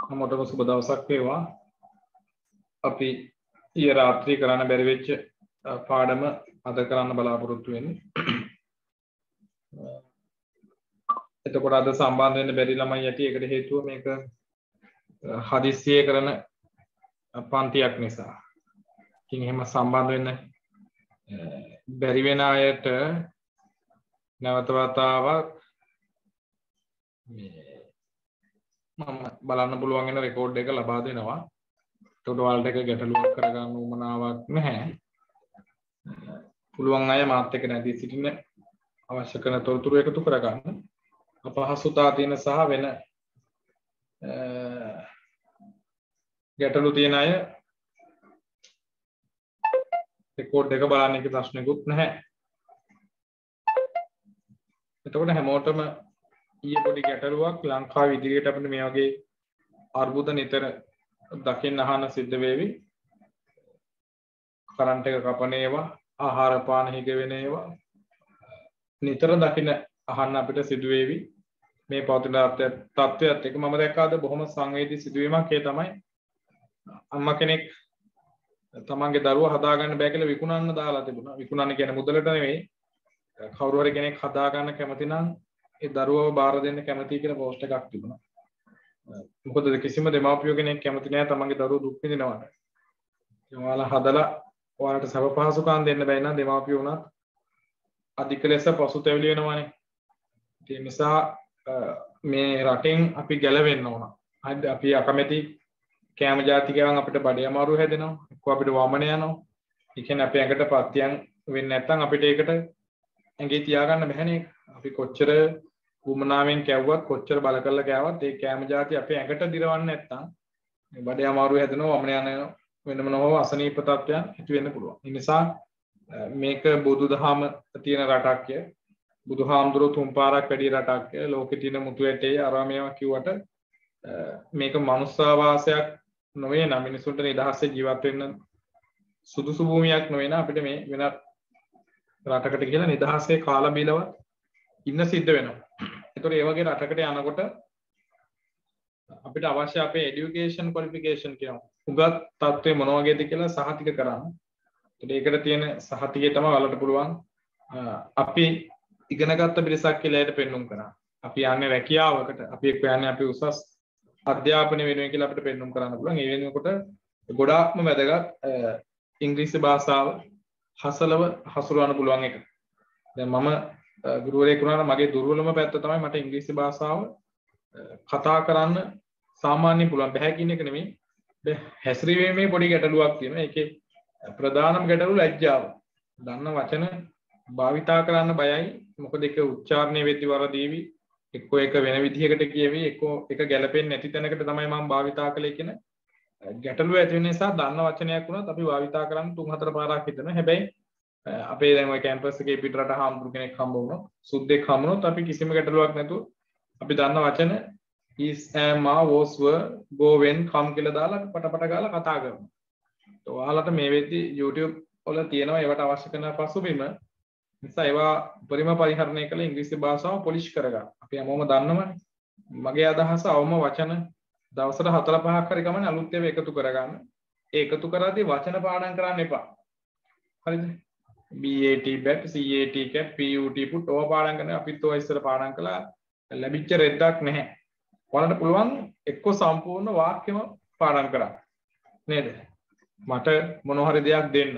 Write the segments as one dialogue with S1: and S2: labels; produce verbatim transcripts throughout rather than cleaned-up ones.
S1: හැමෝටම සුබ දවසක් වේවා. අපි ඊයේ රාත්‍රියේ කරන්න බැරි වෙච්ච පාඩම අද කරන්න බලාපොරොත්තු වෙන්නේ. එතකොට අද සම්බන්ධ වෙන්න බැරි ළමයි යටි ඒකට හේතුව මේක හදිස්සියේ කරන පන්තියක් නිසා. ඉතින් එහෙම සම්බන්ධ වෙන්න බැරි වෙන අයට නැවත වතාවක් මේ මම බලන්න පුළුවන් වෙන රෙකෝඩ් එක ලබා දෙනවා. ඒකට ඔයාලට එක ගැටලුවක් කරගන්න උවමනාවක් නැහැ. පුළුවන් අය මාත් එක්ක නැදී සිටින්න අවශ්‍ය කරන තොරතුරු එකතු කරගන්න. අපහසුතාව තියෙන සහ වෙන ගැටලු තියෙන අය රෙකෝඩ් එක බලන්න එක ප්‍රශ්නකුත් නැහැ. එතකොට හැමෝටම ඊයේ පොඩි ගැටලුවක් ලංකාවේ ඉදිරියට අපිට මේ වගේ අර්බුද නිතර දකින්න අහන්න සිද්ධ වේවි. කරන්ට් එක කපන ඒවා, ආහාර පාන හිග වෙන ඒවා නිතර දකින්න අහන්න අපිට සිදු වේවි. මේ පවතින තත්ත්වයට එක මම දැක්කාද බොහොම සංවේදී සිදුවීමක් ඒ තමයි අම්මා කෙනෙක් තමන්ගේ දරුවා හදාගන්න බෑ කියලා විකුණන්න දාලා තිබුණා. විකුණන්න කියන්නේ මුදලට නෙවෙයි. කවුරු හරි කෙනෙක් හදාගන්න කැමති නම් ඒ දරුවව බාර දෙන්න කැමතියි කියලා පෝස්ට් එකක් තිබුණා. මොකද කිසිම දෙමාපියෝ කෙනෙක් කැමති නෑ තමන්ගේ දරුවෝ දුක් විඳිනවට. ඔයාලා හදලා ඔයාලට සබ පහසුකම් දෙන්න බැයි නම් දෙමාපියෝ උනත් අධික ලෙස පසුතැවිලි වෙනවානේ. ඒ නිසා මේ රටෙන් අපි ගැලවෙන්න ඕන. අපි අකමැති කෑම ජාතිකයන් අපිට බඩේ අමාරු හැදෙනවා. එක්ක අපිට වමන යනවා. ඒ කියන්නේ අපේ ඇඟට පත්‍යයන් වෙන්නේ නැත්නම් අපිට ඒකට ඇඟේ තියාගන්න බැහැනේ. අපි කොච්චර උමනාවෙන් කැවුවත් කොච්චර බල කරලා කෑවත් ඒ කෑම ජාති අපේ ඇඟට දිරවන්නේ නැත්නම් මේ බඩේ අමාරු හැදෙනවා, වමන යනවා, වෙන මොනවා හෝ අසනීප තත්ත්වයන් ඇති වෙන්න පුළුවන්. ඒ නිසා මේක බුදුදහම තියෙන රටක් කිය. බුදුහාමුදුරුවෝ තුන් පාරක් වැඩි රටක් කිය. ලෝකේ තියෙන මුතු ඇටේ අරාමේවා කිව්වට මේක මනුස්සාවාසයක් නොවේ නම් මිනිසුන්ට නිදහසේ ජීවත් වෙන්න සුදුසු භූමියක් නොවේ නම් අපිට මේ වෙන රටකට කියලා නිදහසේ කාලා බීලවත් ඉන්න සිද්ධ වෙනවා. ඒතකොට ඒ වගේ රටකට යනකොට අපිට අවශ්‍ය අපේ এডুকেෂන් ක්වොලිෆිකේෂන් කියනවා. උගත් තත්ත්වය මොන වගේද කියලා සහතික කරන්න. ඒකට ඒකට තියෙන සහතිකය තමයි ඔයාලට පුළුවන් අපි ඉගෙනගත්ත පිරිසක් කියලා ඒකට පෙන්වුම් කරන්න. අපි යන්නේ රැකියාවකට, අපි එක්ක යන්නේ අපි උසස් අධ්‍යාපනය වෙනුවෙන් කියලා අපිට පෙන්වුම් කරන්න පුළුවන්. ඒ වෙනකොට ගොඩාක්ම වැදගත් ඉංග්‍රීසි භාෂාව හසලව හසුරවන්න පුළුවන් එක. දැන් මම ගුරුවරයෙක් වුණා නම් මගේ දුර්වලම පැත්ත තමයි මට ඉංග්‍රීසි භාෂාව කතා කරන්න සාමාන්‍ය පුළුවන්. බෑ කියන එක නෙමෙයි. හැසිරීමේ පොඩි ගැටලුවක් තියෙනවා. ඒකේ ප්‍රධානම ගැටලුව ලැජ්ජාව. දන්න වචන භාවිතා කරන්න බයයි. මොකද ඒක උච්චාරණය වෙද්දි වරදීවි. එක්කෝ එක වෙන විදිහකට කියවි, එක්කෝ එක ගැලපෙන්නේ නැති තැනකට තමයි මම භාවිතා කළේ කියන ගැටලුව ඇති වෙන නිසා දන්න වචනයක් වුණත් අපි භාවිතා කරන්න තුන් හතර පාරක් හිතනවා. හැබැයි අපේ දැන් ওই කැම්පස් එකේ පිටරට හාමුදුරු කෙනෙක් හම්බ වුණොත්, සුද්දෙක් හම්බ වුණොත් අපි කිසිම ගැටලුවක් නැතුව අපි දන්න වචන is am are was were go when come කියලා දාලා පටපට ගාලා කතා කරනවා. તો ඔයාලට මේ වෙද්දි YouTube වල තියෙනවා ඒවට අවශ්‍ය කරන පසුබිම. නිසා ඒවා උපරිම පරිහරණය කළ ඉංග්‍රීසි භාෂාව පොලිෂ් කරගන්න. අපි හැමෝම දන්නවනේ. මගේ අදහස අවම වචන දවසට හතර පහක් හරි ගමන් අලුත් ඒවා එකතු කරගන්න. ඒ එකතු කරද්දී වචන පාඩම් කරන්න එපා. හරිද? bat bat cat cat put put ඕවා පාඩම් කරන අපිත් ඔය ඉස්සර පාඩම් කළා. ලැබිච්ච රෙද්දක් නැහැ. ඔයාලට පුළුවන් එක්ක සම්පූර්ණ වාක්‍යෙම පාඩම් කරන්න. නේද? මට මොන හරි දෙයක් දෙන්න.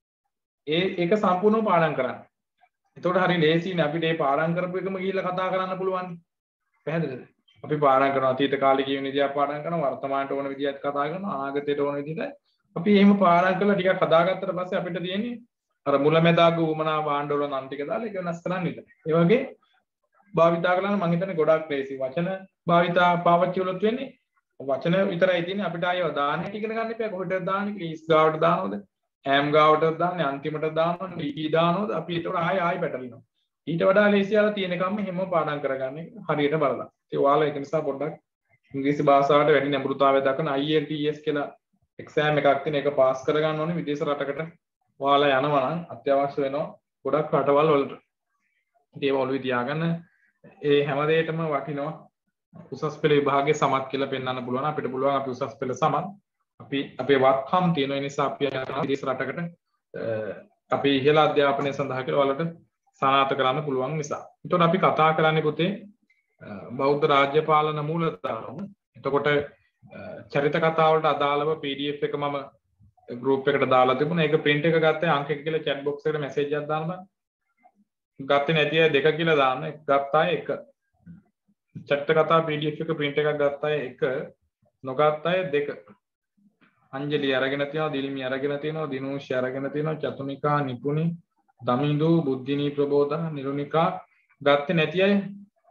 S1: ඒ ඒක සම්පූර්ණව පාඩම් කරන්න. එතකොට හරි ලේසියිනේ අපිට මේ පාඩම් කරපු එකම ගිහිල්ලා කතා කරන්න පුළුවන්. පැහැදිලිද? අපි පාඩම් කරනවා අතීත කාලේ කියන විදිහට පාඩම් කරනවා, වර්තමානට ඕන විදිහට කතා කරනවා, අනාගතයට ඕන විදිහට අපි එහෙම පාඩම් කරලා ටිකක් හදාගත්තට පස්සේ අපිට තියෙන්නේ අර මුලැමැදාග උමනා වාණ්ඩවල නම් ටික දාලා ඒක වෙනස් කරන්න ඉතින්. ඒ වගේ භාවිතා කළා නම් මම හිතන්නේ ගොඩක් ලේසි. වචන භාවිතා පාවිච්චි වලත් වෙන්නේ වචන විතරයි තියෙන්නේ. අපිට ආයෙ දාන්න හිට ඉගෙන ගන්න එපා. කොහෙටද දාන්නේ? ක්ලීස් ගාවට දානවද? ඇම් ගාවට දාන්නේ, අන්තිමට දානවද? ඊ දානවද? අපි ඒකට ආයෙ ආයෙ පැටලෙනවා. ඊට වඩා ලේසි යාලා තියෙන කම්ම හැමෝම පාඩම් කරගන්න හරියට බලලා. ඒ ඔයාලා ඒක නිසා පොඩ්ඩක් ඉංග්‍රීසි භාෂාවට වැඩි නැඹුරුතාවයක් දක්වන I E L T S කියලා එක්සෑම් එකක් තියෙන එක පාස් කරගන්න ඕනේ. විදේශ රටකට ඔයාලා යනවා නම් අත්‍යවශ්‍ය වෙනවා ගොඩක් රටවල් වලට. ඉතින් ඒව ඔළුවේ තියාගන්න. ඒ හැම දෙයකම වටිනවා. උසස් පෙළ විභාගයේ සමත් කියලා පෙන්වන්න පුළුවන්. අපිට පුළුවන් අපි උසස් පෙළ සමත්. අපි අපේ වත්කම් තියෙන නිසා අපි යනවා විදේශ රටකට අපි ඉහළ අධ්‍යාපනය සඳහා කියලා වලට සනාථ කරන්න පුළුවන් නිසා. එතකොට අපි කතා කරන්නේ පුතේ බෞද්ධ රාජ්‍ය පාලන මූලධර්ම. එතකොට චරිත කතා වලට අදාළව P D F එක මම group එකට දාලා තිබුණා. ඒක print එක ගත්තේ අංක එක කියලා chat box එකට message එකක් දාන්න බෑ. ගත්තේ නැති අය දෙක කියලා දාන්න. ගත්තා එක. චරිත කතා P D F එක print එකක් ගත්තා එක. නොගත් අය දෙක. අංජලි අරගෙන තියෙනවා, දිලිමි අරගෙන තියෙනවා, දිනෝෂි අරගෙන තියෙනවා, චතුනිකා, නිපුණි, දමිඳු, බුද්ධිනී ප්‍රබෝධා, නිරුනිකා ගත්තේ නැති අය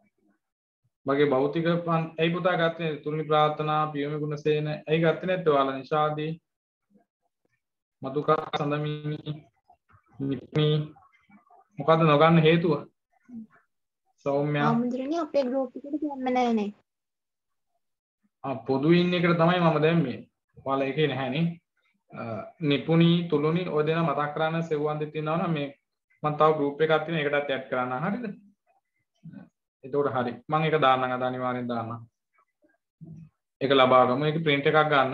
S1: මගේ භෞතික ඇයි පුතා ගත්තේ තුන්වෙනි ප්‍රාර්ථනා පියමි ගුණසේන ඇයි ගත්තේ නැත්තේ ඔයාලා නිශාදී මදුකා සඳමිනි නිපුණි මොකද්ද නොගන්න හේතුව සෞම්‍ය
S2: ආමුද්‍රණේ අපේ ගෲප් එකට ගන්න නැහැනේ
S1: ආ පොදුයින් එකට තමයි මම දැම්මේ ඔයාලා ඒකේ නැහැනේ නිපුණි තුලුණි ඔය දෙනා මතක් කරන්න සෙව්වන් දෙක තියෙනවා නම් මේ මම තව ගෲප් එකක් තියෙනවා ඒකටත් ඇඩ් කරන්න හරියද එතකොට හරි මම ඒක දාන්නම් අද අනිවාර්යෙන් දාන්නම් ඒක ලබා ගමු ඒක print එකක් ගන්න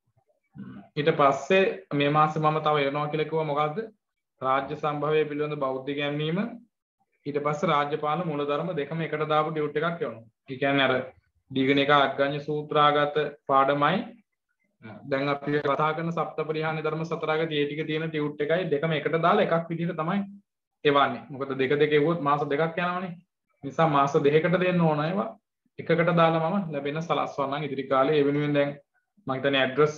S1: ඊට පස්සේ මේ මාසේ මම තව එනවා කියලා කිව්වා මොකද්ද රාජ්‍ය සම්භවය පිළිබඳ බෞද්ධ ඉගැන්වීම ඊට පස්සේ රාජ්‍ය පාලන මූලධර්ම දෙකම එකට දාපු ඩියුට් එකක් යවනවා ඒ කියන්නේ අර දීඝනිකා අග්ගඤ්ඤ සූත්‍රාගත පාඩමයි දැන් අපි කතා කරන සප්තපරිහාන ධර්ම සතරාගති ඒ ටික තියෙන ටියුට් එකයි දෙකම එකට දාලා එකක් විදිහට තමයි එවන්නේ. මොකද දෙක දෙක එවුවොත් මාස දෙකක් යනවනේ. නිසා මාස දෙකකට දෙන්න ඕන ඒවා. එකකට දාලා මම ලැබෙන සලස්වන්නම් ඉදිරි කාලේ ඒ වෙනුවෙන් දැන් මම හිතන්නේ ඇඩ්‍රස්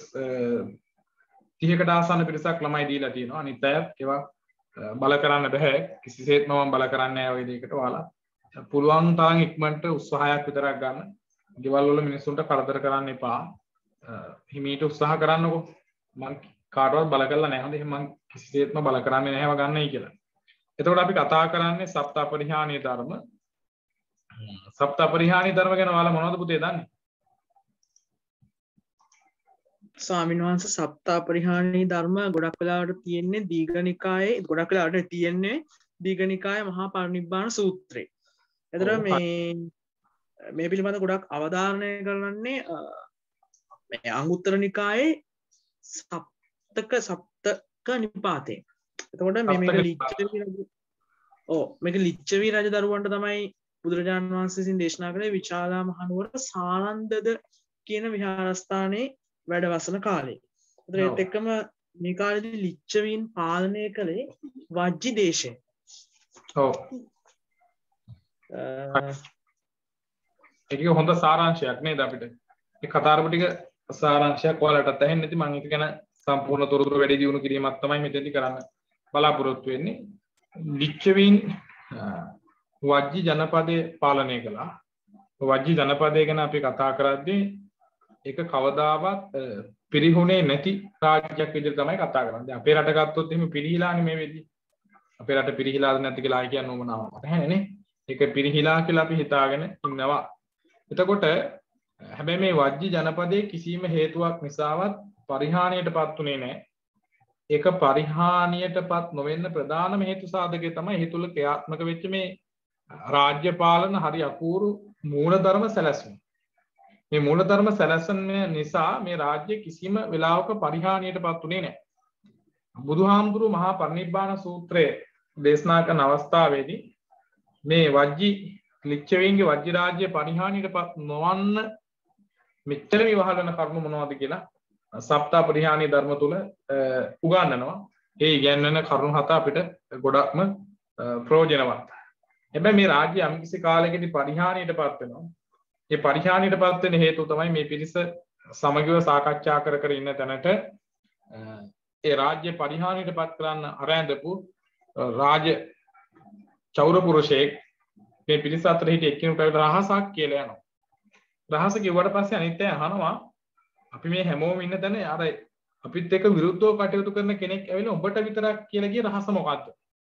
S1: තිහකට ආසන්න පිරිසක් ළමයි දීලා තියෙනවා. අනිත් අයත් ඒවා බල කරන්න බෑ. කිසිසේත්ම මම බල කරන්නේ නැහැ ওই දෙයකට ඔයාලා. පුළුවන් තරම් ඉක්මනට උත්සාහයක් විතරක් ගන්න. ගෙවල් වල මිනිස්සුන්ට කරදර කරන්න එපා. හිමීට උත්සාහ කරන්නකෝ මම කාටවත් බල කරලා නැහැ හොඳ එහෙනම් මම කිසිසේත්ම බල කරන්නේ නැහැව ගන්නයි කියලා. එතකොට අපි කතා කරන්නේ සප්ත අපරිහානීය ධර්ම. සප්ත අපරිහානීය ධර්ම ගැන ඔයාලා මොනවද පුතේ දන්නේ?
S3: ස්වාමීන් වහන්සේ සප්ත අපරිහානීය ධර්ම ගොඩක් වෙලාවට තියෙන්නේ දීඝනිකායේ ගොඩක් වෙලාවට තියෙන්නේ දීඝනිකායේ මහා පරිනිබ්බාන සූත්‍රේ. එතකොට මේ මේ පිළිබඳව ගොඩක් අවධාරණය කරන්නේ මේ අංගුත්තර නිකායේ සප්තක සප්තක නිපාතේ. එතකොට මේ මේක ලිච්ඡවි රජු ඔව් මේක ලිච්ඡවි රජ දරුවන්ට තමයි බුදුරජාණන් වහන්සේ විසින් දේශනා කළේ විචාලා මහනුවර සානන්දද කියන විහාරස්ථානයේ වැඩ වසන කාලේ. එතකොට ඒත් එක්කම මේ කාලේදී ලිච්ඡවීන් පාලනය කළේ වජ්ජි දේශය.
S1: ඔව්. ඒක හොඳ සාරාංශයක් නේද අපිට. මේ කතාරප ටික සාරාංශයක් ඔයාලටත් ඇහෙන්නේ නැති මම ඒක ගැන සම්පූර්ණ තොරතුරු වැඩි දියුණු කිරීමක් තමයි මෙතෙන්දි කරන්න බලාපොරොත්තු වෙන්නේ. ලිච්ඡවීන් වජ්ජි ජනපදයේ පාලනය කළා. වජ්ජි ජනපදය ගැන අපි කතා කරද්දී ඒක කවදාවත් පිරිහුනේ නැති රාජ්‍යයක් විදිහට තමයි කතා කරන්නේ. දැන් අපේ රට ගත්තොත් එහෙම පිරිහිලානේ මේ වෙද්දි. අපේ රට පිරිහිලාද නැද්ද කියලා ආයි කියන්න ඕමනාවක් නැහැ නේ. ඒක පිරිහිලා කියලා අපි හිතාගෙන ඉන්නවා. එතකොට හැබැයි මේ වජ්ජි ජනපදයේ කිසිම හේතුවක් නිසාවත් පරිහානියටපත් උනේ නැහැ. ඒක පරිහානියටපත් නොවෙන්න ප්‍රධානම හේතු සාධකය තමයි හේතුල ක්‍රියාත්මක වෙච්ච මේ රාජ්‍ය පාලන හරි අකූරු මූලධර්ම සැලැස්ම. මේ මූලධර්ම සැලැස්ම නිසා මේ රාජ්‍ය කිසිම වෙලාවක පරිහානියටපත් උනේ නැහැ. බුදුහාමුදුරු මහා පරිනිබ්බාන සූත්‍රයේ දේශනා කරන අවස්ථාවේදී මේ වජ්ජි ලිච්ඡවීන්ගේ වජ්ජි රාජ්‍ය පරිහානියටපත් නොවන්න මෙච්චර විවහල් වෙන කර්ම මොනවද කියලා සප්ත පරිහානීය ධර්ම තුල උගන්වනවා. ඒ ඉගැන්වෙන කරුණු හත අපිට ගොඩක්ම ප්‍රයෝජනවත්. හැබැයි මේ රාජ්‍ය යම්කිසි කාලයකදී පරිහානියටපත් වෙනවා. ඒ පරිහානියටපත් වෙන හේතුව තමයි මේ පිරිස සමගිව සාකච්ඡා කර කර ඉන්න තැනට ඒ රාජ්‍ය පරිහානියටපත් කරන්න අරැඳපු රාජ චෞර පුරුෂයෙක් මේ පිරිස අතර හිටිය එක්කෙනෙකුට රහසක් කියලා යනවා. රහස කිව්වට පස්සේ අනිත් අය අහනවා අපි මේ හැමෝම ඉන්න තැන අර අපිත් එක්ක විරුද්ධව කටයුතු කරන කෙනෙක් ඇවිල්ලා ඔබට විතරක් කියලා ගිය රහස මොකද්ද?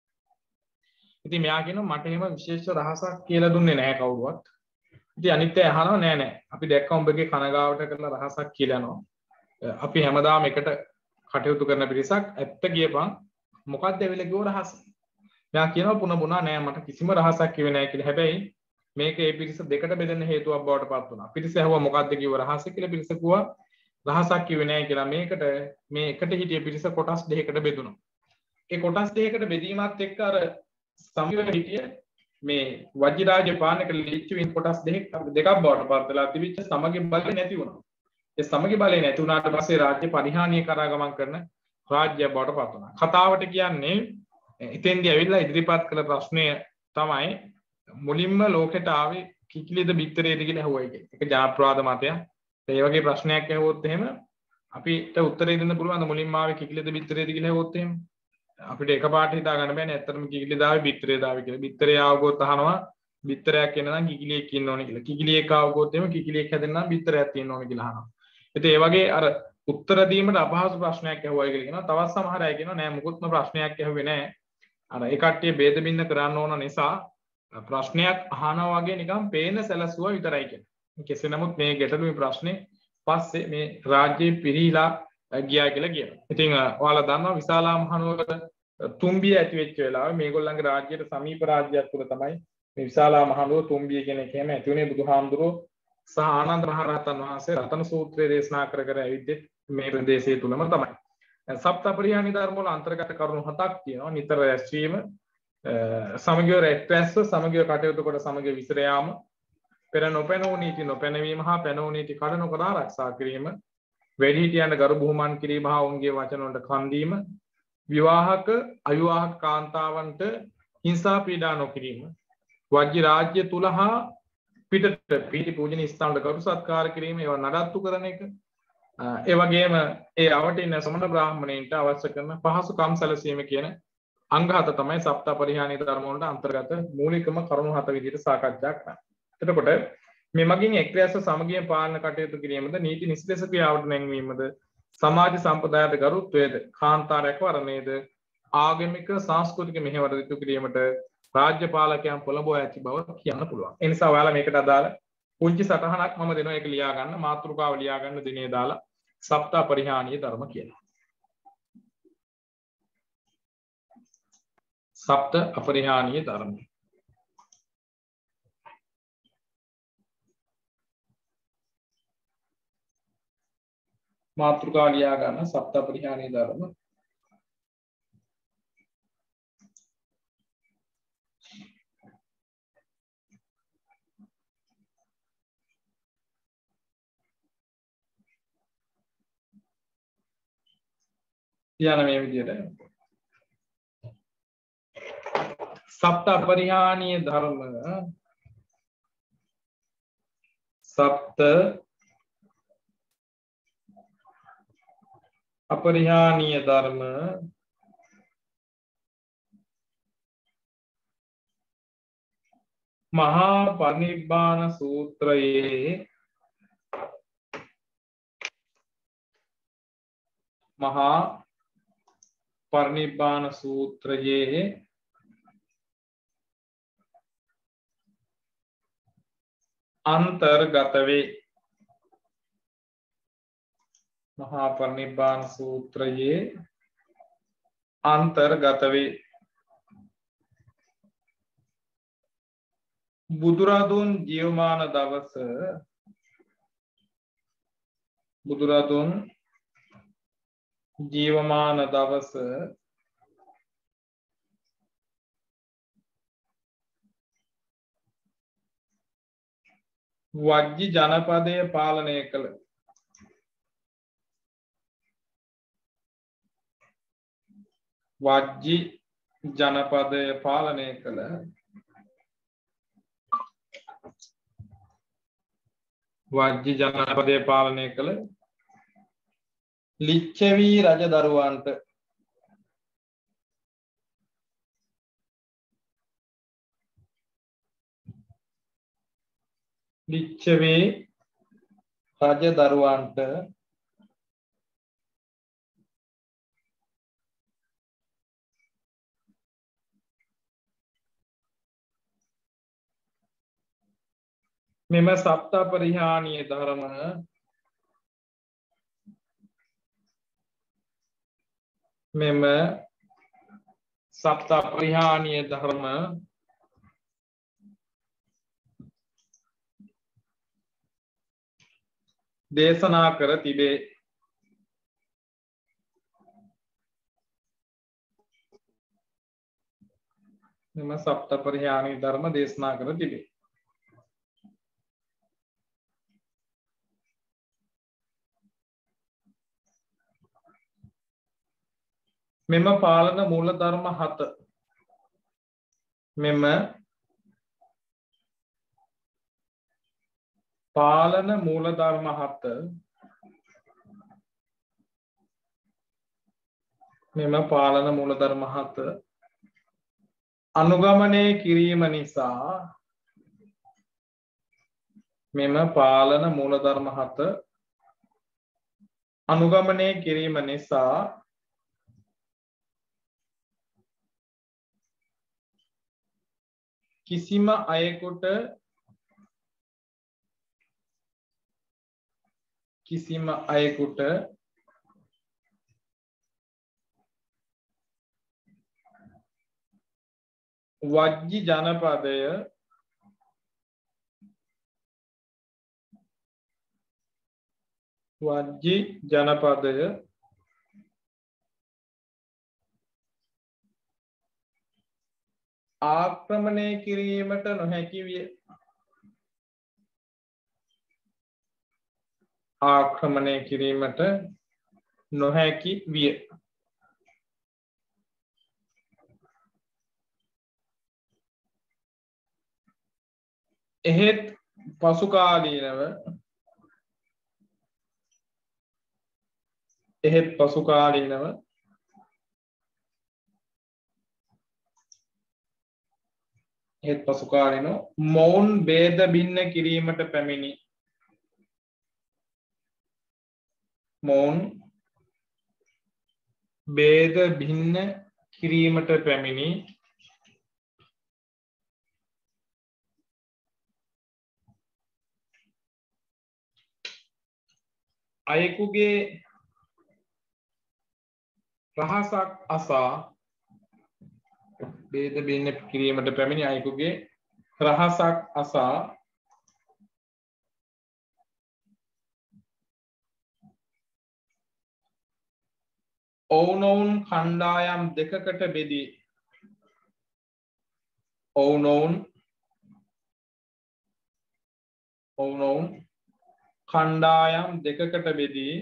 S1: ඉතින් මෙයා කියනවා මට එහෙම විශේෂ රහසක් කියලා දුන්නේ නැහැ කවුරුවත්. ඉතින් අනිත් අය අහනවා නෑ නෑ අපි දැක්කම ඔබගේ කනගාවට කරලා රහසක් කියලා යනවා. අපි හැමදාම එකට කටයුතු කරන පිරිසක් ඇත්ත කියපන් මොකද්ද ඇවිල්ලා ගියෝ රහස? මෙයා කියනවා පුන පුනා නෑ මට කිසිම රහසක් කිව්වේ නෑ කියලා. හැබැයි මේක ඒ පිරිස දෙකට බෙදෙන්න හේතුවක් බවට පත් වුණා. පිරිස ඇහුවා මොකක්ද කිව්ව රහස කියලා. පිරිස කිව්වා රහසක් කිව්වේ නැහැ කියලා. මේකට මේ එකට හිටිය පිරිස කොටස් දෙකකට බෙදුණා. ඒ කොටස් දෙකකට බෙදීමත් එක්ක අර සමග හිටිය මේ වජිරාජ්‍ය පාලනය කළ ලිච්ඡවීන් කොටස් දෙකක් දෙකක් බවට පත් වෙලා තිබිච්ච සමගි බලය නැති වුණා. ඒ සමගි බලය නැති වුණාට පස්සේ රාජ්‍ය පරිහානිය කරා ගමන් කරන රාජ්‍ය බවට පත් වුණා. කතාවට කියන්නේ ඉතින්දී ඇවිල්ලා ඉදිරිපත් කළ ප්‍රශ්නය තමයි මුලින්ම ලෝකෙට ආවේ කිකිලිද බිත්තරේද කියලා අහුවයි කියන්නේ. ඒක ජනප්‍රවාද මතයක්. ඒ වගේ ප්‍රශ්නයක් ඇහුවොත් එහෙම අපිට උත්තරේ දෙන්න පුළුවන් මුලින්ම ආවේ කිකිලිද බිත්තරේද කියලා ඇහුවොත් එහෙම අපිට එකපාරට හිතා ගන්න බෑනේ ඇත්තටම කිකිලිද ආවේ බිත්තරේද ආවේ කියලා. බිත්තරේ ආවගොත් අහනවා බිත්තරයක් එන්න නම් කිකිලියෙක් ඉන්න ඕනේ කියලා. කිකිලියෙක් ආවගොත් එහෙම කිකිලියෙක් හැදෙන්න නම් බිත්තරයක් තියෙන්න ඕනේ කියලා අහනවා. ඉතින් ඒ වගේ අර උත්තර දීමට අපහසු ප්‍රශ්නයක් ඇහුවයි කියලා කියනවා. තවත් සමහර අය කියනවා නෑ මුකුත්ම ප්‍රශ්නයක් ඇහුවේ නෑ. අර ඒ කට්ටිය ભેද බින්ද කරන්න ඕන නිසා ප්‍රශ්නයක් අහනවා වගේ නිකන් පේන සැලසුවා විතරයි කියන්නේ. කෙසේ නමුත් මේ ගැටලුවේ ප්‍රශ්නේ පස්සේ මේ රාජ්‍යය පිරීලා ගියා කියලා කියනවා. ඉතින් ඔයාලා දන්නවා විශාලා මහනුවර තුම්බිය ඇති වෙච්ච වෙලාවේ මේගොල්ලන්ගේ රාජ්‍යයට සමීප රාජ්‍යයක් තුල තමයි මේ විශාලා මහනුවර තුම්බිය කියන එක එහෙම ඇති වුණේ. බුදුහාමුදුරුවෝ සහ ආනන්ද මහරහතන් වහන්සේ රතන සූත්‍රය දේශනා කර කර ඇවිද්දේ මේ ප්‍රදේශය තුලම තමයි. සප්තපරිහානි ධර්ම වල අන්තර්ගත කරුණු හතක් තියෙනවා. නිතර රැස්වීම, සමගිය රැස්ව සමගිය කටයුතු කොට සමගිය විසිර යාම, පෙර නොපැනූ නීති නොපැනවීම හා පැනූ නීති කඩ නොකර ආරක්ෂා කිරීම, වැඩිහිටියන්ට ගරු බුහුමන් කිරීම හා ඔවුන්ගේ වචන වලට කන් දීම, විවාහක අවිවාහක කාන්තාවන්ට හිංසා පීඩා නොකිරීම, වජ්‍ය රාජ්‍ය තුල හා පිටට පීටි පූජනීය ස්ථානවල ගරු සත්කාර කිරීම, ඒවා නඩත්තු කරන එක, ඒ වගේම ඒ අවටින සමන බ්‍රාහ්මණයින්ට අවශ්‍ය කරන පහසුකම් සැලසීම කියන අංග හත තමයි සප්තපරිහානි ධර්ම වලට අන්තර්ගත මූලිකම කරුණු හත විදිහට සාකච්ඡා කරන්නේ. එතකොට මේ මගින් එක්රැස්ව සමගිය පාලන කටයුතු කිරීමද, නීති නිස්ලෙස ක්‍රියාවට නැංවීමද, සමාජ සම්ප්‍රදායට ගරුත්වයද, කාන්තා රැකවරණයද, ආගමික සංස්කෘතික මෙහෙවර ඉටු කිරීමට රාජ්‍ය පාලකයන් පොළඹවා ඇති බව කියන්න පුළුවන්. ඒ නිසා ඔයාලා මේකට අදාළ පුංචි සටහනක් මම දෙනවා. ඒක ලියා ගන්න, මාතෘකාව ලියා ගන්න දිනේ දාලා සප්තපරිහානීය ධර්ම කියලා. සප්ත අපරිහානීය ධර්ම. මාතෘකාව ලියා ගන්න සප්තපරිහානීය ධර්ම. යන මේ විදිහට සප්ත අපරිහානීය ධර්ම සප්ත අපරිහානීය ධර්ම මහා පරිනිබ්බාන සූත්‍රයේ මහා පරිනිබ්බාන සූත්‍රයේ अंतर्गत वे महा परिनिब्बान सूत्र ये अंतर्गत वे බුදුරදුන් ජීවමාන දවස බුදුරදුන් ජීවමාන දවස වජ්ජි ජනපදය පාලනය කළ වජ්ජි ජනපදය පාලනය කළ වජ්ජි ජනපදය පාලනය කළ ලිච්ඡවී රජදරුවන්ට ලිච්ඡවී රජදරුවන්ට මෙම සප්ත පරිහානීය ධර්ම මෙම සප්ත පරිහානීය ධර්ම දේශනා කර තිබේ. මෙම සප්ත පරිහානී ධර්ම දේශනා කර තිබේ. මෙම පාලන මූල ධර්ම හත මෙම පාලන මූල ධර්ම හත මෙම පාලන මූල ධර්ම හත අනුගමනය කිරීම නිසා මෙම පාලන මූල ධර්ම හත අනුගමනය කිරීම නිසා කිසිම අයෙකුට කිසිම අයෙකුට වජ්ජි ජනපදය වජ්ජි ජනපදය ආක්‍රමණය කිරීමට නොහැකි විය. ආක්‍රමණය කිරීමට නොහැකි විය. එහෙත් පසුකාලීනව එහෙත් පසුකාලීනව එහෙත් පසුකාලීනව මොවුන් ભેද බින්න කිරීමට පැමිණි මොවුන් ભેද බින්න කිරීමට පැමිණි අයෙකුගේ රහසක් අසා ભેද බින්න කිරීමට පැමිණි අයෙකුගේ රහසක් අසා ඔවුනොවුන් කණ්ඩායම් දෙකකට බෙදී ඔවුනොවුන් ඔවුනොවුන් කණ්ඩායම් දෙකකට බෙදී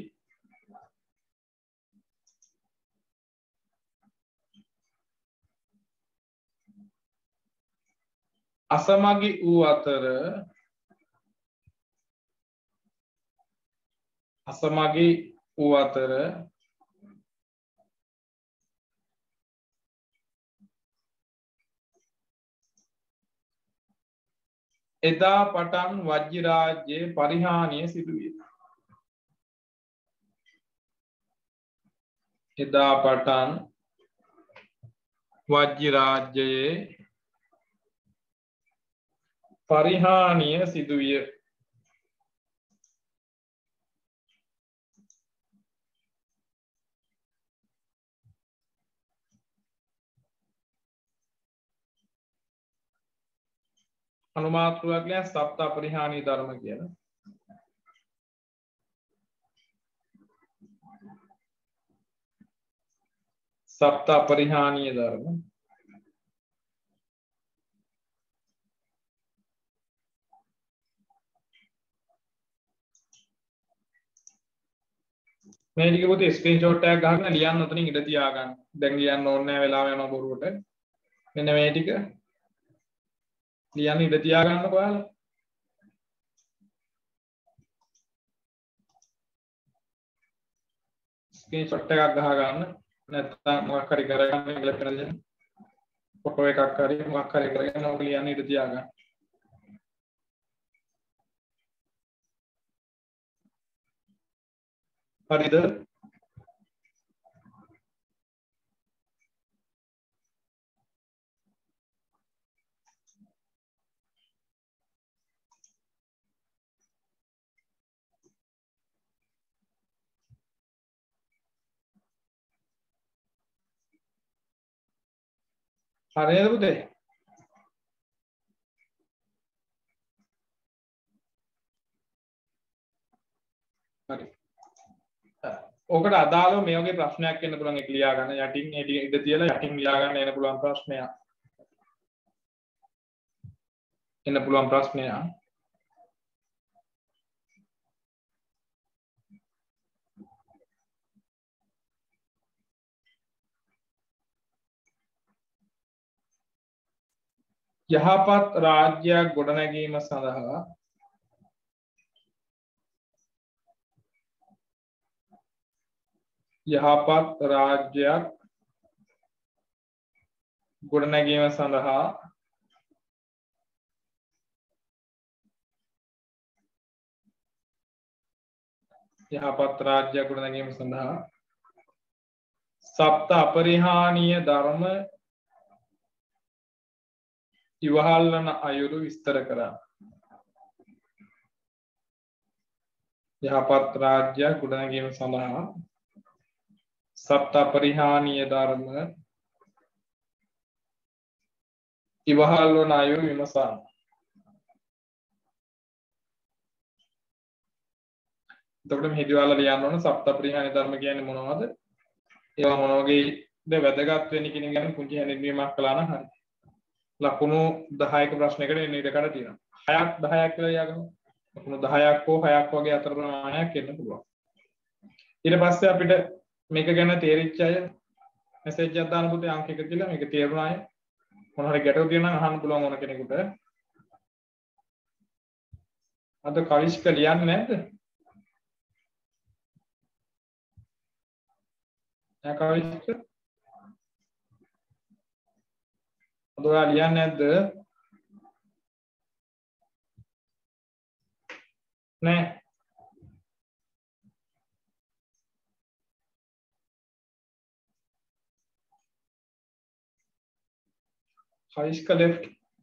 S1: අසමගි වූ අතර අසමගි වූ අතර එදා පටන් වජ්ජි රාජ්‍යයේ පරිහානිය සිදුවිය. එදා පටන් වජ්ජි රාජ්‍යයේ පරිහානිය සිදුවිය. අනුමාත්‍රයක් නෑ සප්ත අපරිහානී ධර්ම කියන. සප්ත අපරිහානීය ධර්ම මේ ටික පොතේ ස්ක්‍රීන්ෂොට් එකක් ගහගෙන ලියන්න උතනින් ඉඳ තියාගන්න. දැන් ලියන්න ඕනේ නැහැ වෙලාව යනවා බොරුවට. මෙන්න මේ ටික ලියන්න ඉඳ තියාගන්නකො ඔයාලා. ස්ක්‍රීන්ෂොට් එකක් ගහ ගන්න. නැත්නම් මොකක් හරි කරගන්න ඉංග්‍රීසි පෙරදෙන. ෆොටෝ එකක් හරි මොකක් හරි කරගෙන ඔක ලියන්න ඉඳ තියාගන්න. හරිද? හරිද පුතේ? හරි. ඔකට අදාළව මේ වගේ ප්‍රශ්නයක් එන්න පුළුවන් ඒක ලියා ගන්න. යටින් ඒ ටික ඉඳ තියලා යටින් ලියා ගන්න එන්න පුළුවන් ප්‍රශ්නයක්. එන්න පුළුවන් ප්‍රශ්නයක්. යහපත් රාජ්‍යයක් ගොඩනැගීම සඳහා යහපත් රාජ්‍යයක් ගොඩනැගීම සඳහා යහපත් රාජ්‍යයක් ගොඩනැගීම සඳහා සප්ත අපරිහානීය ධර්ම ඉවහල් වන අයුරු විස්තර කරා. යහපත් රාජ්‍යයක් ගොඩනැගීම සඳහා සප්ත අපරිහානීය ධර්ම ඉවහල් වන අයුරු විමසා. එතකොට මෙහිදී ඔයාලා ලියන්න ඕන සප්ත අපරිහානීය ධර්ම කියන්නේ මොනවද? ඒවා මොන වගේද වැදගත් වෙන්නේ කියන එක ගැන පුංචි හැඳින්වීමක් කළා නම් හරියි. ලකුණු දහයක ප්‍රශ්නයකට එන්න ඉඩ කඩ තියෙනවා. හයක් දහයක් කියලා ලියාගමු. ලකුණු දහයක් හෝ හයක් වගේ අතර ප්‍රමාණයක් එන්න පුළුවන්. ඊට පස්සේ අපිට මේක ගැන තේරිච්ච අය මැසේජ් එකක් දාන්න පුතේ අංක එක කියලා මේක තේරුණා අය මොන හරි ගැටලු තියෙනවා නම් අහන්න පුළුවන් ඕන කෙනෙකුට. අද කවිෂ්ක ලියන්නේ නැද්ද? යා කවිෂ්ක අද ඔයා ලියන්නේ නැද්ද? නෑ. Kaiska left.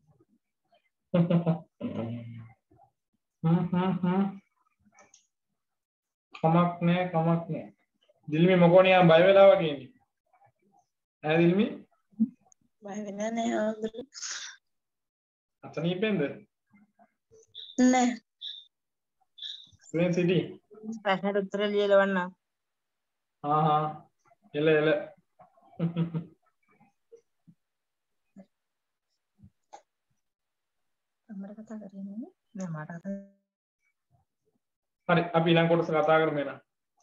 S1: කමක් නෑ කමක් නෑ. දිල්මි මොකෝ නිකන් බය වෙලා වගේ ඉන්නේ. ඈ දිල්මි?
S4: බය වෙන්නේ නෑ ආන්දර.
S1: අතනීපෙන්ද?
S4: නෑ.
S1: ස්ක්‍රීන් සිටි.
S4: ප්‍රශ්නට උත්තර ලියලවන්න.
S1: හා හා. එල එල.
S4: අම්මට කතා කරන්නේ නෑ මට කතා.
S1: හරි අපි ඊළඟ කොටස කතා කරමු එහෙනම්.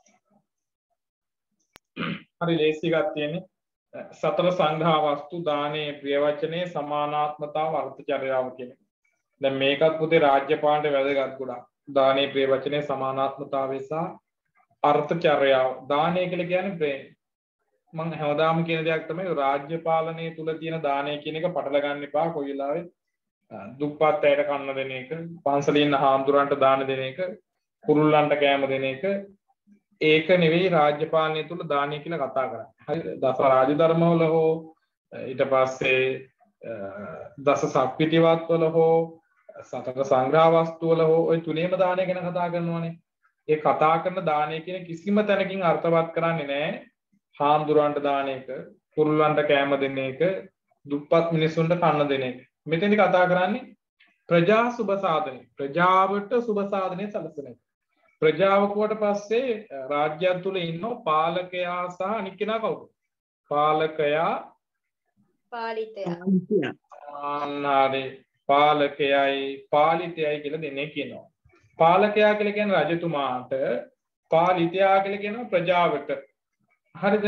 S1: හරි ලේසි එකක් තියෙන්නේ. සතර සංඝා වස්තු දානේ ප්‍රියවචනේ සමානාත්මතාව අර්ථචර්යාව කියන. දැන් මේකත් පුතේ රාජ්‍යපාලනට වැදගත් ගොඩක්. දානේ ප්‍රියවචනේ සමානාත්මතාවය සහ අර්ථචර්යාව. දානේ කියලා කියන්නේ ප්‍රේම. මම හැමදාම කියන දෙයක් තමයි රාජ්‍යපාලනයේ තුල තියෙන දානේ කියන එක පටල ගන්න එපා. කොයි වෙලාවෙ දුප්පත් අයට කන්න දෙන එක, පන්සලේ ඉන්න හාමුදුරන්ට දාන දෙන එක, කුරුල්ලන්ට කෑම දෙන එක ඒක නෙවෙයි රාජ්‍ය පාලනය තුල දානය කියලා කතා කරන්නේ. හරිද? දස රාජධර්මවල හෝ ඊට පස්සේ දස සක්විතිවත් වල හෝ සතර සංග්‍රහ වස්තු වල හෝ ওই තුනේම දානය ගැන කතා කරනවානේ. ඒ කතා කරන දානය කියන කිසිම තැනකින් අර්ථවත් කරන්නේ නැහැ. හාමුදුරන්ට දාන එක, කුරුල්ලන්ට කෑම දෙන එක, දුප්පත් මිනිසුන්ට කන්න දෙන එක. මෙතෙන්දි කතා කරන්නේ ප්‍රජා සුබ සාධනය. ප්‍රජාවට සුබ සාධනය සැලසෙන එක. ප්‍රජාව කොට පස්සේ රාජ්‍යය තුල ඉන්න පාලකයා සහ අනිත් කෙනා කවුද? පාලකයා
S2: පාලිතයා.
S1: ආනාරේ පාලකයයි පාලිතයයි කියලා දෙන්නේ කියනවා. පාලකයා කියලා කියන්නේ රජතුමාට, පාලිතයා කියලා කියනවා ප්‍රජාවට. හරිද?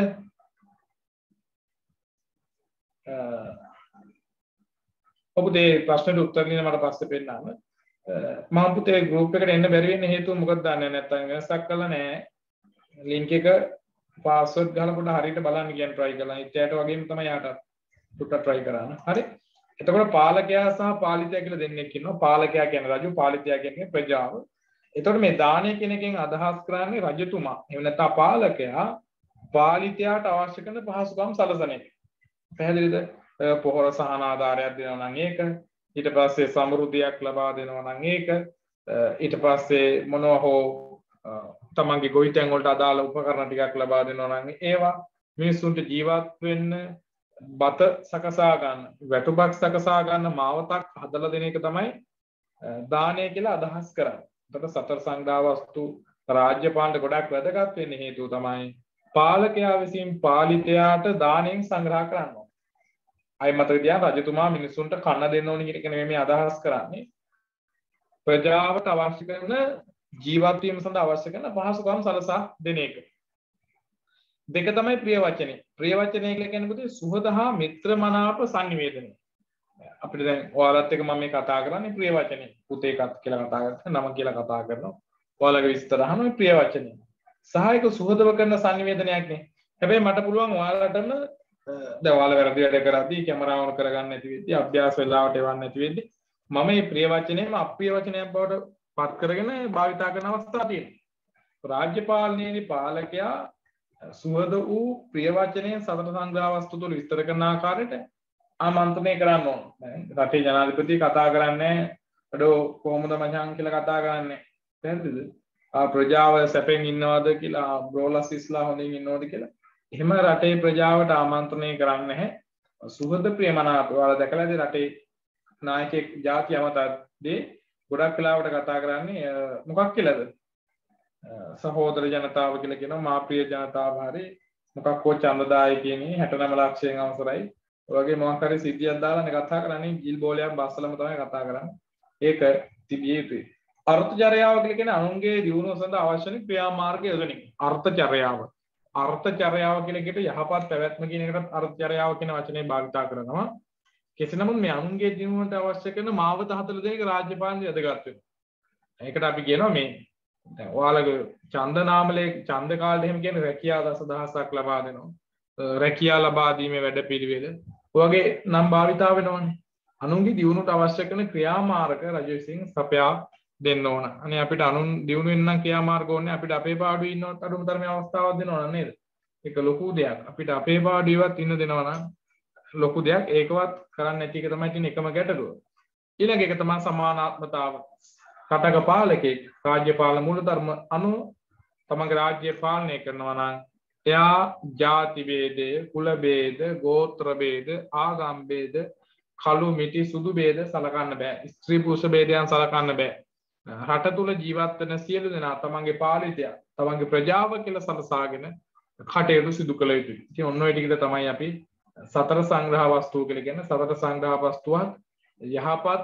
S1: ඔබේ ප්‍රශ්නෙට උත්තර දෙන්න මට පස්සේ පෙන්නන්න. මම පුතේ ගෲප් එකට එන්න බැරි වෙන්න හේතුව මොකක්ද දන්නේ නැත්නම් වෙනසක් කළා නෑ. ලින්ක් එක පාස්වර්ඩ් ගහලා පොඩ්ඩක් හරියට බලන්න කියන try කළා. ඉතියට වගේම තමයි යාට පුට්ට try කරන්න. හරි. එතකොට පාලකයා සහ පාලිතයා කියලා දෙන්නෙක් ඉන්නවා. පාලකයා කියන්නේ රජු, පාලිතයා කියන්නේ ප්‍රජාව. එතකොට මේ දානය කියන එකෙන් අදහස් කරන්නේ රජතුමා. එහෙම නැත්නම් පාලකයා පාලිතයාට අවශ්‍ය කරන පහසුකම් සලසන එක. පැහැදිලිද? පොහොර සහන ආධාරයක් දෙනවා නම් ඒක, ඊට පස්සේ සමෘද්ධියක් ලබා දෙනවා නම් ඒක, ඊට පස්සේ මොනවා හෝ තමන්ගේ ගොවිතැන් වලට අදාළ උපකරණ ටිකක් ලබා දෙනවා නම් ඒවා, මිනිස්සුන්ට ජීවත් වෙන්න බත සකසා ගන්න, වැටුපක් සකසා ගන්න මාවතක් හදලා දෙන එක තමයි දානය කියලා අදහස් කරන්නේ. එතකොට සතර සංග්‍රහ වස්තු රාජ්‍ය පාලනයට ගොඩක් වැදගත් වෙන්නේ හේතුව තමයි පාලකයා විසින් පාලිතයාට දාණයෙන් සංග්‍රහ කරනවා. අය මතක තියාගන්න රජතුමා මිනිසුන්ට කන්න දෙන්න ඕනි කියන එක නෙමෙයි මේ අදහස් කරන්නේ. ප්‍රජාවට අවශ්‍ය කරන ජීවත් වීම සඳහා අවශ්‍ය කරන පහසුකම් සලසා දෙන එක. දෙක තමයි ප්‍රිය වචනේ. ප්‍රිය වචනේ කියලා කියන්නේ පුතේ සුහද හා මිත්‍ර මනාප සංනිවේදනය. අපිට දැන් ඔයාලත් එක්ක මම මේ කතා කරන්නේ ප්‍රිය වචනේ. පුතේ කත් කියලා කතා කරනවා, නම කියලා කතා කරනවා. ඔයාලගේ විස්තර අහනවා ප්‍රිය වචනේ. සහායක සුහදව කරන සංනිවේදනයක් නේ. හැබැයි මට පුළුවන් ඔයාලටම දැන් ඔයාලා වැරදි වැඩ කරද්දී කැමරාව ඔන් කරගන්න නැති වෙද්දී අභ්‍යාස වෙලාවට එවන්න නැති වෙද්දී මම මේ ප්‍රිය වචනේම අප්‍රිය වචනයක් බවට පත් කරගෙන භාවිතා කරන අවස්ථා තියෙනවා. රාජ්‍ය පාලනයේදී පාලකයා සුහද වූ ප්‍රිය වචනයෙන් සතර සංග්‍රහ වස්තු තුළ විස්තර කරන ආකාරයට ආමන්ත්‍රණය කරන්න ඕන. දැන් රටේ ජනාධිපති කතා කරන්නේ අඩෝ කොහොමද මචං කියලා කතා කරන්නේ. පැහැදිලිද? ආ ප්‍රජාව සැපෙන් ඉන්නවද කියලා බ්‍රෝලස් ඉස්ලා හොඳින් ඉන්නවද කියලා. එහෙම රටේ ප්‍රජාවට ආමන්ත්‍රණය කරන්නේ නැහැ. සුහද ප්‍රියමනාප ඔයාලා දැකලාද රටේ නායකයෙක් ජාති අමතද්දී ගොඩක් වෙලාවට කතා කරන්නේ මොකක් කියලාද? සහෝදර ජනතාව කියලා කියනවා මාප්‍රිය ජනතාව හරි මොකක් හෝ ඡන්දදායි කියන්නේ හැට නව ලක්ෂයෙන් අවසරයි. ඔය වගේ මොකක් හරි සිද්ධියක් දාලානේ කතා කරන්නේ ගිල් බෝලයක් බස්සලම තමයි කතා කරන්නේ. ඒක තිබිය යුතුයි. අර්ථචර්යාව කියලා කියන්නේ අනුන්ගේ දියුණුව සඳහා අවශ්‍ය වෙන ක්‍රියාමාර්ග යොදන එක. අර්ථචර්යාව. අර්ථචර්යාව කියන එකට යහපත් පැවැත්ම කියන එකටත් අර්ථචර්යාව කියන වචනේ භාවිතා කරනවා. කෙසේ නමුත් මේ අනුන්ගේ දියුණුවට අවශ්‍ය කරන මාවත හතර දෙනෙක් රාජ්‍ය පාලනය වැදගත් වෙනවා. ඒකට අපි කියනවා මේ දැන් ඔයාලගේ ඡන්ද නාමලේ ඡන්ද කාලේ එහෙම කියන්නේ රැකියාව දසදහසක් ලබා දෙනවා. රැකියාව ලබා දීමේ වැඩපිළිවෙල ඔය වගේ නම් භාවිතා වෙනවනේ. අනුන්ගේ දියුණුවට අවශ්‍ය කරන ක්‍රියාමාර්ග රජ විසින් සපයා දෙන්න ඕන. අනේ අපිට අනුන් දියුණු වෙන්න නම් ක්‍රියාමාර්ග ඕනේ. අපිට අපේ පාඩුවේ ඉන්නවත් අඩුම තරමේ අවස්ථාවක් දෙනවා නේද? ඒක ලොකු දෙයක්. අපිට අපේ පාඩුවේවත් ඉන්න දෙනවා නම් ලොකු දෙයක්. ඒකවත් කරන්නේ නැති එක තමයි තියෙන එකම ගැටලුව. ඊළඟ එක තමයි සමානාත්මතාව. රටක පාලකෙක් රාජ්‍ය පාලන මූලධර්ම අනුව තමගේ රාජ්‍ය පාලනය කරනවා නම් එයා ಜಾති ભેදය, කුල ભેද, ගෝත්‍ර ભેද, ආගම් ભેද, කළු මිටි සුදු ભેද සලකන්න බෑ. ස්ත්‍රී පුරුෂ ભેදයන් සලකන්න බෑ. රට තුල ජීවත් වෙන සියලු දෙනා තමන්ගේ පාලිතයා, තමන්ගේ ප්‍රජාව කියලා සලසාගෙන කටයුතු සිදු කළ යුතුයි. ඉතින් ඔන්න ඔය ටිකට තමයි අපි සතර සංග්‍රහ වස්තුව කියලා කියන්නේ. සතර සංග්‍රහ වස්තුවක් යහපත්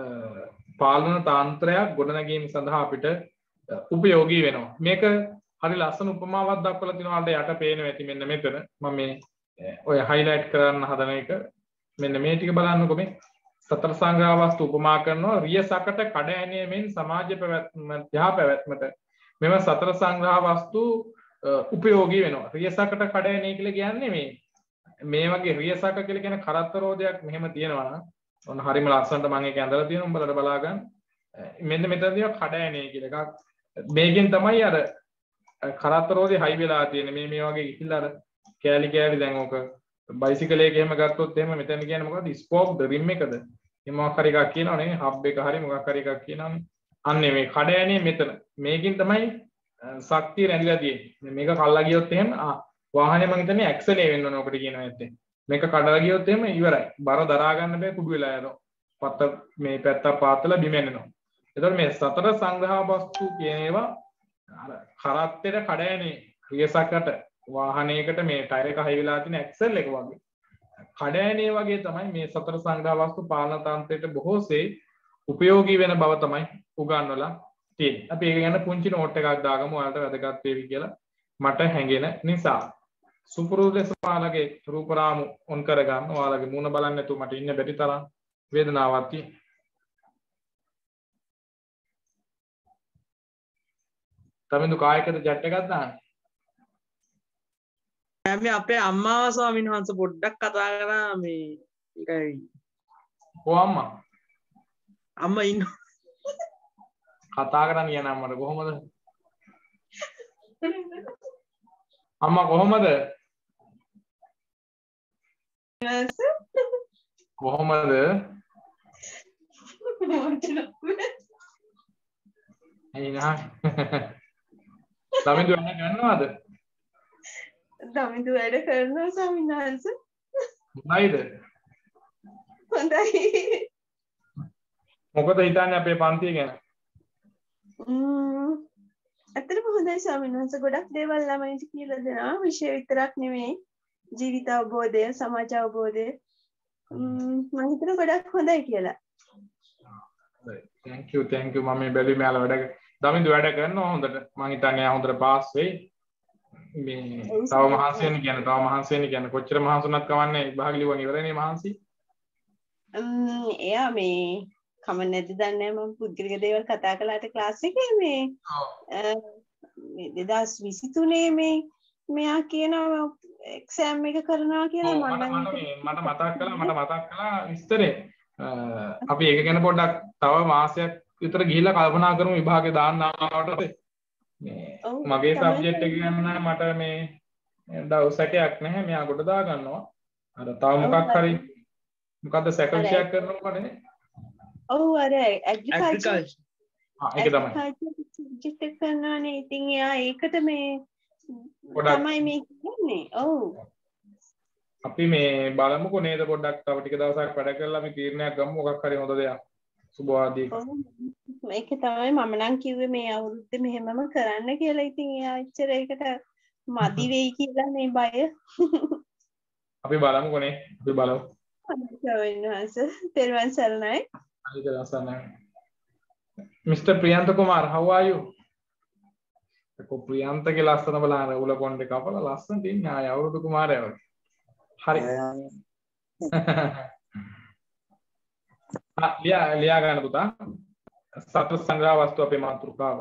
S1: පාලන තාන්ත්‍රයක් ගොඩනැගීම සඳහා අපිට උපයෝගී වෙනවා. මේක හරි ලස්සන උපමාවක් දක්වලා තිනවා. අර යට පේනවා ඇති මෙන්න මෙතන. මම මේ ඔය highlight කරන්න හදන එක මෙන්න මේ ටික බලන්නකො මේ සතර සංග්‍රහ වස්තු උපමා කරනවා රියසකට කඩ ඇනීමෙන් සමාජ පැවැත්ම යහ පැවැත්මට මෙම සතර සංග්‍රහ වස්තු උපයෝගී වෙනවා. රියසකට කඩ ඇනී කියලා කියන්නේ මේ මේ වගේ රියසක කියලා කියන කරත්තරෝදයක් මෙහෙම තියෙනවා නම් ඔන්න හරිම ලස්සනට මම ඒක ඇඳලා තියෙනවා. උඹලට බලා ගන්න. මෙන්න මෙතන තියෙනවා කඩ ඇනේ කියලා එකක්. මේකෙන් තමයි අර කරත්තරෝදේ හයි වෙලා තියෙන්නේ. මේ මේ වගේ ගිහිල්ලා අර කෑලි කෑලි දැන් ඕක බයිසිකලයක එහෙම ගත්තොත් එහෙම මෙතන කියන්නේ මොකද්ද? ස්පෝක් ද රිම් එකද? මේ මොකක් හරි එකක් කියනවනේ. හබ් එක හරි මොකක් හරි එකක් කියනවනේ. අන්නේ මේ කඩ ඇනේ මෙතන. මේකෙන් තමයි ශක්තිය රැඳිලා තියෙන්නේ. මේක කල්ලා ගියොත් එහෙම වාහනේ මං හිතන්නේ ඇක්සලේ වෙන්න ඕන ඔකට කියනවා නැත්තේ. මේක කඩලා ගියොත් එහෙම ඉවරයි. බර දරා ගන්න බෑ කුඩු වෙලා යනවා. පත්ත මේ පැත්ත පාතලා බිම එනවා. එතකොට මේ සතර සංග්‍රහ වස්තු කියන ඒවා අර කරත්තෙට කඩ ඇනේ රියසකට වාහනයකට මේ ටයර් එක හයි වෙලා තියෙන ඇක්සල් එක වගේ කඩ ඇනේ වගේ තමයි මේ සතර සංග්‍රහ වස්තු පාලන තන්ත්‍රයට බොහෝසේ උපයෝගී වෙන බව තමයි උගන්වලා තියෙන්නේ. අපි ඒක ගැන පුංචි නෝට් එකක් දාගමු. ඔයාලට වැදගත් වේවි කියලා මට හැඟෙන නිසා. සුපුරුදු ලෙස ඔයාලගේ රූපරාමු ඔන් කරගන්න. ඔයාලගේ මූණ බලන්න නැතුව මට ඉන්න බැරි තරම් වේදනාවක් තියෙනවා. තමින්දු කායකද ජට් එකක් දාන්න.
S3: මේ අපේ අම්මා ස්වාමීන් වහන්සේ පොඩ්ඩක් කතා කරා මේ ඒකයි.
S1: කො අම්මා?
S3: අම්මා ඉන්න.
S1: කතා කරන්න කියන අම්මට කොහොමද? අම්මා කොහොමද? කොහොමද? එයි නා. තමින්දු වැඩ කරනවද?
S2: තමින්දු වැඩ කරනවා ස්වාමීන් වහන්සේ.
S1: හොඳයිද?
S2: හොඳයි.
S1: මොකද හිතන්නේ අපේ පන්තිය ගැන?
S2: ම්ම් ඇත්තටම හොඳයි ස්වාමීන් වහන්සේ ගොඩක් දේවල් ළමයින්ට කියලා දෙනවා විෂය විතරක් නෙමෙයි ජීවිත අවබෝධය සමාජ අවබෝධය මම හිතනවා ගොඩක් හොඳයි කියලා.
S1: thank you thank you මම මේ බැලුවේ මෙයාලා වැඩ දමින්දු වැඩ කරනවා හොඳට මම හිතන්නේ එයා හොඳට පාස් වෙයි. මේ තව මහන්සි වෙන්න කියන්නේ තව මහන්සි වෙන්න කියන්නේ කොච්චර මහන්සි වුණත් කවන්නේ විභාග ලියුවන් ඉවරනේ මහන්සි.
S2: ම්ම් එයා මේ කම නැති දන්නේ මම පුද්ගලික දේවල් කතා කළාට ක්ලාස් එකේ මේ මේ දෙදාස් විසිතුනේ මේ මෙයා කියනවා එක්සෑම් එක කරනවා කියලා මම
S1: මට මට මතක් කළා මට මතක් කළා විස්තරේ අපි ඒක ගැන පොඩ්ඩක් තව මාසයක් විතර ගිහිල්ලා කල්පනා කරමු විභාගේ දාන්න ආවට මේ මගේ සබ්ජෙක්ට් එක ගන්න මට මේ දවසකයක් නැහැ මෙයා කොට දා ගන්නවා අර තව මොකක් හරි මොකද්ද සැකවිෂයක් කරනකොටනේ
S2: ඔව් අර ඇග්‍රිකල්චර්
S1: ආ ඒක තමයි
S2: සබ්ජෙක්ට් එක කරනවානේ ඉතින් එයා ඒකට මේ තමයි මේ කියන්නේ ඔව්
S1: අපි මේ බලමුකෝ නේද පොඩ්ඩක් තව ටික දවසක් වැඩ කරලා අපි තීරණයක් ගමු මොකක් හරි හොඳ දෙයක් සුබවාදී
S2: මේක තමයි මම නම් කිව්වේ මේ අවුරුද්දේ මෙහෙමම කරන්න කියලා ඉතින් එයා එච්චර ඒකට මදි වෙයි කියලා මේ බය
S1: අපි බලමුකෝ නේ අපි බලමු
S2: ස්වාමීන් තෙරුවන් සරණයි
S1: අනිත් දවසනේ mister Priyantha Kumar how are you को प्रियंता के लස්සන බලන්න උල කොණ්ඩේ කපලා ලස්සන තින්නේ ආය අවුරුදු කුමාරයා වගේ හරි ආ ලියා ලියා ගන්න පුතා සත්ව සංග්‍රහ වස්තු අපේ මාතෘකාව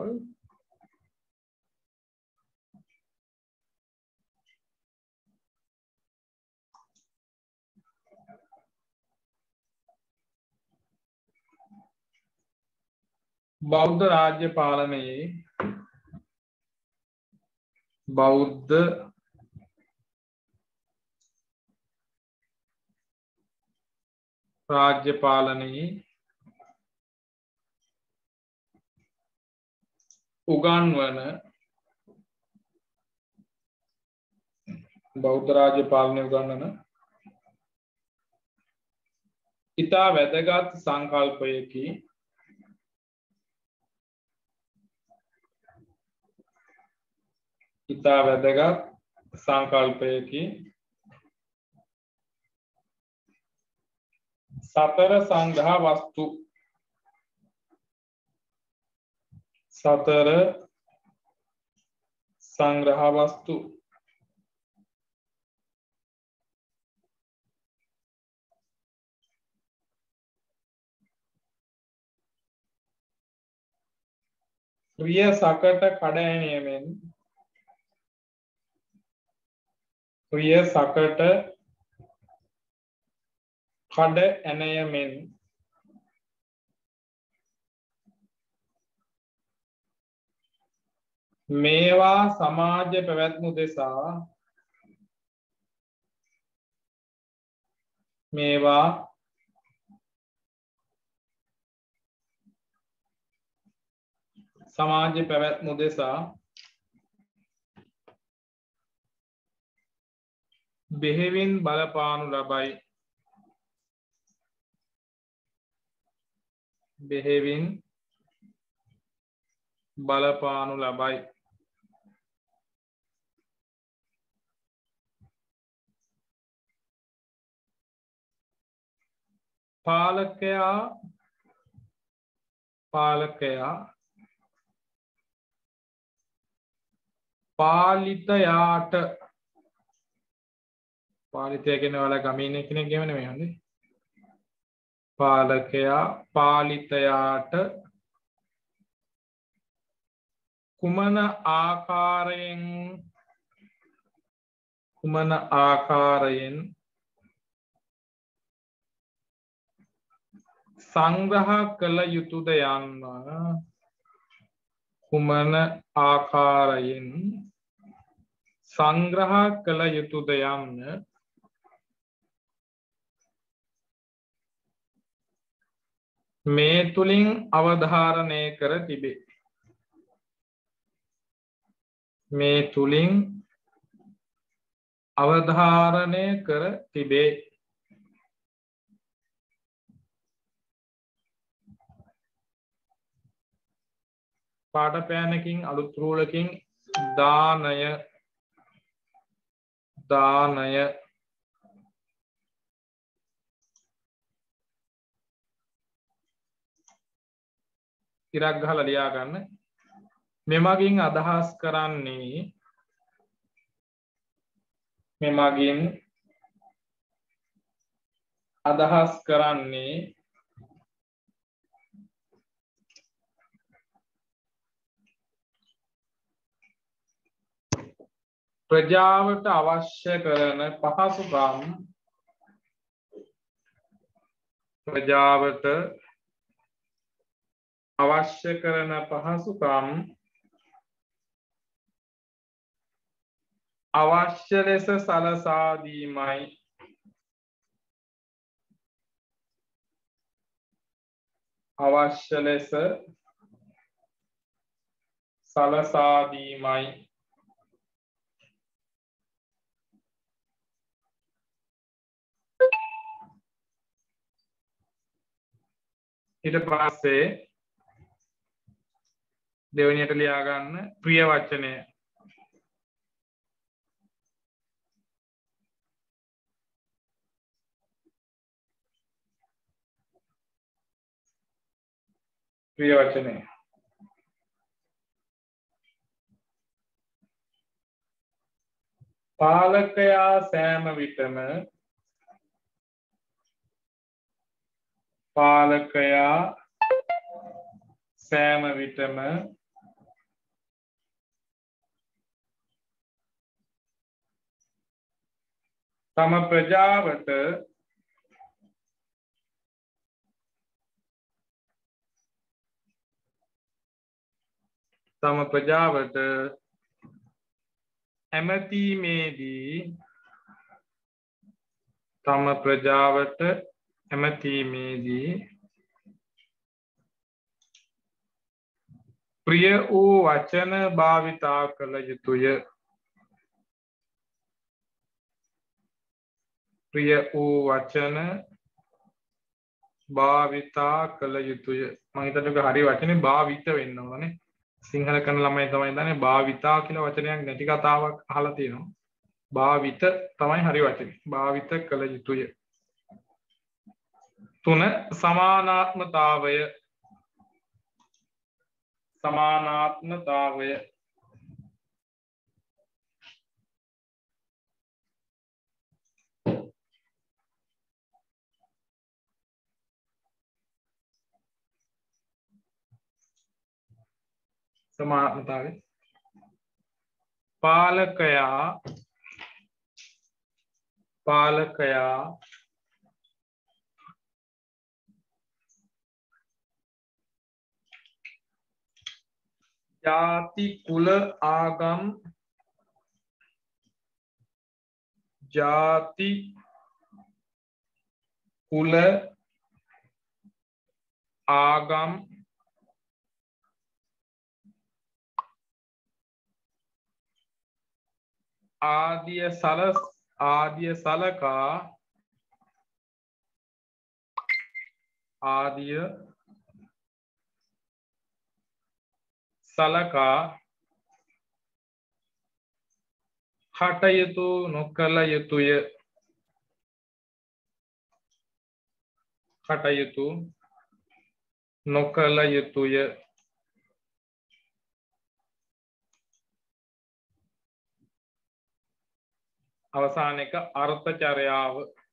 S1: බෞද්ධ රාජ්‍ය පාලනයේ बौद्ध राज्य पालने उगानवन बौद्ध राज्य पालने उगानवन इता වැදගත් සංකල්පයකි ඉතා වැදගත් සංකල්පයකි සතර සංග්‍රහ වස්තු සතර සංග්‍රහ වස්තු ප්‍රිය සකට කඩ ඇනීමෙන් प्रिय सकट खड एनयमेन मेवा समाज පැවැත්මු දෙසා මේවා සමාජ පැවැත්මු දෙසා බෙහෙවින් බලපානු ලබයි බෙහෙවින් බලපානු ලබයි පාලකයා පාලකයා පාලිතයාට පාලිතය කියන වල ගමේ ඉන්න කෙනෙක් ගෙම නෙමෙයි හොඳේ පාලකයා පාලිතයාට කුමන ආකාරයෙන් කුමන ආකාරයෙන් සංග්‍රහ කළ යුතුද යන්න කුමන ආකාරයෙන් සංග්‍රහ කළ යුතුද යන්න මේ තුලින් අවධාරණය කර තිබේ මේ තුලින් අවධාරණය කර තිබේ පාට පෑනකින් අලුත් රූලකින් දානය දානය ඉරක් ගහලා ලියා ගන්න. මෙමගින් අදහස් කරන්නේ මෙමගින් අදහස් කරන්නේ ප්‍රජාවට අවශ්‍ය කරන පහසුකම් ප්‍රජාවට අවශ්‍ය කරන පහසුකම් අවශ්‍ය ලෙස සලසා දීමයි අවශ්‍ය ලෙස සලසා දීමයි ඊට පස්සේ දෙවෙනියට ලියා ගන්න ප්‍රිය වචනය ප්‍රිය වචනය පාලකයා සෑම විටම පාලකයා සෑම විටම තම ප්‍රජාවට තම ප්‍රජාවට ඇමතීමේදී තම ප්‍රජාවට ඇමතීමේදී ප්‍රිය වූ වචන භාවිතා කළ යුතුය ප්‍රිය වූ වචන භාවිතා කළ යුතුය මම හිතන්නේ හරි වචනේ භාවිත වෙන්න ඕනේ සිංහල කරන ළමයි තමයි දන්නේ භාවිතා කියලා වචනයක් නැති කතාවක් අහලා තියෙනවා භාවිත තමයි හරි වචනේ භාවිත කළ යුතුය තුන සමානාත්මතාවය සමානාත්මතාවය සමානාත්මතාවය පාලකයා පාලකයා जाति कुल आगम जाति कुल आगम आद्य सलस आद्य सलका आद्य सलका हटयतु නොකළ යුතුය හටයුතු නොකළ යුතුය අවසාන එක අර්ථචර්යාව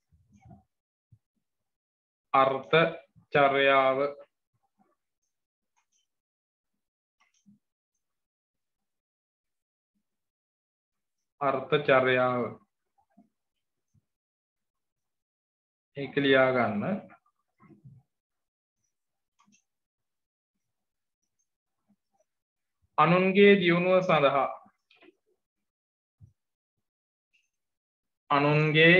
S1: අර්ථචර්යාව අර්ථචර්යාව ඒක ලියා ගන්න අනුන්ගේ දියුණුව සඳහා අනුන්ගේ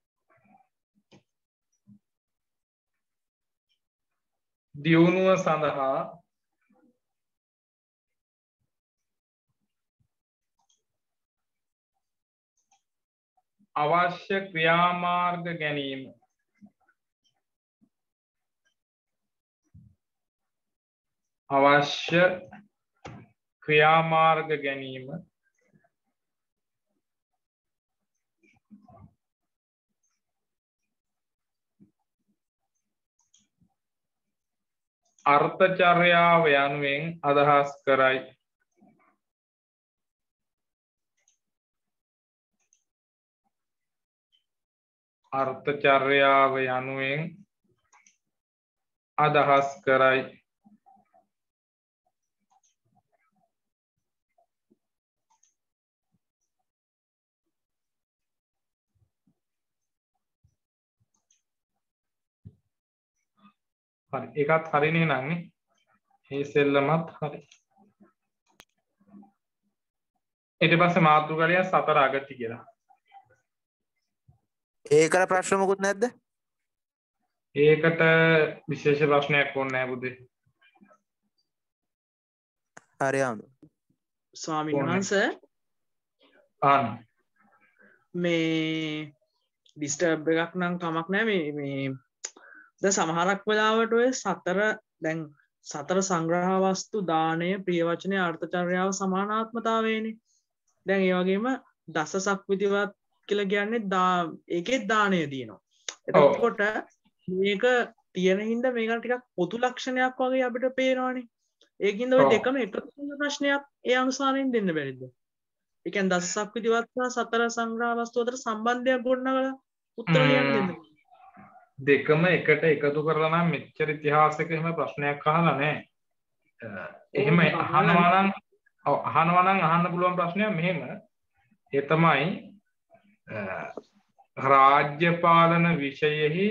S1: දියුණුව සඳහා අවශ්‍ය ක්‍රියාමාර්ග ගැනීම අවශ්‍ය ක්‍රියාමාර්ග ගැනීම අර්ථචර්යාව යනුවෙන් අදහස් කරයි. අර්ථචර්යාව යනුවෙන් අදහස් කරයි. හරි ඒකත් හරිනේ නංනේ. මේ සෙල්ලමත් හරි. ඊට පස්සේ මාතෘකාලිය සතර අගති කියලා.
S5: ඒකට ප්‍රශ්න මොකුත් නැද්ද?
S1: ඒකට විශේෂ ප්‍රශ්නයක් ඕනේ නැහැ පුතේ.
S5: හරි ආන්දු.
S3: ස්වාමීන් වහන්සේ
S1: ආන්න
S3: මේ ඩිස්ටර්බ් එකක් නම් කමක් නැහැ මේ මේ ද සමහරක් වෙලාවට ඔය සතර දැන් සතර සංග්‍රහ වස්තු දානය ප්‍රියවචනය අර්ථචර්යාව සමානාත්මතාවයනේ. දැන් ඒ වගේම දස සක්විතිවත් කියලා කියන්නේ දා ඒකෙත් දානය තියෙනවා. එතකොට මේක තියෙන හින්දා මේක ටිකක් පොදු ලක්ෂණයක් වගේ අපිට පේනවනේ. ඒකින්ද ඔය දෙකම එකතු වෙන ප්‍රශ්නයක් ඒ අනුසාරයෙන් දෙන්න බැරිද? ඒ කියන්නේ දස සක්විතිවත් සහ සතර සංග්‍රහ වස්තු අතර සම්බන්ධයක් ගොඩනගලා උත්තර ලියන්න දෙන්න.
S1: දෙකම එකට එකතු කරලා නම් මෙච්චර ඉතිහාසයක එහෙම ප්‍රශ්නයක් අහලා නැහැ. එහෙම අහනවා නම් අහනවා නම් අහන්න පුළුවන් ප්‍රශ්නයක් මෙහෙම. ඒ තමයි රාජ්‍ය පාලන විෂයෙහි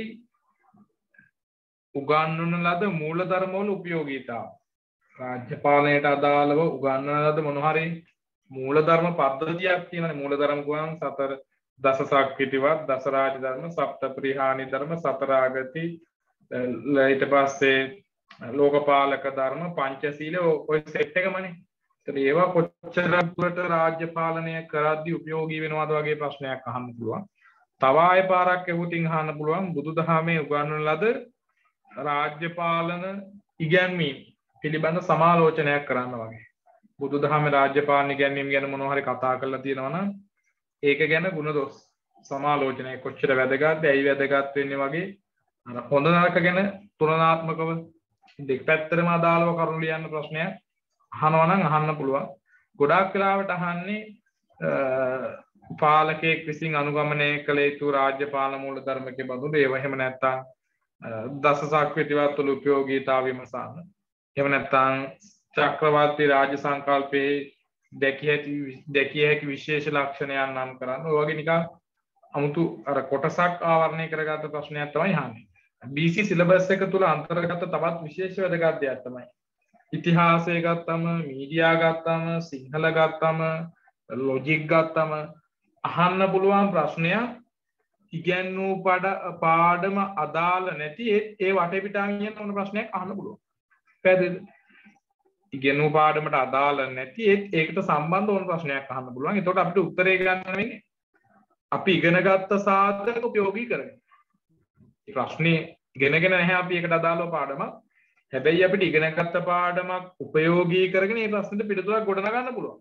S1: උගන්වන ලද මූලධර්ම වල උපයෝගීතාව. රාජ්‍ය පාලනයට අදාළව උගන්වන ලද මොන හරි මූලධර්ම පද්ධතියක් තියෙනනේ. මූලධර්ම ගුවන් සතර දස සක්විතිවත් දස රාජ ධර්ම සප්ත ප්‍රිහානි ධර්ම සතරාගති ඊට පස්සේ ලෝකපාලක ධර්ම පංචශීල ඔය සෙට් එකමනේ. ඒත් ඒවා කොච්චර දුරට රාජ්‍ය පාලනය කරද්දී උපයෝගී වෙනවද වගේ ප්‍රශ්නයක් අහන්න පුළුවන්. තව ආය පාරක් එහුටින් අහන්න පුළුවන් බුදුදහමේ උගන්වන ලද රාජ්‍ය පාලන ඉගැන්වීම් පිළිබඳ සමාලෝචනයක් කරන්න වගේ. බුදුදහමේ රාජ්‍ය පාලන ඉගැන්වීම් ගැන මොනවා හරි කතා කරලා තියෙනවා නම් ඒක ගැන ගුණදොස් සමාලෝචනය කොච්චර වැදගත්ද ඇයි වැදගත් වෙන්නේ වගේ අර හොඳ නරක ගැන තුලනාත්මකව දෙපැත්තටම අදාළව කරුණු ලියන්න ප්‍රශ්නයක් අහනවා නම් අහන්න පුළුවන්. ගොඩාක් වෙලාවට අහන්නේ පාලකයෙක් විසින් අනුගමනය කළ යුතු රාජ්‍ය පාලන මූල ධර්මකේ බඳුද ඒව එහෙම නැත්නම් දස සක්විතිවත් වල උපයෝගීතාව විමසන්න. එහෙම නැත්නම් චක්‍රවර්ති රාජ්‍ය සංකල්පයේ දැකිය හැකි දැකිය හැකි විශේෂ ලක්ෂණයන් නම් කරන්න. ඔය වගේ නිකන් 아무තු අර කොටසක් ආවරණය කරගත්ත ප්‍රශ්නයක් තමයි අහන්නේ. බී සී සිලබස් එක තුල අන්තර්ගත තවත් විශේෂ වැදගත් දෙයක් තමයි. ඉතිහාසය ගත්තම, මීඩියා ගත්තම, සිංහල ගත්තම, ලොජික් ගත්තම අහන්න පුළුවන් ප්‍රශ්නයක් ඉගැන්වූ පාඩම අදාළ නැති ඒ වටේ පිටාගෙන යන මොන ප්‍රශ්නයක් අහන්න පුළුවන්. පැහැදිලිද? ඉගෙනු පාඩමට අදාළ නැති ඒකට සම්බන්ධ ඕන ප්‍රශ්නයක් අහන්න පුළුවන්. එතකොට අපිට උත්තරේ ගන්න වෙන්නේ අපි ඉගෙන ගත්ත සාධක උපයෝගී කරගෙන. මේ ප්‍රශ්නේ ඉගෙනගෙන නැහැ අපි ඒකට අදාළව පාඩමක්. හැබැයි අපිට ඉගෙන ගත්ත පාඩමක් උපයෝගී කරගෙන මේ ප්‍රශ්නෙට පිළිතුරක් ගොඩනගන්න පුළුවන්.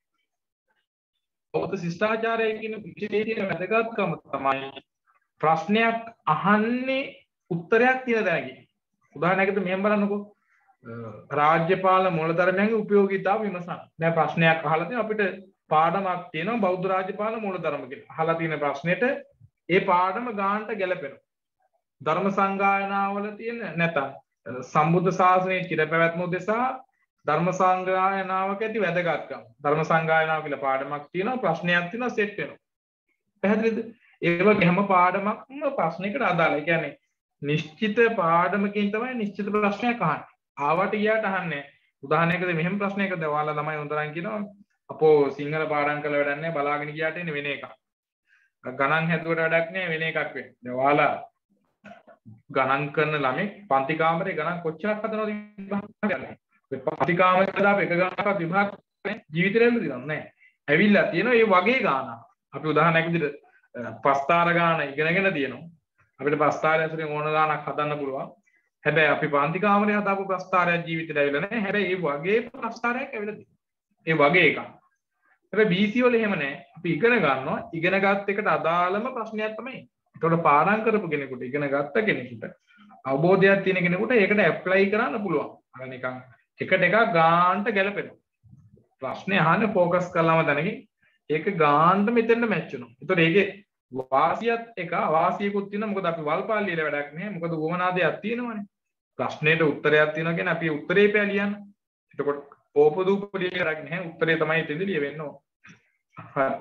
S1: ඔබට ශිෂ්ටාචාරයේ කියන විශේෂයෙන් වැදගත්කම තමයි ප්‍රශ්නයක් අහන්නේ උත්තරයක් තියෙන දැනගන්න. උදාහරණයකට මෙහෙම බලන්නකෝ. රාජ්‍ය පාලන මූලධර්මයන්ගේ උපයෝගීතාව විමසන්න. දැන් ප්‍රශ්නයක් අහලා තියෙනවා අපිට පාඩමක් තියෙනවා බෞද්ධ රාජ්‍ය පාලන මූලධර්ම කියලා. අහලා තියෙන ප්‍රශ්නෙට ඒ පාඩම ගානට ගැලපෙනවා. ධර්ම සංගායනාවල තියෙන නැත්නම් සම්බුද්ධ ශාසනයේ චිරපැවැත්ම උදෙසා ධර්ම සංගායනාවක ඇති වැදගත්කම. ධර්ම සංගායනාව කියලා පාඩමක් තියෙනවා ප්‍රශ්නයක් තියෙනවා සෙට් වෙනවා. පැහැදිලිද? ඒ වගේ හැම පාඩමක්ම ප්‍රශ්නයකට අදාළයි. කියන්නේ නිශ්චිත පාඩමකින් තමයි නිශ්චිත ප්‍රශ්නයක් අහන්නේ. ආවට ගියාට අහන්නේ. උදාහරණයකට මෙහෙම ප්‍රශ්නයකට ඔයාලා ළමයි හොඳරන් කියනවා අපෝ සිංහල පාඩම් කළ වැඩක් නැහැ බලාගෙන ගියාට එන්නේ වෙන එකක්. ගණන් හැදුවට වැඩක් නැහැ වෙන එකක් වෙන්නේ. දැන් ඔයාලා ගණන් කරන ළමෙක් පන්ති කාමරේ ගණන් කොච්චරක් හදනවද විභාගයක්. පන්ති කාමරේ දාපු එක ගණනක්වත් විභාග ජීවිතේම දිනන්නේ නැහැ. ඇවිල්ලා තියෙනවා මේ වගේ ගානක්. අපි උදාහරණයක් විදිහට පස්තාර ගාන ඉගෙනගෙන තියෙනවා. අපිට පස්තාරය ඇතුලේ ඕන ගානක් හදන්න පුළුවන්. හැබැයි අපි පන්ති කාමරේ හදාපු ප්‍රස්තාරයක් ජීවිතේට ඇවිල්ලා නැහැ. හැබැයි ඒ වගේ ප්‍රස්තාරයක් ඇවිල්ලා තියෙනවා. ඒ වගේ එකක්. හැබැයි B C වල එහෙම නැහැ. අපි ඉගෙන ගන්නවා. ඉගෙන ගත් එකට අදාළම ප්‍රශ්නයක් තමයි. ඒකට පාඩම් කරපු කෙනෙකුට ඉගෙන ගත්ත කෙනෙකුට අවබෝධයක් තියෙන කෙනෙකුට ඒකට ඇප්ලයි කරන්න පුළුවන්. අර නිකන් එකට එකක් ගානට ගැලපෙනවා. ප්‍රශ්නේ අහන්නේ ફોකස් කරලාම දැනගි ඒක ගානට මෙතෙන්ට මැච් වෙනවා. ඒතකොට ඒකේ වාසියත් එක අවාසියකුත් තියෙනවා. මොකද අපි වල්පාල් ලියලා වැඩක් නැහැ. මොකද උවමනා දෙයක් තියෙනවනේ. ප්‍රශ්නෙට උත්තරයක් තියෙනවා කියන්නේ අපි උත්තරේ පෑ ලියන්න. එතකොට ඕපදූප ලියලා වැඩක් නැහැ. උත්තරේ තමයි එතෙන්ද ලියවෙන්න ඕන. හරි.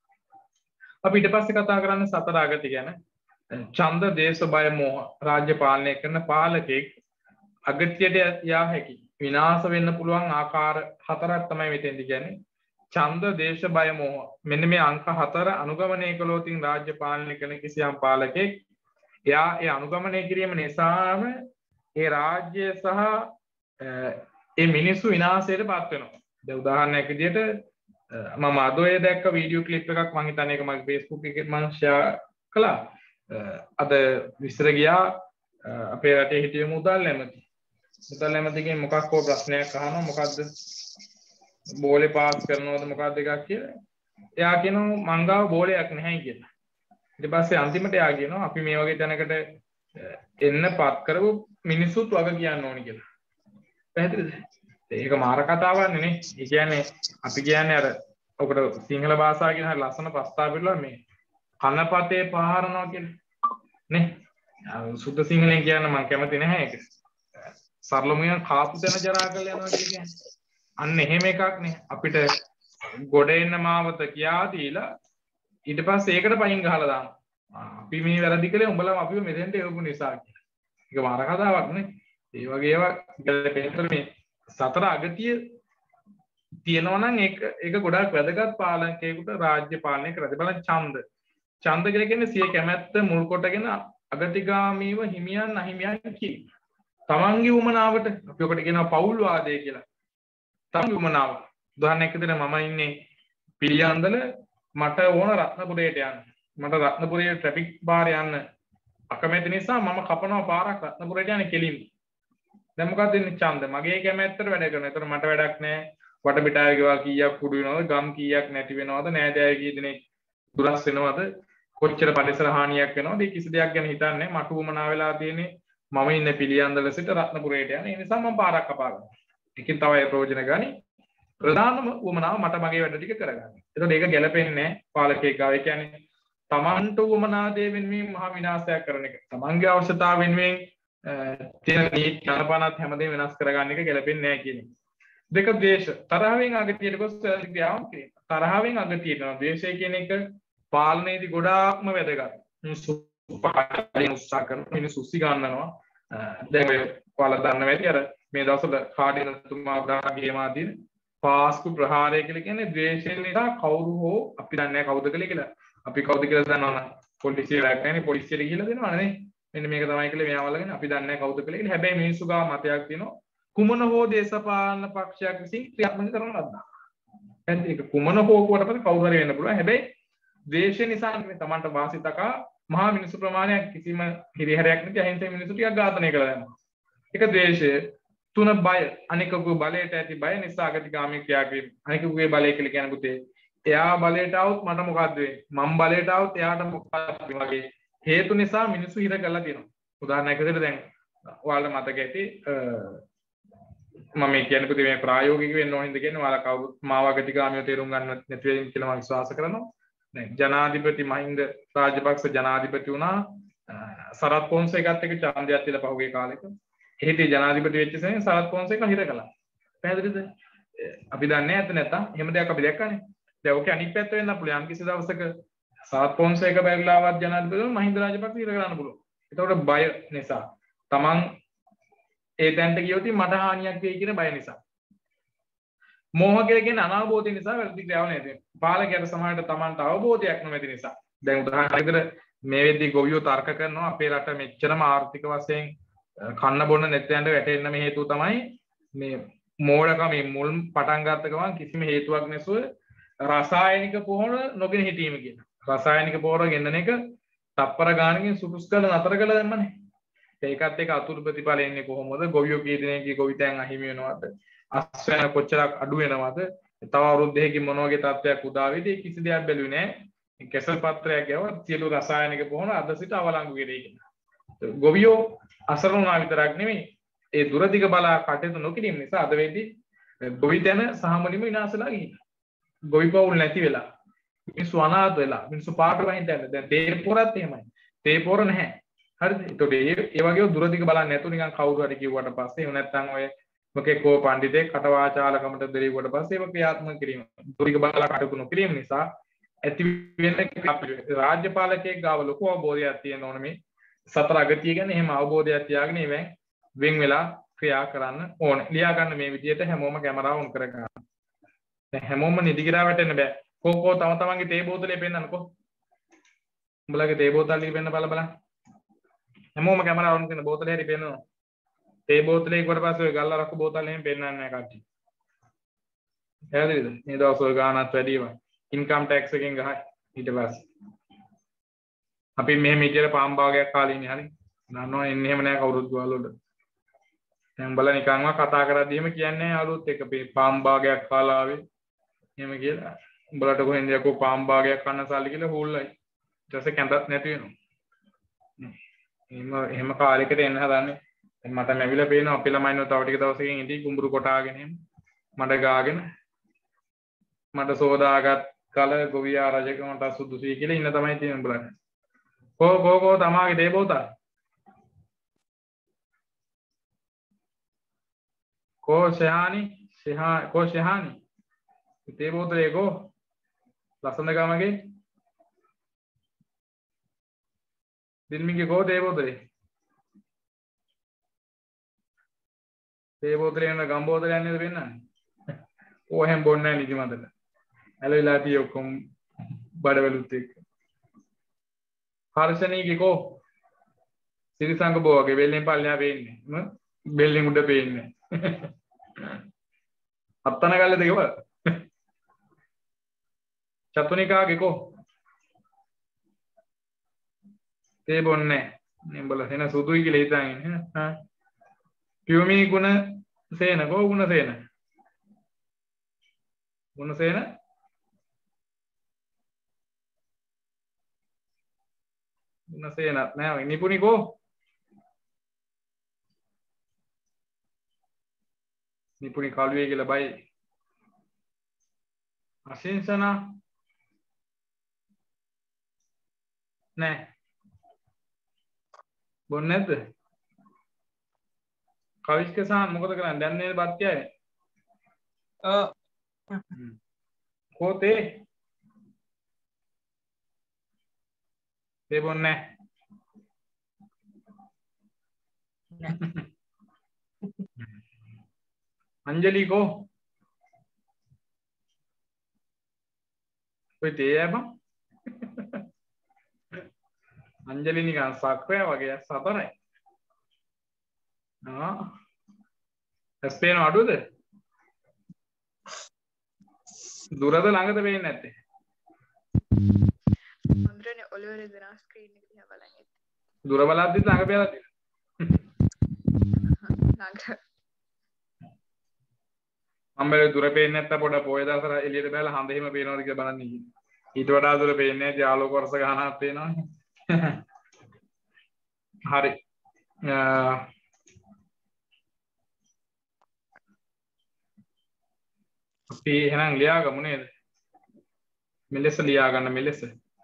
S1: අපි ඊට පස්සේ කතා කරන්නේ සතර අගති ගැන. ඡන්ද, දේශ, බය, මෝහ රාජ්‍ය පාලනය කරන පාලකෙක් අගතියට යා හැකි විනාශ වෙන්න පුළුවන් ආකාර හතරක් තමයි මෙතෙන්දි කියන්නේ. ඡන්ද, දේශ, බය, මෝහ. මෙන්න මේ අංක හතර අනුගමනය කළොත් රාජ්‍ය පාලනය කරන කිසියම් පාලකෙක් එයා ඒ අනුගමනය කිරීම නිසාම ඒ රාජ්‍ය සහ ඒ මිනිස්සු විනාශයට පත් වෙනවා. දැන් උදාහරණයක් විදිහට මම අද ඔය දැක්ක වීඩියෝ ක්ලිප් එකක් මම හිතන්නේ ඒක මගේ Facebook එකේ මම ෂෙයා කළා. අද විස්තර ගියා අපේ රටේ හිටිය මුදල් ඇමති. මුදල් ඇමතිගෙන් මොකක් හෝ ප්‍රශ්නයක් අහනවා මොකද්ද බෝලේ පාස් කරනවද මොකක්ද එකක් කියලා. එයා කියනවා මං ගාව බෝලයක් නැහැ කියලා. ඊට පස්සේ අන්තිමට එයා කියනවා අපි මේ වගේ තැනකට එන්න පත් කරපු මිනිස්සුත් වග කියන්න ඕනි කියලා. පැහැදිලිද? ඒක මාර කතාවක් නෙනේ. ඒ කියන්නේ අපි කියන්නේ අර ඔකට සිංහල භාෂාව කියන හරිය ලස්සන ප්‍රස්තාව පිළිලා මේ කනපතේ පහරනවා කියන්නේ. නේ? සුද්ධ සිංහලෙන් කියන්න මම කැමති නැහැ ඒක. සරලම කියන කාපු තැන ජරා කරලා යනවා කියන්නේ. අන්න එහෙම එකක් නේ. අපිට ගොඩ එන්න මාවත කියා දීලා ඊට පස්සේ ඒකට පයින් ගහලා දානවා. අපි මේ වැරදි කළේ උඹලම අපිව මෙතෙන්ට එවපු නිසා කියලා. ඒක මාර කතාවක් නේ. ඒ වගේ ඒවා ගැලපෙන්න මේ සතර අගතිය තියෙනවා නම් ඒක ඒක ගොඩාක් වැදගත් පාලකයෙකුට රාජ්‍ය පාලනය කරද්දී බලන්න ඡන්ද. ඡන්ද කියලා කියන්නේ සිය කැමැත්ත මුල් කොටගෙන අගතිගාමීව හිමියන් අහිමියන් කියන. තමන්ගේ උමනාවට අපි ඔකට කියනවා පෞල් වාදය කියලා. තමන්ගේ උමනාව. උදාහරණයක් විදිහට මම ඉන්නේ පිළියන්දල මට ඕන රත්නපුරයට යන්න. මට රත්නපුරේ ට්‍රැෆික් බාර් යන්න අකමැති නිසා මම කපනවා පාරක් රත්නපුරයට යන්නේ කෙලින්ම. දැන් මොකක්ද වෙන්නේ ඡන්ද මගේ කැමැත්තට වැඩ කරනවා. ඒතර මට වැඩක් නැහැ. වටපිටාවේ ගෙවල් කීයක් කුඩු වෙනවද ගම් කීයක් නැති වෙනවද නෑදෑය කී දෙනෙක් දුරස් වෙනවද කොච්චර පරිසර හානියක් වෙනවද මේ කිසි දෙයක් ගැන හිතන්නේ මට උමනා වෙලා තියෙන්නේ මම ඉන්නේ පිළියන්දල සිට රත්නපුරයට යන. ඒ නිසා මම පාරක් කපා ගන්නවා. ටිකකින් තමයි ප්‍රයෝජන ගනි. ප්‍රධානම උමනාව මට මගේ වැඩ ටික කරගන්න. ඒතකොට ඒක ගැලපෙන්නේ නැහැ පාලකයෙක් ගාව. ඒ කියන්නේ තමන්ට උමනා දේ වෙනුවෙන් මහා විනාශයක් කරන එක. තමන්ගේ අවශ්‍යතාව වෙනුවෙන් තියෙන නීති ජනපනත් හැමදේම වෙනස් කරගන්න එක ගැලපෙන්නේ නැහැ කියන එක. දෙක ද්වේෂ තරහෙන් අගතියට ගොස් ක්‍රියාවන් කිරීම. තරහෙන් අගතියට යනවා. ද්වේෂය කියන එක පාලනයේදී ගොඩාක්ම වැදගත්. මිනිස්සු පාලනය උත්සාහ කරන මිනිස්සු උසි ගන්නවා. දැන් ඔය ඔයාලා දන්නව ඇති අර මේ දවස්වල කාඩිනල්තුමා ගාගේ මාදින පාස්කු ප්‍රහාරය කියලා කියන්නේ ද්වේෂයෙන් නිසා කවුරු හෝ අපි දන්නේ නැහැ කවුද කියලා කියලා. අපි කවුද කියලා දන්නවනම් පොලිසිය රැක් නැහැ පොලිසියට ගිහිල්ලා දෙනවා නේ. මෙන්න මේක තමයි කියලා මෙයාවලගෙන අපි දන්නේ නැහැ කවුද කියලා. හැබැයි මිනිස්සු ගාව මතයක් තියෙනවා. කුමන හෝ දේශපාලන පක්ෂයක් විසින් ක්‍රියාත්මක කරන ලද්දා. එහෙනම් ඒක කුමන හෝ කුවට පස්සේ කවුරු හරි වෙන්න පුළුවන්. හැබැයි ද්වේෂය නිසා මේ Tamanට වාසිතකා මහා මිනිස්සු ප්‍රමාණයක් කිසිම හිරිහැරයක් නැති අහිංසක මිනිස්සු ටිකක් ඝාතනය කළා යනවා. ඒක ද්වේෂය. තුන බය. අනිකකුගේ බලයට ඇති බය නිසා අගතිගාමී ක්‍රියා කිරීම. අනිකකුගේ බලය කියලා කියන්නේ පුතේ. එයා බලයට આવුත් මට මොකද්ද වෙන්නේ? මම බලයට આવුත් එයාට මොකක්ද වගේ හේතු නිසා මිනිස්සු හිර කරලා තියෙනවා. උදාහරණයක් විදිහට දැන් ඔයාලට මතක ඇති මම කියන්නේ පුතේ මේ ප්‍රායෝගික වෙන්න ඕනින්ද කියන්නේ ඔයාලා කවුරුත් මාව අගතිගාමීව තේරුම් ගන්න නැති වෙයින් කියලා මම විශ්වාස කරනවා. දැන් ජනාධිපති මහින්ද රාජපක්ෂ ජනාධිපති වුණා සරත් පොන්සේකත් එක්ක ඡන්දයක් තියලා පහුගිය කාලෙක. එහෙටි ජනාධිපති වෙච්ච සෙන් සරත් පොන්සේක හිර කළා. පැහැදිලිද? අපි දන්නේ නැත්ද නැත්තම් එහෙම දෙයක් අපි දැක්කනේ. දැන් ඔකේ අනිත් පැත්ත වෙන්න පුළුවන්. යම් කිසි දවසක සරත් පොන්සේක බැරිලාවත් ජනාධිපති මහින්ද රාජපක්ෂ හිර කරන්න පුළුවන්. ඒතකොට බය නිසා තමන් ඒ තැනට ගියොත් මට හානියක් වෙයි කියන බය නිසා. මෝහ කියලා කියන්නේ අනවබෝධය නිසා වැරදි ක්‍රියාව නේද? පාලකයාට සමාජයට තමන්ට අවබෝධයක් නොමැති නිසා. දැන් උදාහරණයක් විදිහට මේ වෙද්දී ගොවියෝ තර්ක කරනවා අපේ රට මෙච්චරම ආර්ථික වශයෙන් කන්න බොන්න නැත්නම් වැටෙන්නම හේතුව තමයි මේ මෝඩකම මුල් පටන් ගත්ත ගමන් කිසිම හේතුවක් නැසුව රසායනික පොහොර නොගෙන හිටීම කියන. රසායනික පොහොර ගෙන්නන එක තප්පර ගානකින් සුදුසු කරලා නතර කළා දැම්මනේ. ඒකත් එක්ක අතුරු ප්‍රතිඵල එන්නේ කොහොමද? ගොවියෝ කී දෙනෙක්ගේ ගොවිතැන් අහිමි වෙනවද? අස්වැන්න කොච්චරක් අඩු වෙනවද? තව අවුරුද්දකින් මොන වගේ තත්ත්වයක් උදා වෙයිද කිසි දෙයක් බැලුවේ නැහැ. කෙසල් පත්‍රයක් ගාව සියලු රසායනික පොහොන අද සිට අවලංගු කෙරේ කියලා. ගොවියෝ අසරණ වුණා විතරක් නෙමෙයි ඒ දුරදිග බලා කටයුතු නොකිරීම නිසා අද වෙද්දී ගොවි තැන සාමලින්ම විනාශලා ගිහින්. ගොවි පවුල් නැති වෙලා මිනිස්සු අනාථ වෙලා මිනිස්සු පාට වහින්න දැන් දැන් තේ පොරත් එහෙමයි. තේ පොර නැහැ. හරිද? ඒතකොට ඒ ඒ වගේ දුරදිග බලන්නේ නැතු නිකන් කවුරු හරි කිව්වට පස්සේ එහෙම නැත්නම් ඔය මොකේ කෝ පඬිතෙක් කටවාචාලකමට දෙරියුවට පස්සේ ඒක ක්‍රියාත්මක කිරීම. දුරදිග බලලා කටයුතු නොකිරීම නිසා ඇති වෙන රාජ්‍ය පාලකයෙක් ගාව ලොකු අවබෝධයක් තියෙන ඕන මේ සතර අගතිය ගැන එහෙම අවබෝධයක් තියාගෙන ඉවෙන් වෙන් වෙලා ක්‍රියා කරන්න ඕනේ. ලියා ගන්න මේ විදිහට හැමෝම කැමරාව ඔන් කර ගන්න. දැන් හැමෝම නිදි ගිරා වැටෙන්න බෑ. කෝ කෝ තම තමන්ගේ තේ බෝතලේ පෙන්නන්නකෝ. උඹලගේ තේ බෝතල් එක පෙන්න බල බල. හැමෝම කැමරාව ඔන් කරන බෝතලේ හරි පෙන්නනවා. තේ බෝතලේ ඊට පස්සේ ඔය ගල්ලා රක්කු බෝතල් එහෙම පෙන්නන්නේ නැහැ කට්ටිය. හැදෙයිද? මේ දවස්වල ගානක් වැඩි වань. ඉන්කම් ටැක්ස් එකෙන් ගහයි ඊට පස්සේ. අපි මෙහෙම විදියට පාම් භාගයක් කාලේ ඉන්නේ හරි. දන්නවනේ එන්නේ එහෙම නැහැ කවුරුත් ගාල වල. දැන් බල නිකන්ව කතා කරද්දී එහෙම කියන්නේ අලුත් එක පාම් භාගයක් කාලා ආවේ. එහෙම කියලා. උඹලට කොහෙන්ද යකෝ පාම් භාගයක් කන්න සල්ලි කියලා හොල්ලයි. ඊට පස්සේ කැඳත් නැති වෙනවා. එහෙම එහෙම කාලයකට එන්න හදන්නේ. දැන් මට ලැබිලා පේනවා අපේ ළමයින්ව තව ටික දවසකින් ඉඳි කුඹුරු කොටාගෙන එහෙම මඩ ගාගෙන මඩ සෝදාගත් කල ගොවියා රජකමට සුදුසුයි කියලා ඉන්න තමයි තියෙන්නේ බලන්න. කෝ කෝ කෝ තමාගේ තේ බෝතල්. කෝ ශහානි ශහා කෝ ශහානි තේ බෝතලේ කෝ ලස්සන ගමගේ දින්මිගේ කෝ තේ බෝතලේ තේ බෝතලේ යන ගම් බෝතලයක් නේද වෙන්නන්නේ. ඕ හැම බොන්නේ නැහැ නිදි මතල. ඇලවිලා තිය ඔක්කොම බඩවලුත් එක්ක. හර්ෂණීගේ කෝ සිරිසංග බෝ වගේ බෙල්ලෙන් පල්ලෙහා පේන්නේ. ම බෙල්ලෙන් උඩ පේන්නේ. අත්තන ගල්ලද ගෙවල්. චතුනිකාගේ කෝ තේ බොන්නේ නැහැ. නෙඹල සෙන සුදුයි කියලා හිතාගෙන ඉන්නේ. හා පියුමි ගුණ සේන කෝ ගුණ සේන. ගුණ සේන ගුණ සේනත් නෑ නිපුණි කෝ නිපුණි කළුවේ කියලා බයි. අසින්සන නෑ බොන්නේ නැද්ද? කවිස්කසාන් මොකද කරන්නේ? දැන් නේද බත් කියයි. ඔව්. කෝ තේ තේ බොන්නේ නැහැ. अंजलि को कोई ते है बा अंजलि निकाल साकरे वगैरह सातर है हाँ स्पेन आडू दे दूरा तो लांगे तो बेन नेते
S6: अंदर ने ओलिवर इधर स्क्रीन निकली है वाला है
S1: दूरा वाला आदमी लांगे पे आदमी
S6: लांगे
S1: අම්බල දුර පේන්නේ නැත්නම් පොඩ පොය දාසර එළියට බැලලා හඳ එහෙම පේනවද කියලා බලන්න ඉන්නේ. ඊට වඩා දුර පේන්නේ නැහැ. ආලෝක වර්ෂ ගණනක් පේනවනේ. හරි. අපි එහෙනම් ලියාගමු නේද? මෙලෙස ලියා ගන්න මෙලෙස.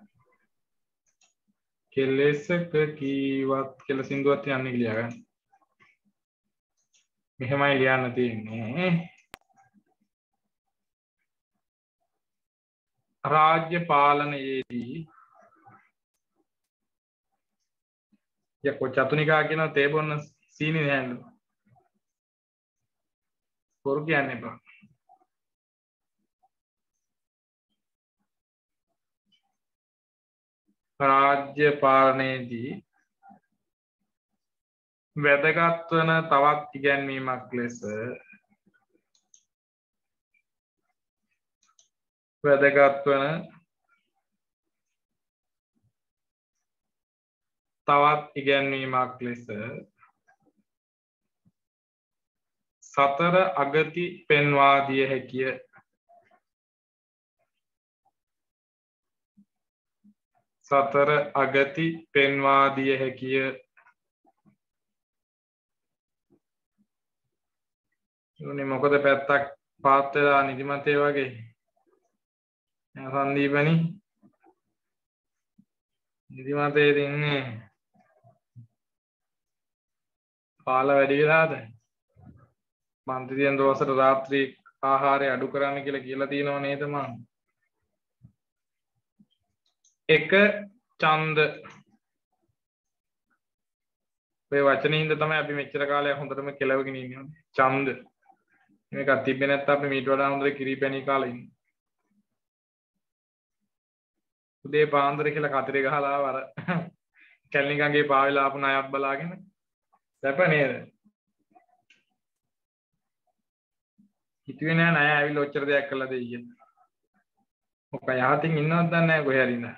S1: කෙලෙසක කීවත් කියලා සින්දුවක් තියන්නේ ලියා ගන්න. මෙහෙමයි ලියන්න තියෙන්නේ. राज्य पालनයේදී යකෝ චතුනිකා කියන තේ බොන්න සීනි නෑලු පොරු කියන්නේ බා රාජ්‍ය පාලනයේදී වැදගත් වන තවත් ඉගැන්වීමක් ලෙස වැදගත් වන තවත් ඉගැන්වීමක් ලෙස සතර අගති පෙන්වා දිය හැකිය. සතර අගති පෙන්වා දිය හැකිය. යෝනි මොකද පැත්තක් පාත් වෙලා නිදිමතේ වගේ. සංදීපනි නිදිමතේ ඉන්නේ. පාල වැඩි වෙලාද? මන්ත්‍රියන් දවසට රාත්‍රී ආහාරය අඩු කරන්න කියලා කියලා තියෙනව නේද මං? එක ඡන්ද මේ වචනින්ද තමයි අපි මෙච්චර කාලයක් හොඳටම කෙලවගෙන ඉන්නේ. ඡන්ද මේක තිබ්බේ නැත්නම් අපි මීට වඩා හොඳට කිරිපැණි කාලා ඉන්නේ. උදේ පාන්දර කියලා කතරේ ගහලා ආව අර කැලණිකන්ගේ පාවෙලා ආපු ණයක් බලාගෙන දැප නේද? හිතුවේ නෑ ණය ඇවිල්ලා ඔච්චර දෙයක් කළා දෙයි කියලා. මොකක් යහතින් ඉන්නවද දන්නේ නැහැ කොහේ හරි ඉන්න.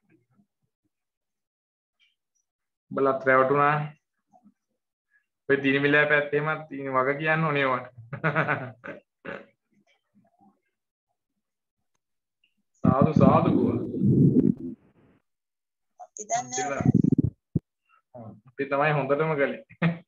S1: බලත් රැවටුණා. ඔය දිනිමිලා පැත්තේමත් තියෙන වග කියන්න ඕනේ වට. සාදු සාදු ගුවා.
S4: අපි දන්නේ
S1: අපි තමයි හොඳටම කළේ.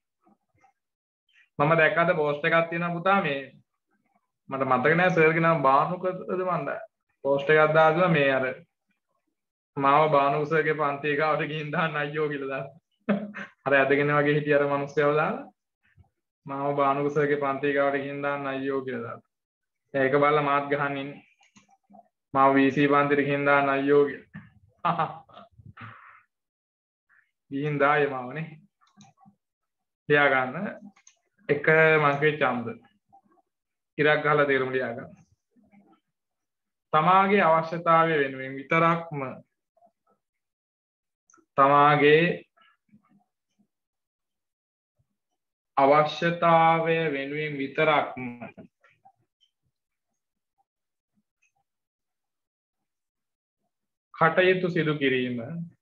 S1: මම දැක්කද පෝස්ට් එකක් තියෙනවා පුතා මේ මට මතක නෑ සර්ගේ නම බානුකද මන්ද පෝස්ට් එකක් දාලා මේ අර මාව බානුක සර්ගේ පන්ති ගාවට ගිහින් දාන්න අයියෝ කියලා දාලා. අර ඇදගෙන වගේ හිටිය අර මිනිස්සයව දාලා මාව බානුක සර්ගේ පන්ති ගාවට ගිහින් දාන්න අයියෝ කියලා දාලා. ඒක බලලා මාත් ගහන්න ඉන්නේ. මාව වීසී පන්තිට ගිහින් දාන්න අයියෝ කියලා. ගිහින් දායේ මාවනේ. ලියා ගන්න එක මංගේ ඡන්ද. ඉරක් ගහලා තේරුම් ලියා ගන්න. තමාගේ අවශ්‍යතාවය වෙනුවෙන් විතරක්ම තමාගේ අවශ්‍යතාවය වෙනුවෙන් විතරක්ම කටයුතු සිදු කිරීම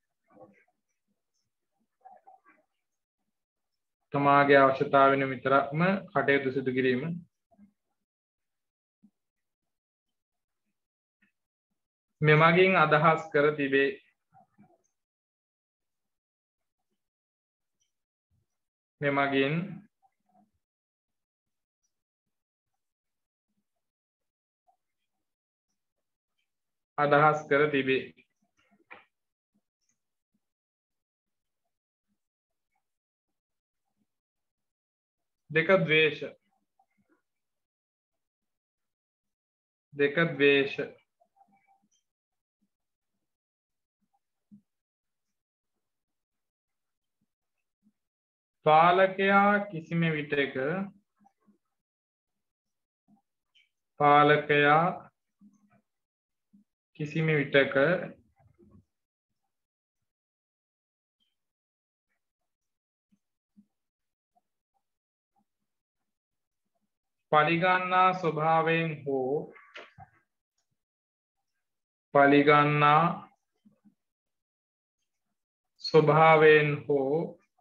S1: තමාගේ අවශ්‍යතාවය වෙනුවෙන් විතරක්ම කටයුතු සිදු කිරීම මෙමගින් අදහස් කර තිබේ. මෙමගින් අදහස් කර තිබේ. දෙක ද්වේෂ දෙක ද්වේෂ පාලකයා කිසිම විටක පාලකයා කිසිම විටක පරිගන්නා ස්වභාවයෙන් හෝ පරිගන්නා ස්වභාවයෙන් හෝ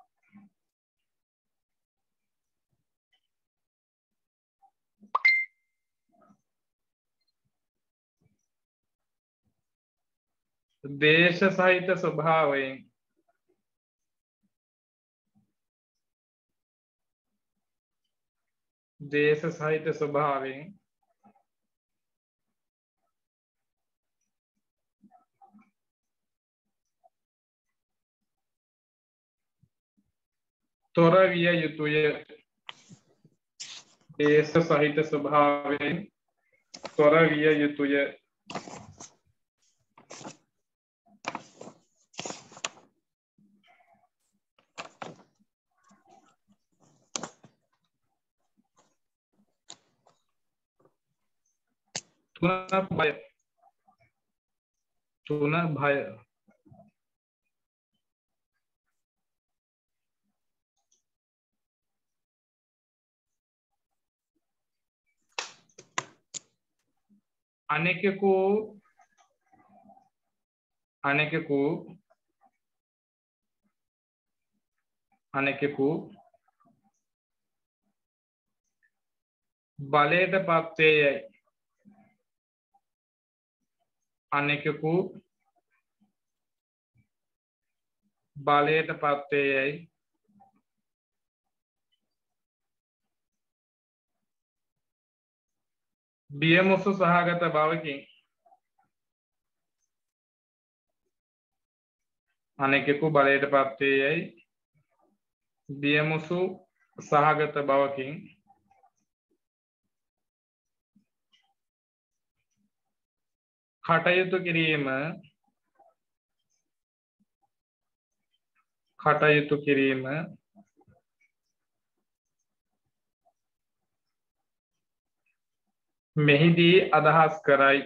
S1: දේශ සහිත ස්වභාවයෙන් දේශ සහිත ස්වභාවයෙන් තොර විය යුතුය. දේශ සහිත ස්වභාවයෙන් තොර විය යුතුය. තුන භය තුන භය අනෙකෙකු අනෙකෙකු අනෙකෙකු බලයට පත් වේයයි අනෙකෙකු බලයට පත් වේයයි බියමුසු සහගත බවකින් අනෙකෙකු බලයට පත් වේයයි බියමුසු සහගත බවකින් කටයුතු කිරීම කටයුතු කිරීම මෙහිදී අදහස් කරයි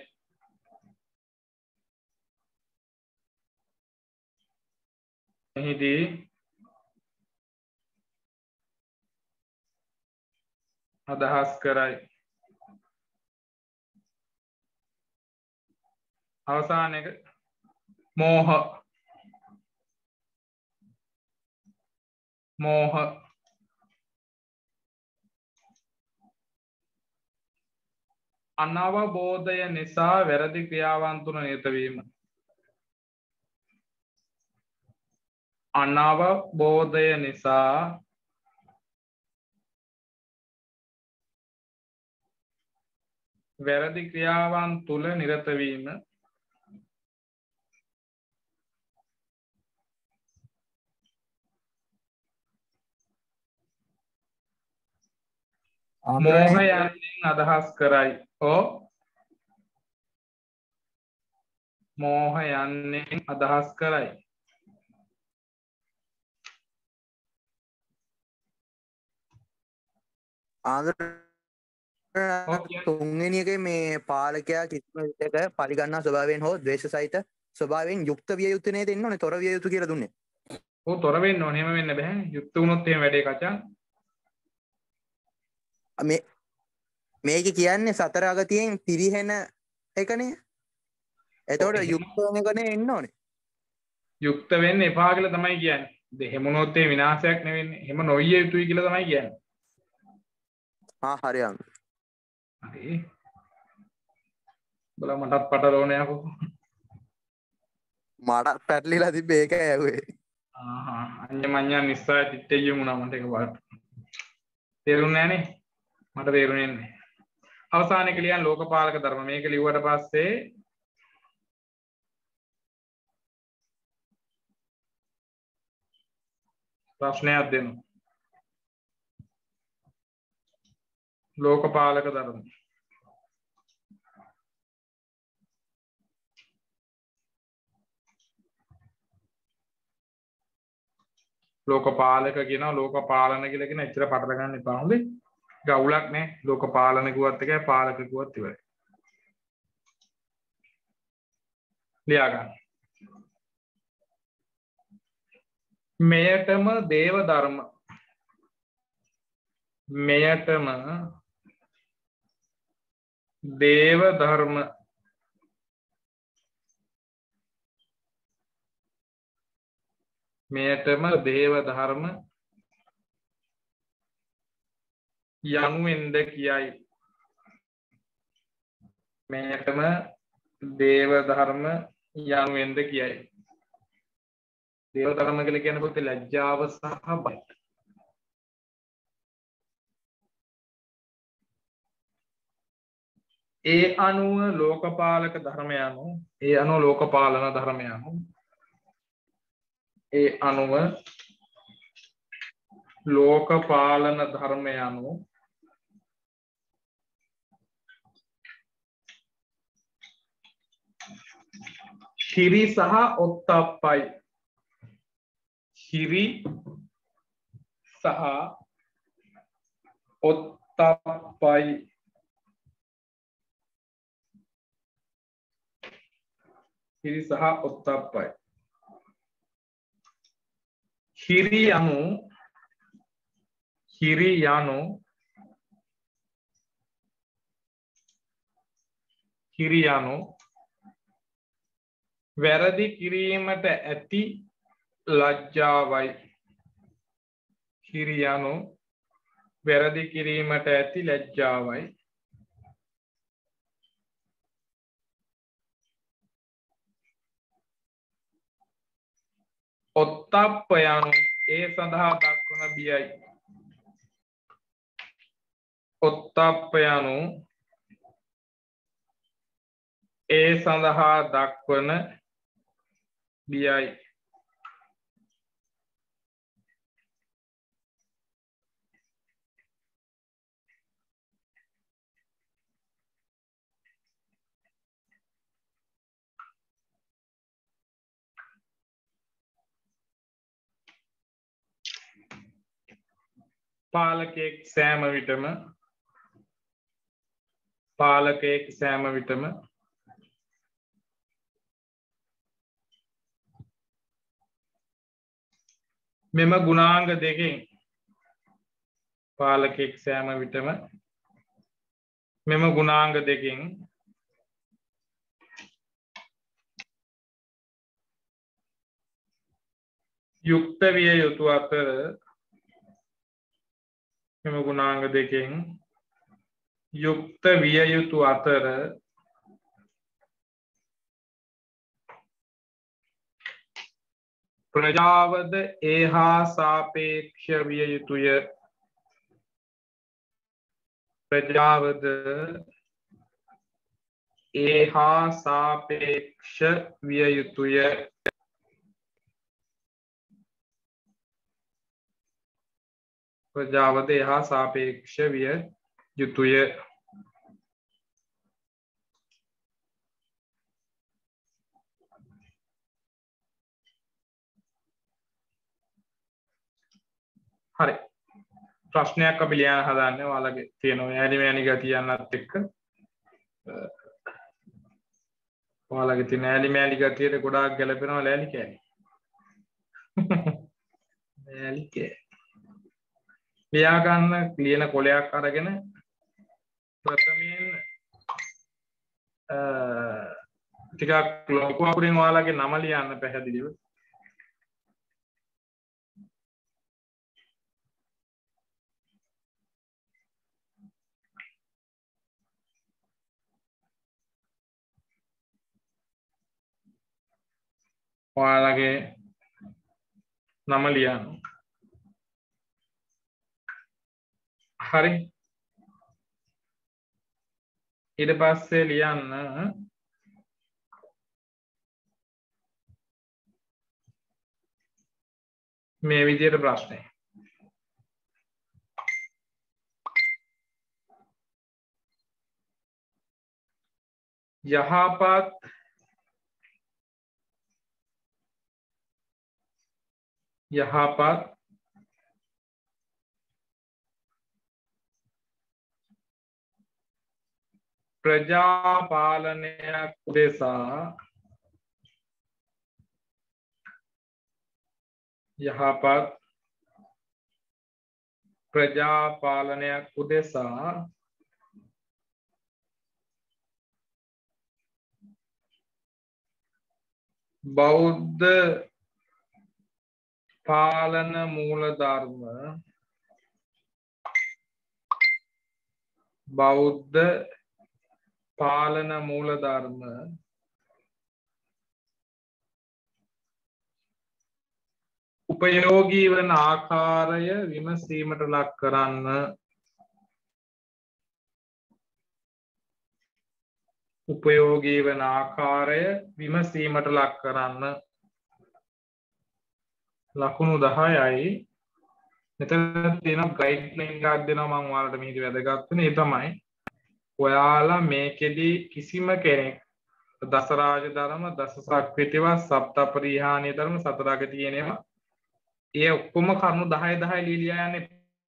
S1: මෙහිදී අදහස් කරයි අවසාන එක මෝහ මෝහ අනවබෝධය නිසා වැරදි ක්‍රියාවන් තුන නිරත වීම අනවබෝධය නිසා වැරදි ක්‍රියාවන් තුල නිරත වීම මෝහයන්ෙන් අදහස් කරයි ඕ මෝහයන්ෙන් අදහස් කරයි
S5: ආන්දර තුන්වෙනි එකේ මේ පාලකයා කිසිම විටක පරිගන්නා ස්වභාවයෙන් හෝ ද්වේෂ සහිත ස්වභාවයෙන් යුක්ත විය යුතු නේද ඉන්න ඕනේ තොර විය යුතු කියලා දුන්නේ.
S1: ඔව් තොර වෙන්න ඕනේ එහෙම වෙන්න බෑ. යුක්ත වුණොත් එහෙම වැඩේ කචා.
S5: මේ මේක කියන්නේ සතර අගතියෙන් පිරිහෙන එකනේ. එතකොට යුක්ත වෙන එකනේ එන්න ඕනේ.
S1: යුක්ත වෙන්න එපා කියලා තමයි කියන්නේ. එහෙම වුණොත් ඒ විනාශයක් නෙවෙන්නේ. එහෙම නොවිය යුතුයි කියලා තමයි කියන්නේ.
S5: ආ හරි අම්ම.
S1: හරි. බල මටත් පටලෝනේ යකෝ.
S5: මට පැටලිලා තිබ්බේ ඒක ඇහුවේ.
S1: ආහා අඤ්ඤමඤ්ඤා නිස්සාය තිට්ඨිය වුණා මට ඒක බලන්න. තේරුන්නේ නැහනේ. මට තේරුනේ නැහැ. අවසානයේ කියන ලෝකපාලක ධර්ම මේක ලිව්වට පස්සේ ප්‍රශ්නයක් දෙන්න. ලෝකපාලක ධර්ම ලෝකපාලක කියනවා ලෝකපාලන කියලා කියන එච්චර පටල ගන්න එපා හොඳේ. ගවුලක් නෑ ලෝකපාලන කිව්වත් එකයි පාලක කිව්වත් ඉවරයි. ලියා ගන්න. මෙයටම දේව ධර්ම මෙයටම දේව ධර්ම මෙයටම දේව ධර්ම යනුවෙන්ද කියයි. මෙයටම දේව ධර්ම යනුවෙන්ද කියයි. දේව ධර්ම කියලා කියන්නේ පොතේ ලැජ්ජාව සහ බය. ඒ අනුව ලෝකපාලක ධර්ම යනු ඒ අනුව ලෝකපාලන ධර්ම යනු ඒ අනුව ලෝකපාලන ධර්ම යනු හිරි සහ ඔත්තප්පයි හිරි සහ ඔත්තප්පයි හිරි සහ ඔත්තප්පයි හිරි යනු හිරි යනු හිරි යනු වැරදි කිරීමට ඇති ලැජ්ජාවයි. හිරි යනු වැරදි කිරීමට ඇති ලැජ්ජාවයි. ඔත්තප්ප යනු ඒ සඳහා දක්වන බියයි. ඔත්තප්ප යනු ඒ සඳහා දක්වන බියයි. පාලකයෙක් සෑම විටම පාලකයෙක් සෑම විටම මෙම ගුණාංග දෙකෙන් පාලකයෙක් සෑම විටම මෙම ගුණාංග දෙකෙන් යුක්ත විය යුතු අතර මෙම ගුණාංග දෙකෙන් යුක්ත විය යුතු අතර ප්‍රජාවද ඒහා සාපේක්ෂ විය යුතුය. ප්‍රජාවද ඒහා සාපේක්ෂ විය යුතුය. ප්‍රජාවද ඒහා සාපේක්ෂ විය යුතුය. හරි. ප්‍රශ්නයක් අපි ලියන්න හදන්නේ. ඔයාලගේ තියෙනවා ඈලි මෑලි ගතියන්නත් එක්ක. ඔයාලගේ තියෙන ඈලි මෑලි ගතියට ගොඩාක් ගැලපෙනවා ලෑලි කෑලි. ලෑලි කෑලි. ලියා ගන්න ලියන කොලයක් අරගෙන ප්‍රථමයෙන් අ ටිකක් ලොකු අකුරින් ඔයාලගේ නම ලියන්න පැහැදිලිව. ඔයාලගේ නම ලියන්න. හරි. ඊට පස්සේ ලියන්න මේ විදියට ප්‍රශ්නේ. යහපත් යහපත් ප්‍රජාපාලනයක් උදෙසා යහපත් ප්‍රජාපාලනයක් උදෙසා බෞද්ධ පාලන මූලධර්ම බෞද්ධ පාලන මූලධර්ම උපයෝගී වන ආකාරය විමසීමට ලක් කරන්න. උපයෝගී වන ආකාරය විමසීමට ලක් කරන්න. ලකුණු දහයයි. මෙතන තියෙන ගයිඩ්ලයින් එකක් දෙනවා මම ඔයාලට මේක වැදගත් වෙන. ඒ තමයි ඔයාලා මේකෙදි කිසිම කෙනෙක් දසරාජ ධර්ම, දස සක්විතිවත්, සප්තපරිහානීය ධර්ම, සතරාග තියෙනවා. ඒ ඔක්කොම කරුණු දහය දහය ලියලා යන්නේ.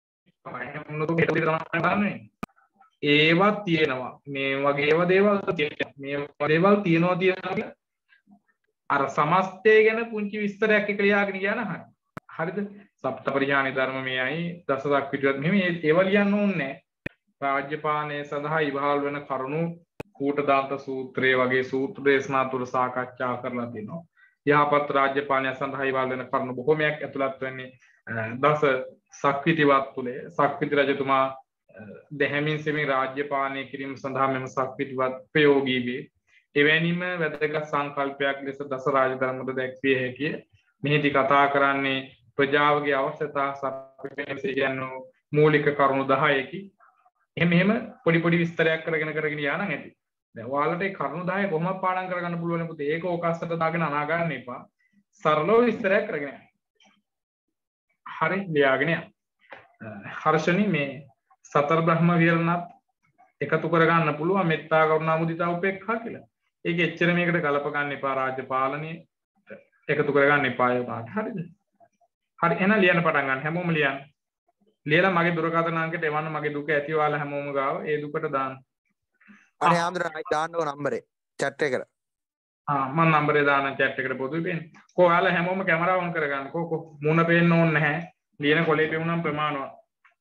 S1: ඒවත් තියෙනවා. මේ වගේව දේවල් තියෙනවා. මේ දේවල් තියෙනවා තියෙනවා අර සමස්තය ගැන පුංචි විස්තරයක් එක ලියාගෙන යන හරිය. හරිද? සප්තපරිහානීය ධර්ම මේයි, දස සක්විතිවත් මෙහෙම ඒවා ලියන්න ඕනේ නැහැ. රාජ්‍ය පාලනය සඳහා ඉවහල් වෙන කරුණු කූටදාන්ත සූත්‍රයේ වගේ සූත්‍ර දේශනා තුල සාකච්ඡා කරලා තියෙනවා. යහපත් රාජ්‍ය පාලනය සඳහා ඉවහල් වෙන කරුණු බොහෝමයක් ඇතුළත් වෙන්නේ දස සක්විතිවත් තුලේ. සක්විති රජතුමා දෙහැමින් සෙමින් රාජ්‍ය පාලනය කිරීම සඳහා මෙම සක්විතිවත් ප්‍රයෝගී වේ. එවැනිම වැදගත් සංකල්පයක් ලෙස දස රාජ ධර්මද දැක්විය හැකිය. මෙහිදී කතා කරන්නේ ප්‍රජාවගේ අවශ්‍යතා සපයන කියන මූලික කරුණු දහයකි. එහෙම එහෙම පොඩි පොඩි විස්තරයක් කරගෙන කරගෙන යනවා ඇති. දැන් ඔයාලට ඒ කරුණු දහය කොහොමද පාඩම් කරගන්න පුළුවන් පුතේ? ඒක ඕකස්සට දාගෙන අනා ගන්න එපා. සරලව විස්තරයක් කරගෙන යන්න. හරි ලියාගෙන යන්න. හර්ෂණි මේ සතර බ්‍රහ්ම විහරණත් එකතු කරගන්න පුළුවන් මෙත්තා කරුණා මුදිතා උපේක්ඛා කියලා. ඒක එච්චර මේකට ගලප ගන්න එපා රාජ්‍ය පාලනයේ එකතු කරගන්න එපා ඒ පාඩ. හරිද? හරි එහෙනම් ලියන්න පටන් ගන්න. හැමෝම ලියන්න. ලියලා මගේ දුරකථන අංකයට එවන්න මගේ දුක ඇති ඔයාලා හැමෝම ගාව ඒ දුකට දාන්න.
S5: අනේ ආන්දරයි දාන්න ඕන නම්බරේ chat එකට.
S1: ආ මම නම්බරේ දාන්න chat එකට පොදුයි පේන්නේ. කො ඔයාලා හැමෝම කැමරාව ඔන් කරගන්න. කො කො මුණ පේන්න ඕනේ නැහැ. ලියන කොලේ පෙවුනම් ප්‍රමාණවත්.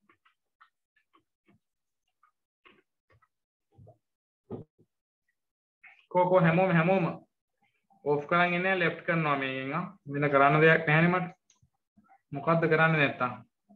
S1: කො කො හැමෝම හැමෝම ඔෆ් කරන් ඉන්නේ ලෙෆ්ට් කරනවා මේකෙන් ආ වෙන කරන්න දෙයක් නැහැනේ මට. මොකද්ද කරන්නේ නැත්තම්?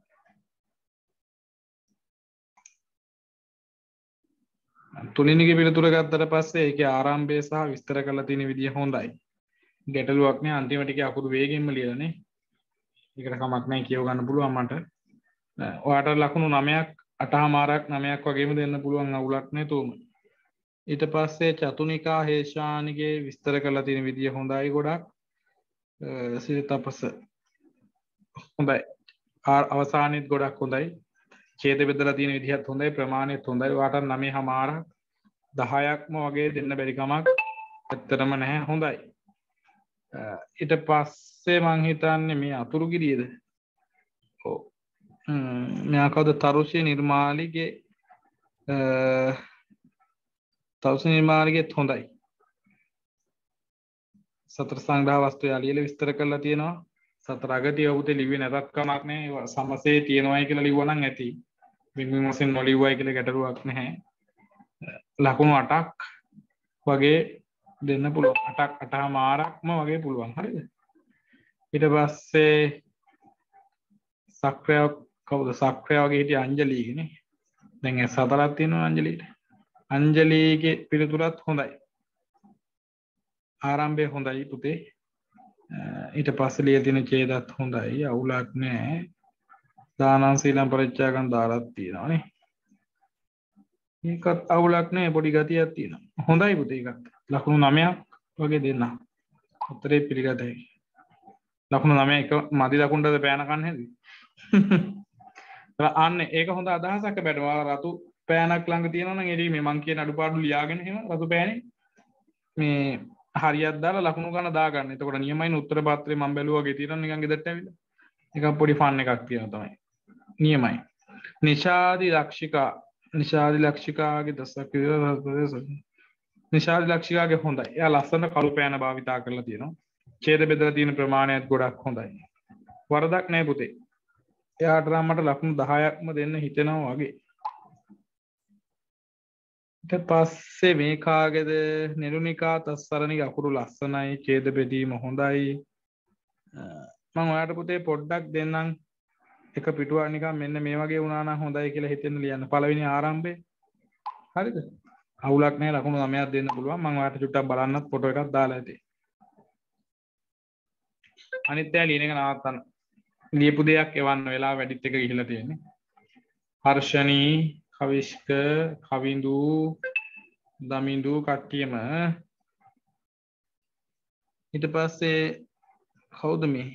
S1: තුලින්ගේ පිළිතුර ගත්තට පස්සේ ඒකේ ආරම්භය සහ විස්තර කරලා තියෙන විදිය හොඳයි. ගැටලුවක් නෑ අන්තිම ටිකේ අකුරු වේගෙන්ම ලියලානේ. ඒකට කමක් නෑ කියව ගන්න පුළුවන් මට. ඔයාට ලකුණු නවයක් අටමාරක් නවයක් වගේම දෙන්න පුළුවන් අවුලක් නෑ තෝම. ඊට පස්සේ චතුනිකා හේෂානිගේ විස්තර කරලා තියෙන විදිය හොඳයි ගොඩක්. සිතපස හොඳයි. අවසානෙත් ගොඩක් හොඳයි. ඡේද බෙදලා තියෙන විදිහත් හොඳයි ප්‍රමාණයත් හොඳයි. ඔයාට නවයමාරක් දහයක්ම වගේ දෙන්න බැරි කමක් ඇත්තටම නැහැ. හොඳයි. ඊට පස්සේ මං හිතන්නේ මේ අතුරු ගිරියද? ඔව්. මෙයා කවුද? තරුෂි නිර්මාලිගේ තරුෂි නිර්මාලිගෙත් හොඳයි. සතර සංග්‍රහ වස්තු යාලියල විස්තර කරලා තියෙනවා. සතර අගතිය උතේ ලිව්වේ නැතත් කමක් නැහැ. සමසේ තියෙනවායි කියලා ලිව්වා නම් ඇති. වින්වින් වශයෙන් නොලිව්වයි කියලා ගැටලුවක් නැහැ. ලකුණු අටක් වගේ දෙන්න පුළුවන්. අටක් අටමාරක්ම වගේ පුළුවන්. හරිද? ඊට පස්සේ සක්‍රිය කවුද? සක්‍රිය වගේ හිටිය අංජලිගේනේ. දැන් ඒ සතරක් තියෙනවා අංජලිට. අංජලිගේ පිළිතුරත් හොඳයි. ආරම්භය හොඳයි පුතේ. ඊට පස්සේ ලිය තියෙන ඡේදත් හොඳයි. අවුලක් නැහැ. දානං සීලං පරිත්‍යාගං දාලක් තියෙනවානේ. මේකත් අවුලක් නැහැ. පොඩි ගතියක් තියෙනවා. හොඳයි පුතේ ඒකත්. ලකුණු නවයක් වගේ දෙන්න. උත්තරේ පිළිගතයි. ලකුණු නවය එක මදි ලකුණටද පෑන කන්න හැදී. අන්න ඒක හොඳ අදහසක් බැලුවා. රතු පෑනක් ළඟ තියෙනවා නම් එදී මේ මං කියන අඩුපාඩු ලියාගෙන එහෙම රතු පෑනේ මේ හරියක් දාලා ලකුණු ගන්න දාගන්න. එතකොට නියමයින උත්තර පත්‍රේ මම බැලුවා වගේ තියෙනවා නිකන් ගෙදරට ඇවිල්ලා. නිකන් පොඩි ෆන් එකක් තියෙනවා තමයි. නියමයි. නිශාදි ලක්ෂිකා නිශාදි ලක්ෂිකාගේ දසක් නිශාදි ලක්ෂිකාගේ හොඳයි. එයා ලස්සන කළු පෑන භාවිතා කරලා තියෙනවා. ඡේද බෙදලා තියෙන ප්‍රමාණයත් ගොඩක් හොඳයි. වරදක් නැහැ පුතේ. එයාට නම් මට ලකුණු දහයක්ම දෙන්න හිතෙනවා වගේ. ඊට පස්සේ මේ කාගේද නෙළුනිකා තස්සරණිගේ අකුරු ලස්සනයි. ඡේද බෙදීම හොඳයි. මම ඔයාලට පුතේ පොඩ්ඩක් දෙන්නම්. එක පිටුවක් නිකන් මෙන්න මේ වගේ වුණා නම් හොඳයි කියලා හිතෙන්න ලියන්න. පළවෙනි ආරම්භය. හරිද? අවුලක් නැහැ ලකුණු නවයක් දෙන්න පුළුවන්. මම ඔයාලට චුට්ටක් බලන්නත් ෆොටෝ එකක් දාලා ඇති. අනිත් ඇයි ලියන එක නවත්තන්න. ලියපු දෙයක් එවන්න වෙලාව වැඩිත් එක ගිහිලා තියෙන්නේ. හර්ෂණී, කවිෂ්ක, කවිඳු, දමිඳු කට්ටියම ඊට පස්සේ කවුද මේ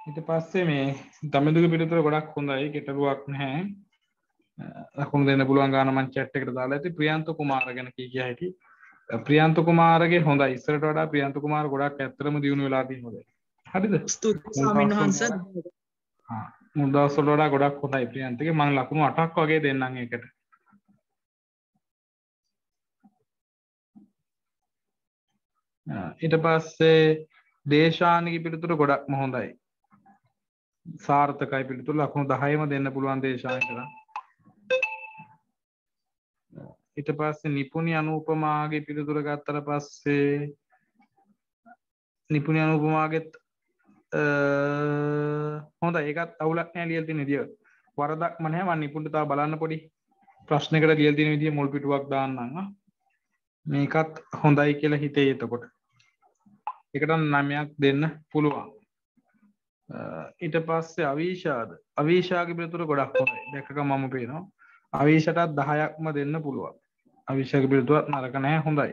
S1: ඊට පස්සේ මේ දමදුගේ පිළිතුර ගොඩක් හොඳයි ගැටලුවක් නැහැ. ලකුණු දෙන්න පුළුවන් ගාන මම chat එකට දාලා ඇති. ප්‍රියන්ත කුමාර ගැන කී කිය හැකි. ප්‍රියන්ත කුමාරගේ හොඳයි. ඉස්සරට වඩා ප්‍රියන්ත කුමාර ගොඩක් ඇත්තටම දියුණු වෙලා තියෙන හොඳයි. හරිද?
S3: ස්තුතියි ස්වාමීන් වහන්සේ.
S1: හා මුල් දවස්වල වඩා ගොඩක් හොඳයි ප්‍රියන්තගේ. මම ලකුණු අටක් වගේ දෙන්නම් ඒකට. ඊට පස්සේ දේශානිගේ පිළිතුර ගොඩක්ම හොඳයි. සාර්ථකයි පිළිතුර ලකුණු දහයම දෙන්න පුළුවන් දේශානිකට. ඊට පස්සේ නිපුණි අනුපමාගේ පිළිතුර ගත්තට පස්සේ නිපුණි අනුපමාගෙත් හොඳයි ඒකත් අවුලක් නැහැ ලියලා තියෙන විදිය. වරදක්ම නැහැ මම නිපුණට තව බලන්න පොඩි ප්‍රශ්නයකට ලියලා තියෙන විදිය මුල් පිටුවක් දාන්නම්. මේකත් හොඳයි කියලා හිතේ එතකොට. ඒකට නවයක් දෙන්න පුළුවන්. ඊට පස්සේ අවීෂාද අවීෂාගේ පිළිතුර ගොඩක් හොඳයි. දැක්කම මම පේනවා. අවීෂටත් දහයක්ම දෙන්න පුළුවන්. අවීෂාගේ පිළිතුරත් නරක නැහැ හොඳයි.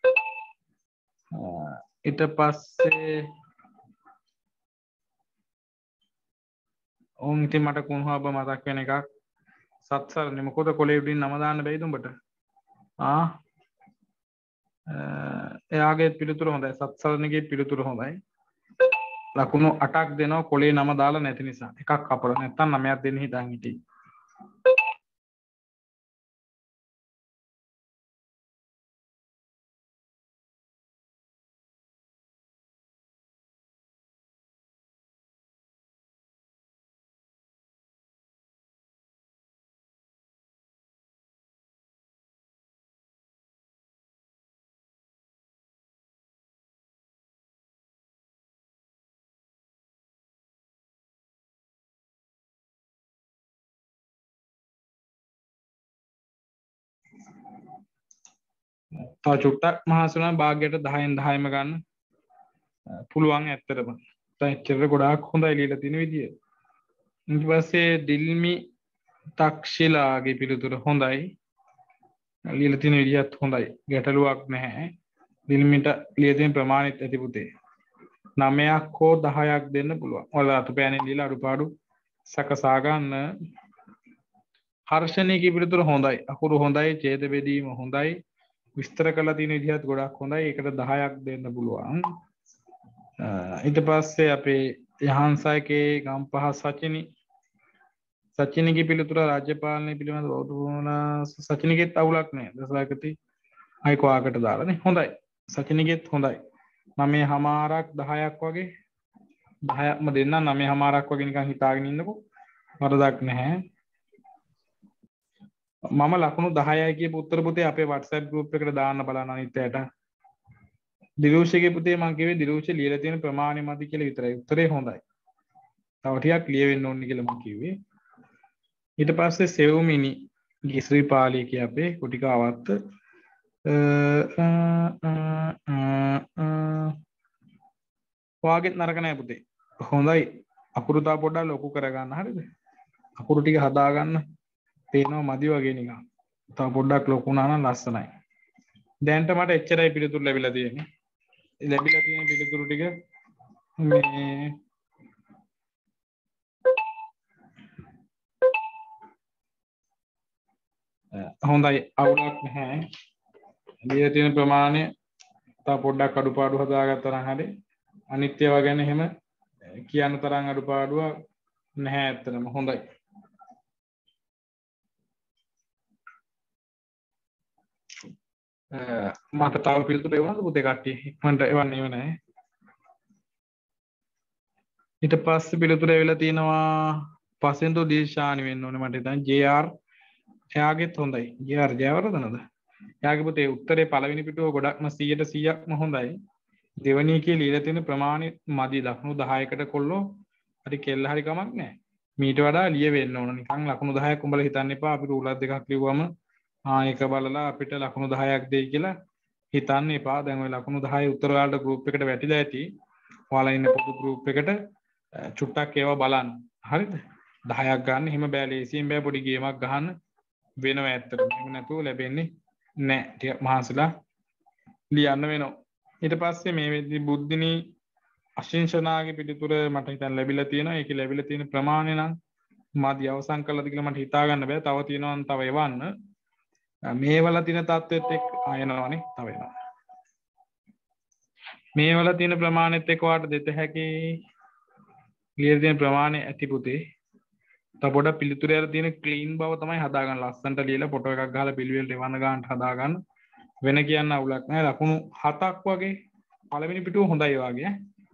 S1: ඊට පස්සේ ඕන් ඉතින් මට කුණුහරුප මතක් වෙන එකක් සත්සරනේ මොකද කොලේ උඩින් නම දාන්න බැයිද උඹට? ආ එයාගේ පිළිතුර හොඳයි. සත්සරණගේ පිළිතුර හොඳයි. ලකුණු අටක් දෙනවා කොලේ නම දාලා නැති නිසා. එකක් අපල නැත්තම් නවයක් දෙන්න හිතන් හිටියේ. තව චුට්ටක් මහසුනා භාගයට දහයෙන් දහයම ගන්න පුළුවන් ඇත්තටම. දැන් ගොඩාක් හොඳයි ලියලා තියෙන විදිය. ඊට පස්සේ ඩිල්මි තක්ෂිලාගේ පිළිතුර හොඳයි. ලියලා තියෙන විදියත් හොඳයි. ගැටලුවක් නැහැ. ඩිල්මිට ලියලා තියෙන ප්‍රමාණිත ඇති පුතේ. නවයක් හෝ දහයක් දෙන්න පුළුවන්. ඔයාලා අතුපෑනේ ලියලා අඩුපාඩු සකසා ගන්න. හර්ෂණයේ පිළිතුර හොඳයි. අකුරු හොඳයි. ඡේද බෙදීම හොඳයි. විස්තර කරලා තියෙන විදිහත් ගොඩක් හොඳයි. ඒකට දහයක් දෙන්න පුළුවන්. ඊට පස්සේ අපේ යහන්සයකේ ගම්පහ සචිනි සචිනගේ පිළිතුර රාජ්‍ය පාලනය පිළිබඳ බෞද්ධ සචිනගෙත් අවුලක් නැහැ. දසයකදී අයි කොහාකට දාලානේ. හොඳයි. සචිනගෙත් හොඳයි. නවය හමාරක් දහයක් වගේ දහයක්ම දෙන්න නවය හමාරක් වගේ නිකන් හිතාගෙන ඉන්නකෝ. වරදක් නැහැ. මම ලකුණු දහයයි කියපු උත්තර පුතේ අපේ WhatsApp group එකට දාන්න බලන්න අනිත් ඇයට. දිලුෂගේ පුතේ මම කිව්වේ දිලුෂ ලියලා තියෙන ප්‍රමාණය මදි කියලා විතරයි. උත්තරේ හොඳයි. තව ටිකක් ලියවෙන්න ඕනේ කියලා මම කිව්වේ. ඊට පස්සේ සෙව්මිනි ගිස්රි පාලි කිය අපේ කුටිකාවත්ත වාගෙත් නරක නැහැ පුතේ. හොඳයි. අකුරු තා පොඩ්ඩක් ලොකු කරගන්න හරිද? අකුරු ටික හදාගන්න. පේනවා මදි වගේ නිකන්. තව පොඩ්ඩක් ලොකු වුණා නම් ලස්සනයි. දැන්ට මට එච්චරයි පිළිතුරු ලැබිලා තියෙන්නේ. ලැබිලා තියෙන පිළිතුරු ටික මේ හොඳයි අවුලක් නැහැ. ලියලා තියෙන ප්‍රමාණය තව පොඩ්ඩක් අඩුපාඩු හදාගත්තා නම් හරි. අනිත් ඒවා ගැන එහෙම කියන්න තරම් අඩුපාඩුවක් නැහැ ඇත්තටම හොඳයි. මට තව පිළිතුරු එවනද පුතේ කට්ටිය ඉක්මනට එවන්න ඒව නැහැ. ඊට පස්සේ පිළිතුරු එවිලා තියෙනවා පසෙන්දු දීශානි වෙන්න ඕනේ මට හිතන්නේ ජේ ආර් එයාගෙත් හොඳයි. ජේ ආර් ජයවර්ධනද? එයාගේ පුතේ උත්තරේ පළවෙනි පිටුව ගොඩක්ම සීයට සීයක්ම හොඳයි. දෙවෙනි එකේ ලියලා තියෙන ප්‍රමාණය මදි ලකුණු දහයකට කොල්ලෝ හරි කෙල්ල හරි කමක් නැහැ. මීට වඩා ලිය වෙන්න ඕන. නිකන් ලකුණු දහයක් උඹලා හිතන්න එපා. අපි රූලර් දෙකක් ලිව්වම ආ එක බලලා අපිට ලකුණු දහයක් දෙයි කියලා හිතන්න එපා. දැන් ওই ලකුණු දහය උත්තර වලට ගෲප් එකට වැටිලා ඇති. ඔයාලා ඉන්න පොදු ගෲප් එකට චුට්ටක් ඒවා බලන්න. හරිද? දහයක් ගන්න එහෙම බෑ ලේසියෙන් බෑ පොඩි ගේමක් ගහන්න වෙනවා ඇත්තටම. එහෙම නැතුව ලැබෙන්නේ නැහැ. ටික මහන්සිලා ලියන්න වෙනවා. ඊට පස්සේ මේ වෙද්දි බුද්ධිනී අශිංෂනාගේ පිළිතුර මට හිතන්න ලැබිලා තියෙනවා. ඒකේ ලැබිලා තියෙන ප්‍රමාණය නම් මාධ්‍ය අවසන් කළාද කියලා මට හිතා ගන්න බෑ. තව තියෙනවා තව එවන්න. මේවල තියෙන தත්වෙත් එක්ක ආයනවනේ තව එනවා. මේවල තියෙන ප්‍රමාණෙත් එක්ක වාට දෙත හැකි ක්ලියර් තියෙන ප්‍රමාණය ඇති පුතේ. තව පොඩක් පිළිතුරේ අර තියෙන ක්ලීන් බව තමයි හදාගන්න. ලස්සනට ලියලා ෆොටෝ එකක් ගහලා පිළිවෙලට එවන්න ගන්නට හදාගන්න. වෙන කියන්න අවුලක් නැහැ. ලකුණු හතක් වගේ පළවෙනි පිටුව හොඳයි වගේ.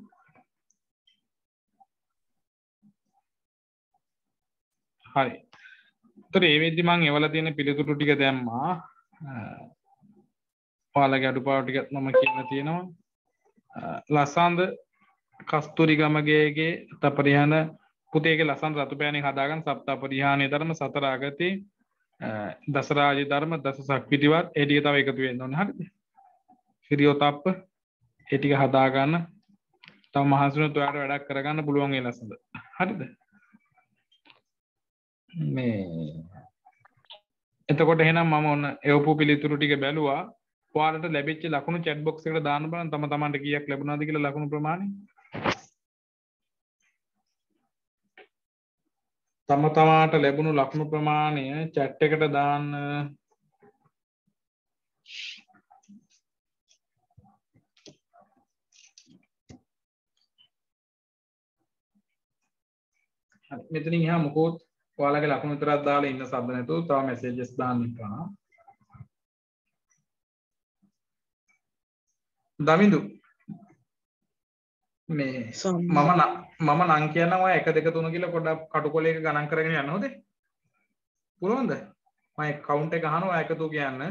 S1: හරි. ඒතර මේ වෙද්දි මම එවලා තියෙන පිළිතුරු ටික දැම්මා. ඔයාලගේ අඩුපාඩු ටිකත් මම කියන්න තියෙනවා. ලසන්ද කස්තුරිගමගේගේ තපරිහන පුතේගේ ලසන් රතු පෑණින් හදාගන්න සප්තපරිහානයේ ධර්ම සතර ආගතේ දසරාජී ධර්ම දස සක්විතිවත් ඒ ටික තව එකතු වෙන්න ඕනේ. හරිද? හිරියොතප්ප ඒ ටික හදාගන්න. තව මහසුනුත් ඔයාලට වැඩක් කරගන්න පුළුවන් ඒ ලසන්ද. හරිද? මේ එතකොට එහෙනම් මම ඔන්න එවපු පිළිතුරු ටික බැලුවා. ඔයාලට ලැබිච්ච ලකුණු chat box එකට දාන්න බලන්න තම තමන්ට කීයක් ලැබුණාද කියලා ලකුණු ප්‍රමාණය. තම තමාට ලැබුණු ලකුණු ප්‍රමාණය chat එකට දාන්න. හරි මෙතනින් එහා මොකෝත් ඔයාලගේ ලකුණු විතරක් දාලා ඉන්න සද්ද නැතුව තව මැසේජස් දාන්න ඉන්නවා. දමිඳු මේ මම මම නම් කියනවා එක දෙක තුන කියලා පොඩ්ඩක් කටුකොලයක ගණන් කරගෙන යන්න හොදේ. පුළුවන්ද? මම කවුන්ට් එක අහනවා එකතු කියන්න.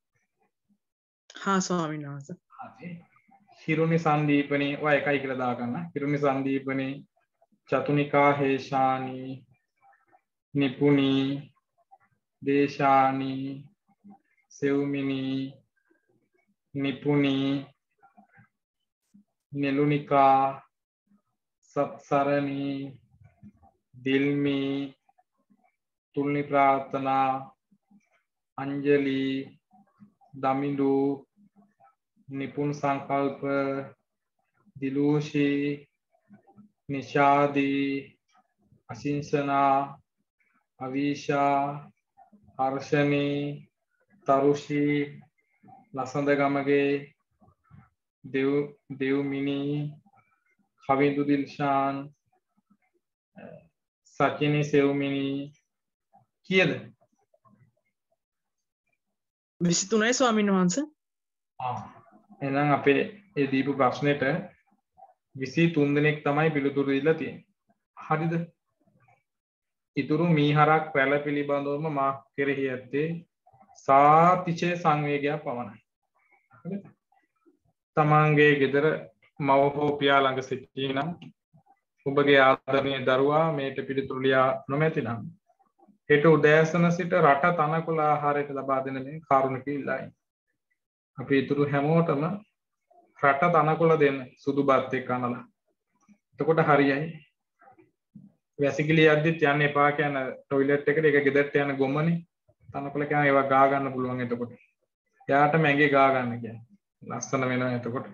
S3: හා ස්වාමීන් වහන්සේ.
S1: හරි. හිරුනි සංදීපනේ ඔය එකයි කියලා දාගන්න. හිරුනි සංදීපනේ චතුනිකා හේෂානි නිපුනි දේශානි සෙව්මිනි නිපුනි නෙලුනිකා සත්සරණි දිල්මි තුල්නි ප්‍රාර්ථනා අංජලි දමිඳු නිපුන් සංකල්ප දිලූෂි නිෂාදී අසිංසනා අවිෂා හර්ෂණී තරුෂි ලසඳ ගමගේ දෙව් දෙව්මිනී කවිඳු දිල්ෂාන් සචිනි සෙව්මිනී කීයද?
S3: විසි තුනයි ස්වාමීන් වහන්සේ.
S1: ආ එහෙනම් අපේ ඒ දීපු ප්‍රශ්නෙට විසි තුන් දෙනෙක් තමයි පිළිතුරු දීලා තියෙන්නේ. හරිද? ඉතුරු මීහරක් පැල පිළිබඳවම මා කෙරෙහි ඇත්තේ සාතිශය සංවේගයක් පමණයි. හරිද? තමන්ගේ ගෙදර මව හෝ පියා ළඟ සිටිනම් ඔබගේ ආදරණීය දරුවා මේට පිළිතුරු ලියා නොමැති නම් හෙට උදෑසන සිට රට තනකොළ ආහාරයට ලබා දෙන මේ කාරුණික ඉල්ලයි. අපි ඉතුරු හැමෝටම රට තනකොළ දෙන්න සුදු බත් එක්ක අනලා. එතකොට හරියයි. වැසිකිලි යද්දිත් යන්න එපා කියන টয়ලට් එකට ඒක ගෙදරට යන ගොමනේ තනකොළ කියන ඒවා ගා ගන්න පුළුවන් එතකොට. එයාට මැඟේ ගා ගන්න කියන්නේ. ලස්සන වෙනවා එතකොට.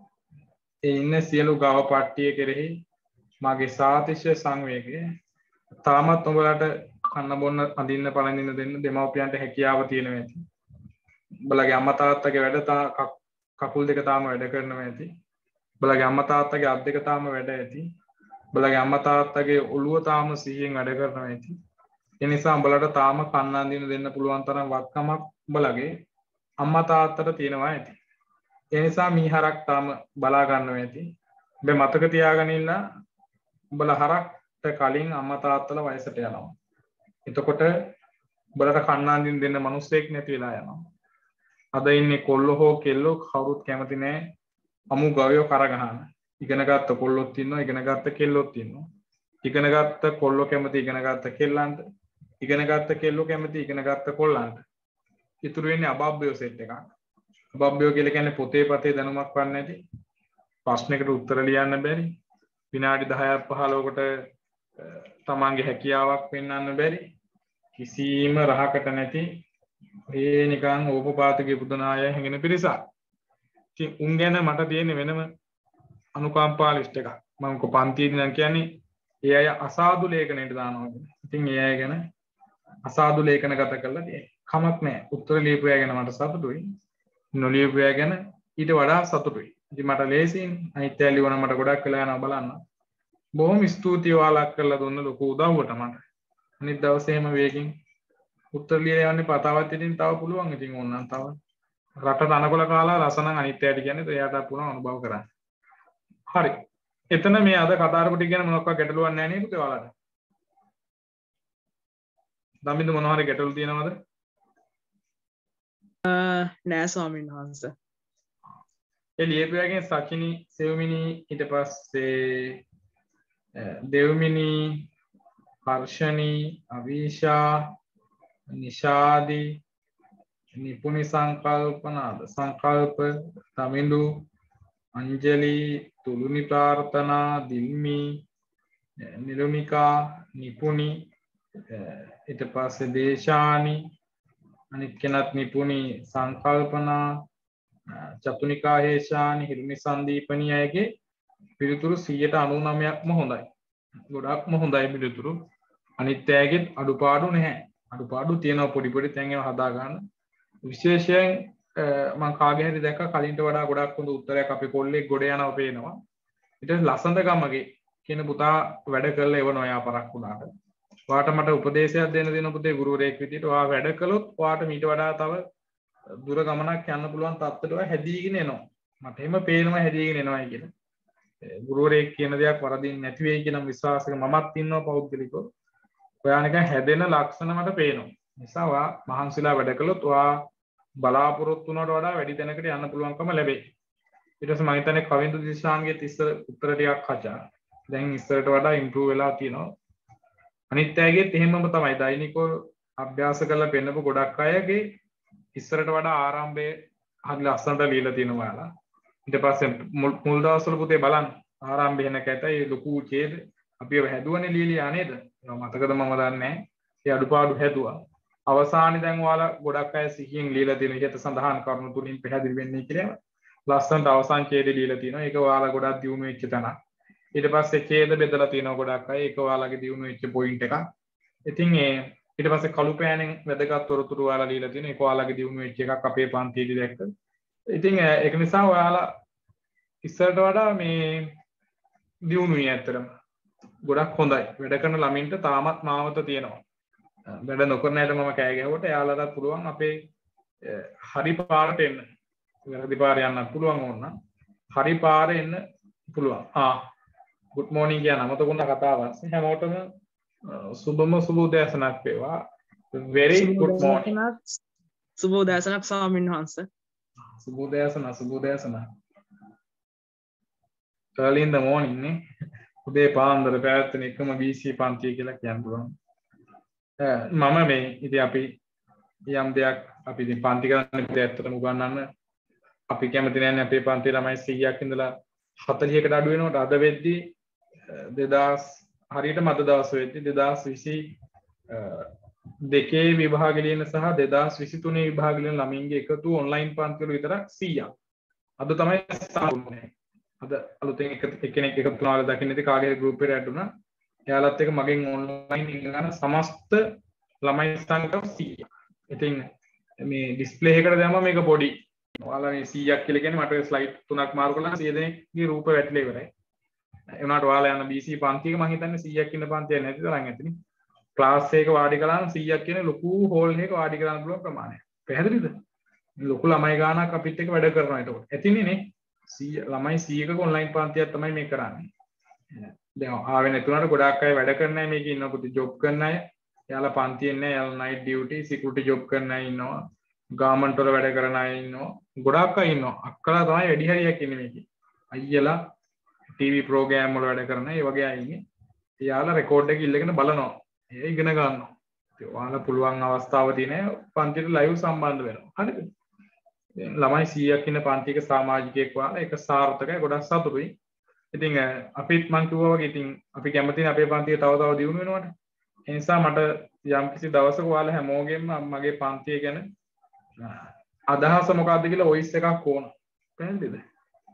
S1: ඒ ඉන්න සියලු ගව පට්ටිය කෙරෙහි මගේ සාතිශය සංවේගය තාමත් උඹලට කන්න බොන්න අඳින්න පළඳින්න දෙන්න දෙමව්පියන්ට හැකියාව තියෙනවා ඇති. උඹලගේ අම්මා තාත්තගේ වැඩ තා කකුල් දෙක තාම වැඩ කරනවා ඇති. උඹලගේ අම්මා තාත්තගේ අත් දෙක තාම වැඩ ඇති. උඹලගේ අම්මා තාත්තගේ ඔළුව තාම සිහියෙන් වැඩ කරනවා ඇති. ඒ නිසා උඹලට තාම කන්න අඳින්න දෙන්න පුළුවන් තරම් වත්කමක් උඹලගේ අම්මා තාත්තට තියෙනවා ඇති. ඒ නිසා මීහරක් තාම බලා ගන්නවා ඇති. ඔබ මතක තියාගෙන ඉන්න උඹලා හරක්ට කලින් අම්මා තාත්තලා වයසට යනවා. එතකොට උඹලට කන්න අඳින්න දෙන්න මිනිස්සෙක් නැති වෙලා යනවා. අද ඉන්නේ කොල්ලෝ හෝ කෙල්ලෝ කවුරුත් කැමති නැහැ අමු ගවයෝ කර ගන්න. ඉගෙන ගත්ත කොල්ලොත් ඉන්නවා ඉගෙන ගත්ත කෙල්ලොත් ඉන්නවා. ඉගෙන ගත්ත කොල්ලෝ කැමති ඉගෙන ගත්ත කෙල්ලන්ට. ඉගෙන ගත්ත කෙල්ලෝ කැමති ඉගෙන ගත්ත කොල්ලන්ට. ඉතුරු වෙන්නේ අබබ්බයෝ සෙට් එකක්. අබබ්බයෝ කියලා කියන්නේ පොතේ පතේ දැනුමක් වන්නේ නැති. ප්‍රශ්නයකට උත්තර ලියන්න බැරි. විනාඩි දහයක් පහළොවකට තමන්ගේ හැකියාවක් පෙන්වන්න බැරි. කිසිම රහකට නැති ඒ නිකන් ඕපපාතකේ බුදුනාය හැඟෙන පිරිසක්. ඉතින් උන් ගැන මට තියෙන වෙනම අනුකම්පා ලිස්ට් එකක්. මම කො පන්තියේදී නම් කියන්නේ ඒ අය අසාදු ලේඛනයට දානවා කියන්නේ. ඉතින් ඒ අය ගැන අසාදු ලේඛන ගත කරලා තියෙනවා. කමක් නැහැ. උත්තර ලියපු අය ගැන මට සතුටුයි. නොලියපු අය ගැන ඊට වඩා සතුටුයි. ඉතින් මට ලේසියින් අනිත් අය ලියවන මට ගොඩක් වෙලා යනවා බලන්න. බොහොම ස්තුතියි ඔයාලා කරලා දුන්න ලොකු උදව්වට මට. අනිත් දවසේ එහෙම වේගින් උත්තර ලියලා යන්නේ පතාවත් ඉතින් තව පුළුවන් ඉතින් ඕනනම් තව රටට අනකොල කාලා රසණන් අනිත් අයට කියන්නේ එයාට පුළුවන් අනුභව කරන්න. හරි. එතන මේ අද කතා කරපු ටික ගැන මොනක්වත් ගැටලුවක් නැහැ නේද ඔයාලට? දමින්ද මොනවා හරි ගැටලු තියෙනවද?
S3: නෑ ස්වාමීන් වහන්සේ.
S1: ඒ ලියපුවාගෙන් සචිනි සෙවමිනි ඊට පස්සේ දෙව්මිනි හර්ෂණි අවිෂා නිෂාදි නිපුණි සංකල්පනාද සංකල්ප තමිඳු අංජලි තුලුනි ප්‍රාර්ථනා දිල්මි නිලුනිකා නිපුණි ඊට පස්සේ දේශානි අනිත් කෙනත් නිපුණි සංකල්පනා චතුනිකා හේෂානි හිරුනි සංදීපනී අයගේ පිළිතුරු සියයට අනූනවයක්ම හොඳයි. ගොඩක්ම හොඳයි පිළිතුරු. අනිත් අයගෙත් අඩුපාඩු නැහැ. අඩුපාඩු තියෙනවා පොඩි පොඩි තැන් ඒවා හදා ගන්න. විශේෂයෙන් මම කාගේ හරි දැක්ක කලින්ට වඩා ගොඩක් හොඳ උත්තරයක් අපේ කොල්ලෙක් ගොඩ යනවා පේනවා. ඊට ලසඳ ගමගේ කියන පුතා වැඩ කරලා එවනවා යා පරක් වුණාට. ඔයාට මට උපදේශයක් දෙන්න දෙන පුතේ ගුරුවරයෙක් විදියට ඔයා වැඩ කළොත් ඔයාට මීට වඩා තව දුර ගමනක් යන්න පුළුවන් තත්ත්වයට ඔයා හැදීගෙන එනවා. මට එහෙම පේනවා හැදීගෙන එනවායි කියලා. ගුරුවරයෙක් කියන දෙයක් වරදින් නැති වෙයි කියන විශ්වාසයක මමත් ඉන්නවා පෞද්ගලිකව. ඔයා නිකන් හැදෙන ලක්ෂණ මට පේනවා. නිසා ඔයා මහන්සිලා වැඩ කළොත් ඔයා බලාපොරොත්තු වුණාට වඩා වැඩි තැනකට යන්න පුළුවන්කම ලැබෙයි. ඊට පස්සේ මම හිතන්නේ කවින්දු දිශාන්ගේ ඉස්සර උත්තර ටිකක් හචා. දැන් ඉස්සරට වඩා ඉම්ප්‍රූව් වෙලා තියෙනවා. අනිත් අයගෙත් එහෙමම තමයි. දෛනිකව අභ්‍යාස කරලා පෙන්නපු ගොඩක් අයගේ ඉස්සරට වඩා ආරම්භයේ හරි ලස්සනට ලියලා තියෙනවා ඔයාලා. ඊට පස්සේ මුල් දවස්වල පුතේ බලන්න ආරම්භය වෙන කැතයි ලොකු ඡේද අපි ඒව හැදුවනේ ලියලියා නේද? ඒවා මතකද මම දන්නේ නැහැ. ඒ අඩුපාඩු හැදුවා. අවසානයේ දැන් ඔයාලා ගොඩක් අය සිහියෙන් ලියලා තියෙන ඉහත සඳහන් කරුණු තුලින් පැහැදිලි වෙන්නේ කියලා. ලස්සනට අවසාන ඡේදෙ ලියලා තියෙනවා. ඒක ඔයාලා ගොඩක් දියුණු වෙච්ච තැනක්. ඊට පස්සේ ඡේද බෙදලා තියෙනවා ගොඩක් අය. ඒක ඔයාලගේ දියුණු වෙච්ච පොයින්ට් එකක්. ඉතින් ඒ ඊට පස්සේ කළු පෑනෙන් වැදගත් තොරතුරු ඔයාලා ලියලා තියෙනවා. ඒක ඔයාලගේ දියුණු වෙච්ච එකක් අපේ පන්තියේදී දැක්ක. ඉතින් ඒක නිසා ඔයාලා ඉස්සරට වඩා මේ දියුණුයි ඇත්තටම. ගොඩක් හොඳයි. වැඩ කරන ළමින්ට තාමත් මාවත තියෙනවා. වැඩ නොකරන අයට මම කෑ ගැහුවට එයාලටත් පුළුවන් අපේ හරි පාරට එන්න. වැරදි පාරේ යන්නත් පුළුවන් ඕන. හරි පාරේ එන්න පුළුවන්. ආ good morning කියන අමතකුණ කතාවක්. හැමෝටම සුබම සුබ උදෑසනක් වේවා. very good morning.
S3: සුබ උදෑසනක් ස්වාමීන් වහන්සේ.
S1: සුබ උදෑසන සුබ උදෑසන. early in the morning නේ. උදේ පාන්දර පැවැත්වෙන එකම B C පන්තිය කියලා කියන්න පුළුවන්. මම මේ ඉතින් අපි යම් දෙයක් අපි ඉතින් පන්ති කරන්න ඉතින් ඇත්තටම උගන්වන්න අපි කැමති නැහැ අපේ පන්තියේ ළමයි සීයක් ඉඳලා හතළිහකට අඩු වෙනකොට අද වෙද්දී දෙදාස් හරියටම අද දවස් වෙද්දී දෙදාස් විසි දෙකේ විභාග ලියන සහ දෙදාස් විසි තුනේ විභාග ලියන ළමින්ගේ එකතු ඔන්ලයින් පන්ති වල විතරක් සීයක්. අද තමයි සාරුනේ. අද අලුතෙන් එක එක්කෙනෙක් එකතු වුණාලා දකින්න ඉතින් කාගේ ගෲප් එකට ඇඩ් වුණා. එයාලත් එක මගෙන් ඔන්ලයින් ඉගෙන සමස්ත ළමයි සංඛ්‍යාව සීයක්. ඉතින් මේ ඩිස්ප්ලේ එකකට දැම්මම මේක පොඩි. ඔයාලා මේ සීයක් කියලා කියන්නේ මට ස්ලයිඩ් තුනක් මාරු කරලා සිය දෙනෙක්ගේ රූප වැටලා ඉවරයි. ඒ වුණාට ඔයාලා යන B C පන්තියක මම හිතන්නේ සීයක් ඉන්න පන්තියක් නැති තරම් ඇතිනේ. ක්ලාස් එකක වාඩි කළාම සීයක් කියන ලොකු හෝල් එකක වාඩි කරන්න පුළුවන් ප්‍රමාණයක්. පැහැදිලිද? ලොකු ළමයි ගානක් අපිත් එක්ක වැඩ කරනවා එතකොට. ඇතිනේ නේ. ළමයි සීයක ඔන්ලයින් පන්තියක් තමයි මේ කරන්නේ. දැන් ආවෙ නැතුණාට ගොඩාක් අය වැඩ කරන අය මේකේ ඉන්නවා පුතේ ජොබ් කරන අය. එයාලා පන්තියෙන් නෑ එයාලා නයිට් ඩියුටි සිකියුරිටි ජොබ් කරන අය ඉන්නවා. ගාමන්ට් වල වැඩ කරන අය ඉන්නවා. ගොඩාක් අය ඉන්නවා. අක්කලා තමයි වැඩි හරියක් ඉන්නේ මේකේ. අයියලා ටීවී ප්‍රෝග්‍රෑම් වල වැඩ කරන අය වගේ අය ඉන්නේ. එයාලා රෙකෝඩ් එක ඉල්ලගෙන බලනවා. ඒ ඉගෙන ගන්නවා. ඒ ඔයාලා පුළුවන් අවස්ථාව තියෙන පන්තියට ලයිව් සම්බන්ධ වෙනවා. හරිද? ළමයි සීයක් ඉන්න පන්තියක සමාජිකයෙක් වුණා ඒක සාර්ථකයි ගොඩක් සතුටුයි. ඉතින් අපිත් මං කිව්වා වගේ ඉතින් අපි කැමතිනේ අපේ පන්තිය තව තව දියුණු වෙනවට. ඒ නිසා මට යම්කිසි දවසක ඔයාලා හැමෝගෙම මගේ පන්තිය ගැන අදහස මොකක්ද කියලා වොයිස් එකක් ඕන. පැහැදිලිද?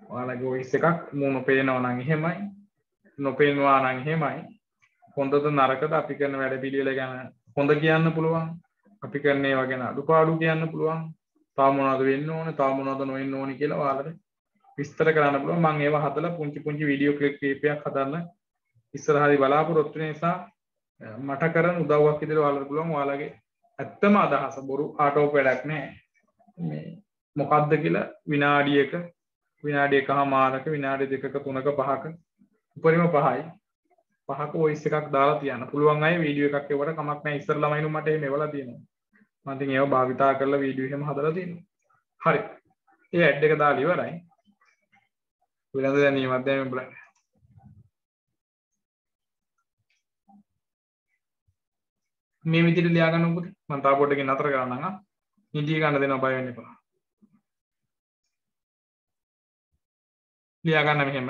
S1: ඔයාලගේ වොයිස් එකක් මූණ පේනවා නම් එහෙමයි. නොපේනවා නම් එහෙමයි. හොඳද නරකද අපි කරන වැඩ පිළිවෙල ගැන හොඳ කියන්න පුළුවන්. අපි කරන ඒවා ගැන අඩුපාඩු කියන්න පුළුවන්. තව මොනවද වෙන්න ඕනේ, තව මොනවද නොවෙන්න ඕනේ කියලා ඔයාලට විස්තර කරන්න පුළුවන්. මම ඒවා හදලා පුංචි පුංචි වීඩියෝ ක්ලිප් කීපයක් හදන්න ඉස්සරහදී බලාපොරොත්තු වෙන නිසා මට කරන උදව්වක් විදිහට ඔයාලට පුළුවන් ඔයාලගේ ඇත්තම අදහස බොරු ආටෝප වැඩක් නෑ. මේ මොකද්ද කියලා විනාඩියක විනාඩි එකමාරක විනාඩි දෙකක තුනක පහක උපරිම පහයි පහක වොයිස් එකක් දාලා තියන්න පුළුවන් අය වීඩියෝ එකක් එවට කමක් නැහැ. ඉස්සර ළමයිනු මට එහෙම එවලා තියෙනවා. මම ඉතින් ඒව භාවිතා කරලා වීඩියෝ එහෙම හදලා තියෙනවා. හරි. ඒ ඇඩ් එක දාලා ඉවරයි. විලඳ දැනීමක් දැන් බලන්න. මේ විදිහට ලියා ගන්න උඹට මම තා පොඩ්ඩකින් නතර කරන්නම් ආ. නිදි ගන්න දෙනවා බය වෙන්න එපා. ලියා ගන්න මෙහෙම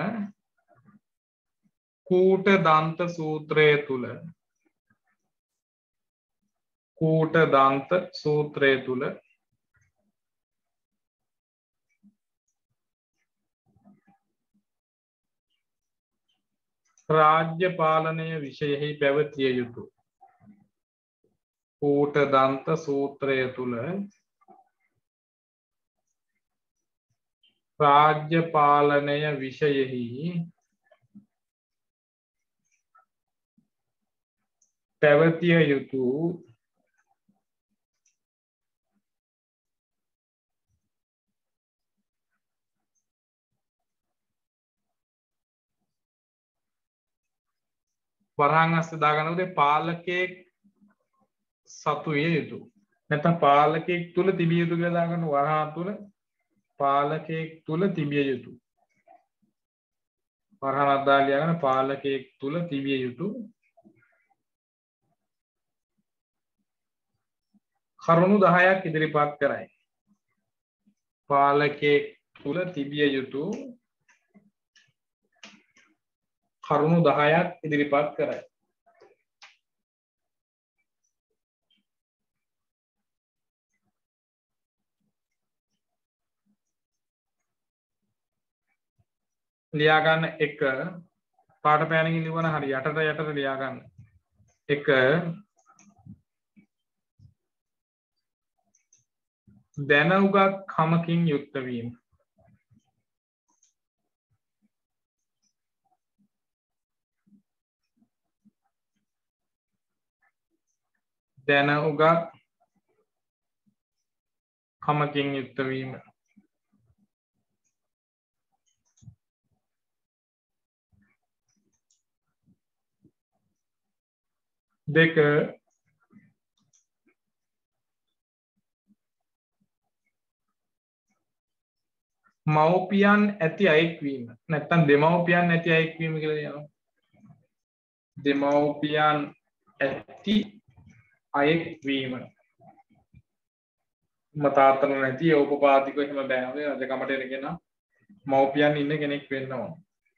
S1: කූට දන්ත සූත්‍රය තුල කූට දන්ත සූත්‍රය තුල රාජ්‍ය පාලනය විෂයෙහි පැවතිය යුතු කූට දන්ත සූත්‍රය තුල රාජ්‍ය පාලනය විෂයෙහි පැවතිය යුතු වරහන් අස්සේ දාගන්න උදේ පාලකයෙක් සතු විය යුතු නැත්නම් පාලකයෙක් තුල තිබිය යුතු කියලා දාගන්න වරහන් තුල පාලකයෙක් තුල තිබිය යුතු වරහන් අද්දා ලියාගෙන පාලකයෙක් තුල තිබිය යුතු කරුණු දහයක් ඉදිරිපත් කරයි. පාලකයෙක් තුල තිබිය යුතු කරුණු දහයක් ඉදිරිපත් කරයි. ලියා ගන්න එක පාට පෑනකින් ලියවන හරි යටට යටට ලියා ගන්න. එක දැනුගත් කමකින් යුක්ත වීම. දැනුගත් කමකින් යුක්ත වීම. දෙක මව්පියන් ඇති අයෙක්වීම නැත්නම් දෙමව්පියන් ඇති අයෙක්වීම කියලා කියනවා. දෙමව්පියන් ඇති අයෙක්වීම මතාතන නැති උපපාදිකව එහෙම බෑනේ රජකමට එනගෙන මව්පියන් ඉන්න කෙනෙක් වෙන්න ඕන.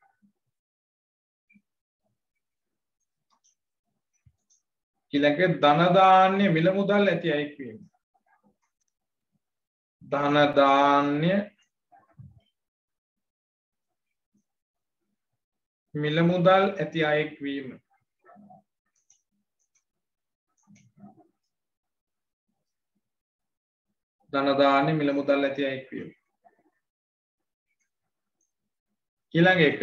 S1: ඊළඟ ධන දාන්‍ය මිල මුදල් ඇති අයෙක්වීම. ධන දාන්‍ය මිල මුදල් ඇති අයෙක්වීම. ධන දාන්‍ය මිල මුදල් ඇති අයෙක්වීම. ඊළඟ එක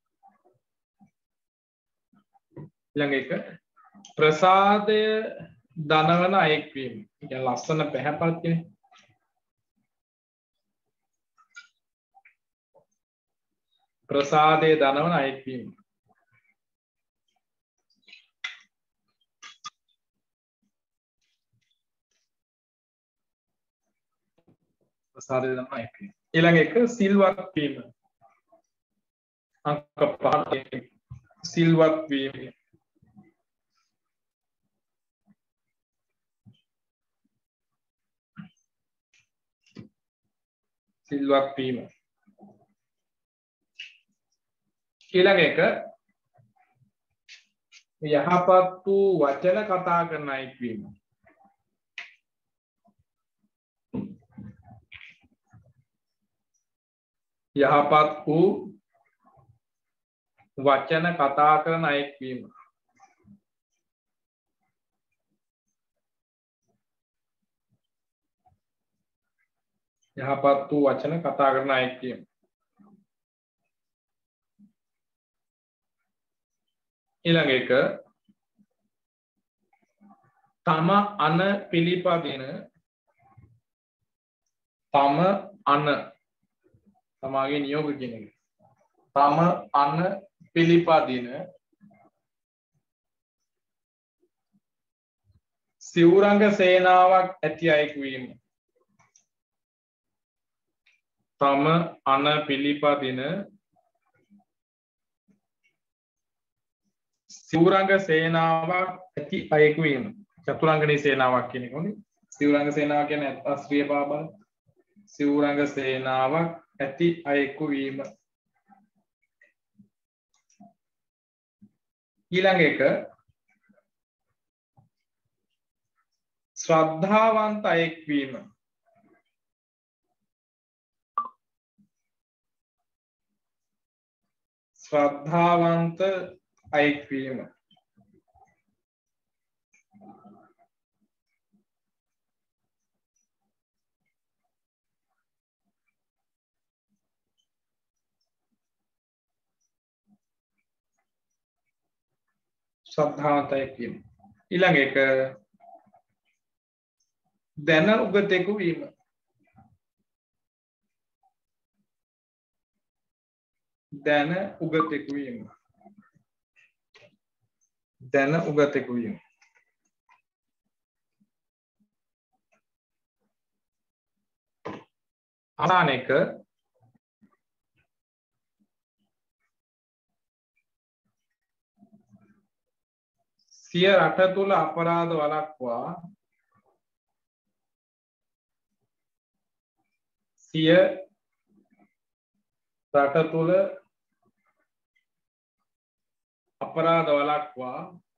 S1: ඊළඟ එක ප්‍රසාදය දනවන අයෙක්වීම. කියන්නේ ලස්සන පැහැපත් කෙනෙක්. ප්‍රසාදය දනවන අයෙක්වීම. ප්‍රසාදය දනවන අයෙක්වීම. ඊළඟ එක සිල්වත් වීම. අංක පහ සිල්වත් වීම. සිල්වත් වීම. ඊළඟ එක යහපත් වූ වචන කතා කරන අයෙක් වීම. යහපත් වූ වචන කතා කරන අයෙක් වීම. යහපත් වූ වචන කතා කරන අයෙක් වීම. ඊළඟ එක තම අන පිළිපදින තම අන තමාගේ නියෝග කියන එක. තම අන පිළිපදින සිවුරංග සේනාවක් ඇති අයෙකු වීම. තම අන පිළිපදින සිවුරංග සේනාවක් ඇති අයෙකු වීම. චතුරංගනී සේනාවක් කියන එක උනේ. සිවුරංග සේනාව කියන්නේ අස්ත්‍රීය පාබල. සිවුරංග සේනාවක් ඇති අයෙකු වීම. ඊළඟ එක ශ්‍රද්ධාවන්ත අයෙක් වීම. ශ්‍රද්ධාවන්ත අයෙක් වීම. ශ්‍රද්ධාවන්ත අයෙක් වීම. ඊළඟ එක දැන උගතෙකු වීම. දැන උගතෙකු වීම. දැන උගතෙකු වීම. අවසාන එක සිය රට තුල අපරාධ වළක්වා සිය රට තුල අපරාධ වළක්වා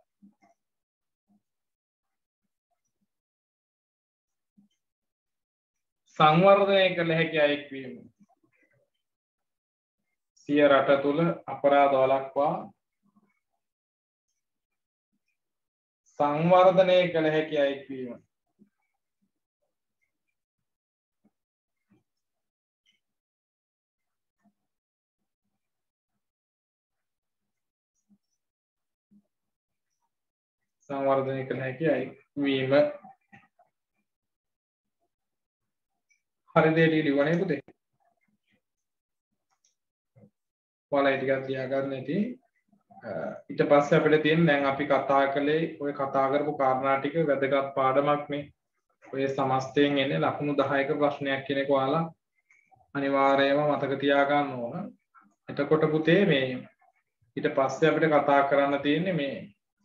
S1: සංවර්ධනය කළ හැකි අයෙක් වීම. සිය රට තුල අපරාධ වළක්වා සංවර්ධනය කළ හැකි අයෙක් වීම. සංවර්ධනය කළ හැකි අයෙක් වීම. හරි දෙයට ලියවනේ පුතේ. ඔයාලා ටිකක් ලියා ගන්න ඇති. ඊට පස්සේ අපිට තියෙන දැන් අපි කතා කළේ ඔය කතා කරපු කාරණා ටික වැදගත් පාඩමක් නේ. ඔය සමස්තයෙන් එන්නේ ලකුණු දහයක ප්‍රශ්නයක් කියන එක ඔයාලා අනිවාර්යයෙන්ම මතක තියාගන්න ඕන. එතකොට පුතේ මේ ඊට පස්සේ අපිට කතා කරන්න තියෙන්නේ මේ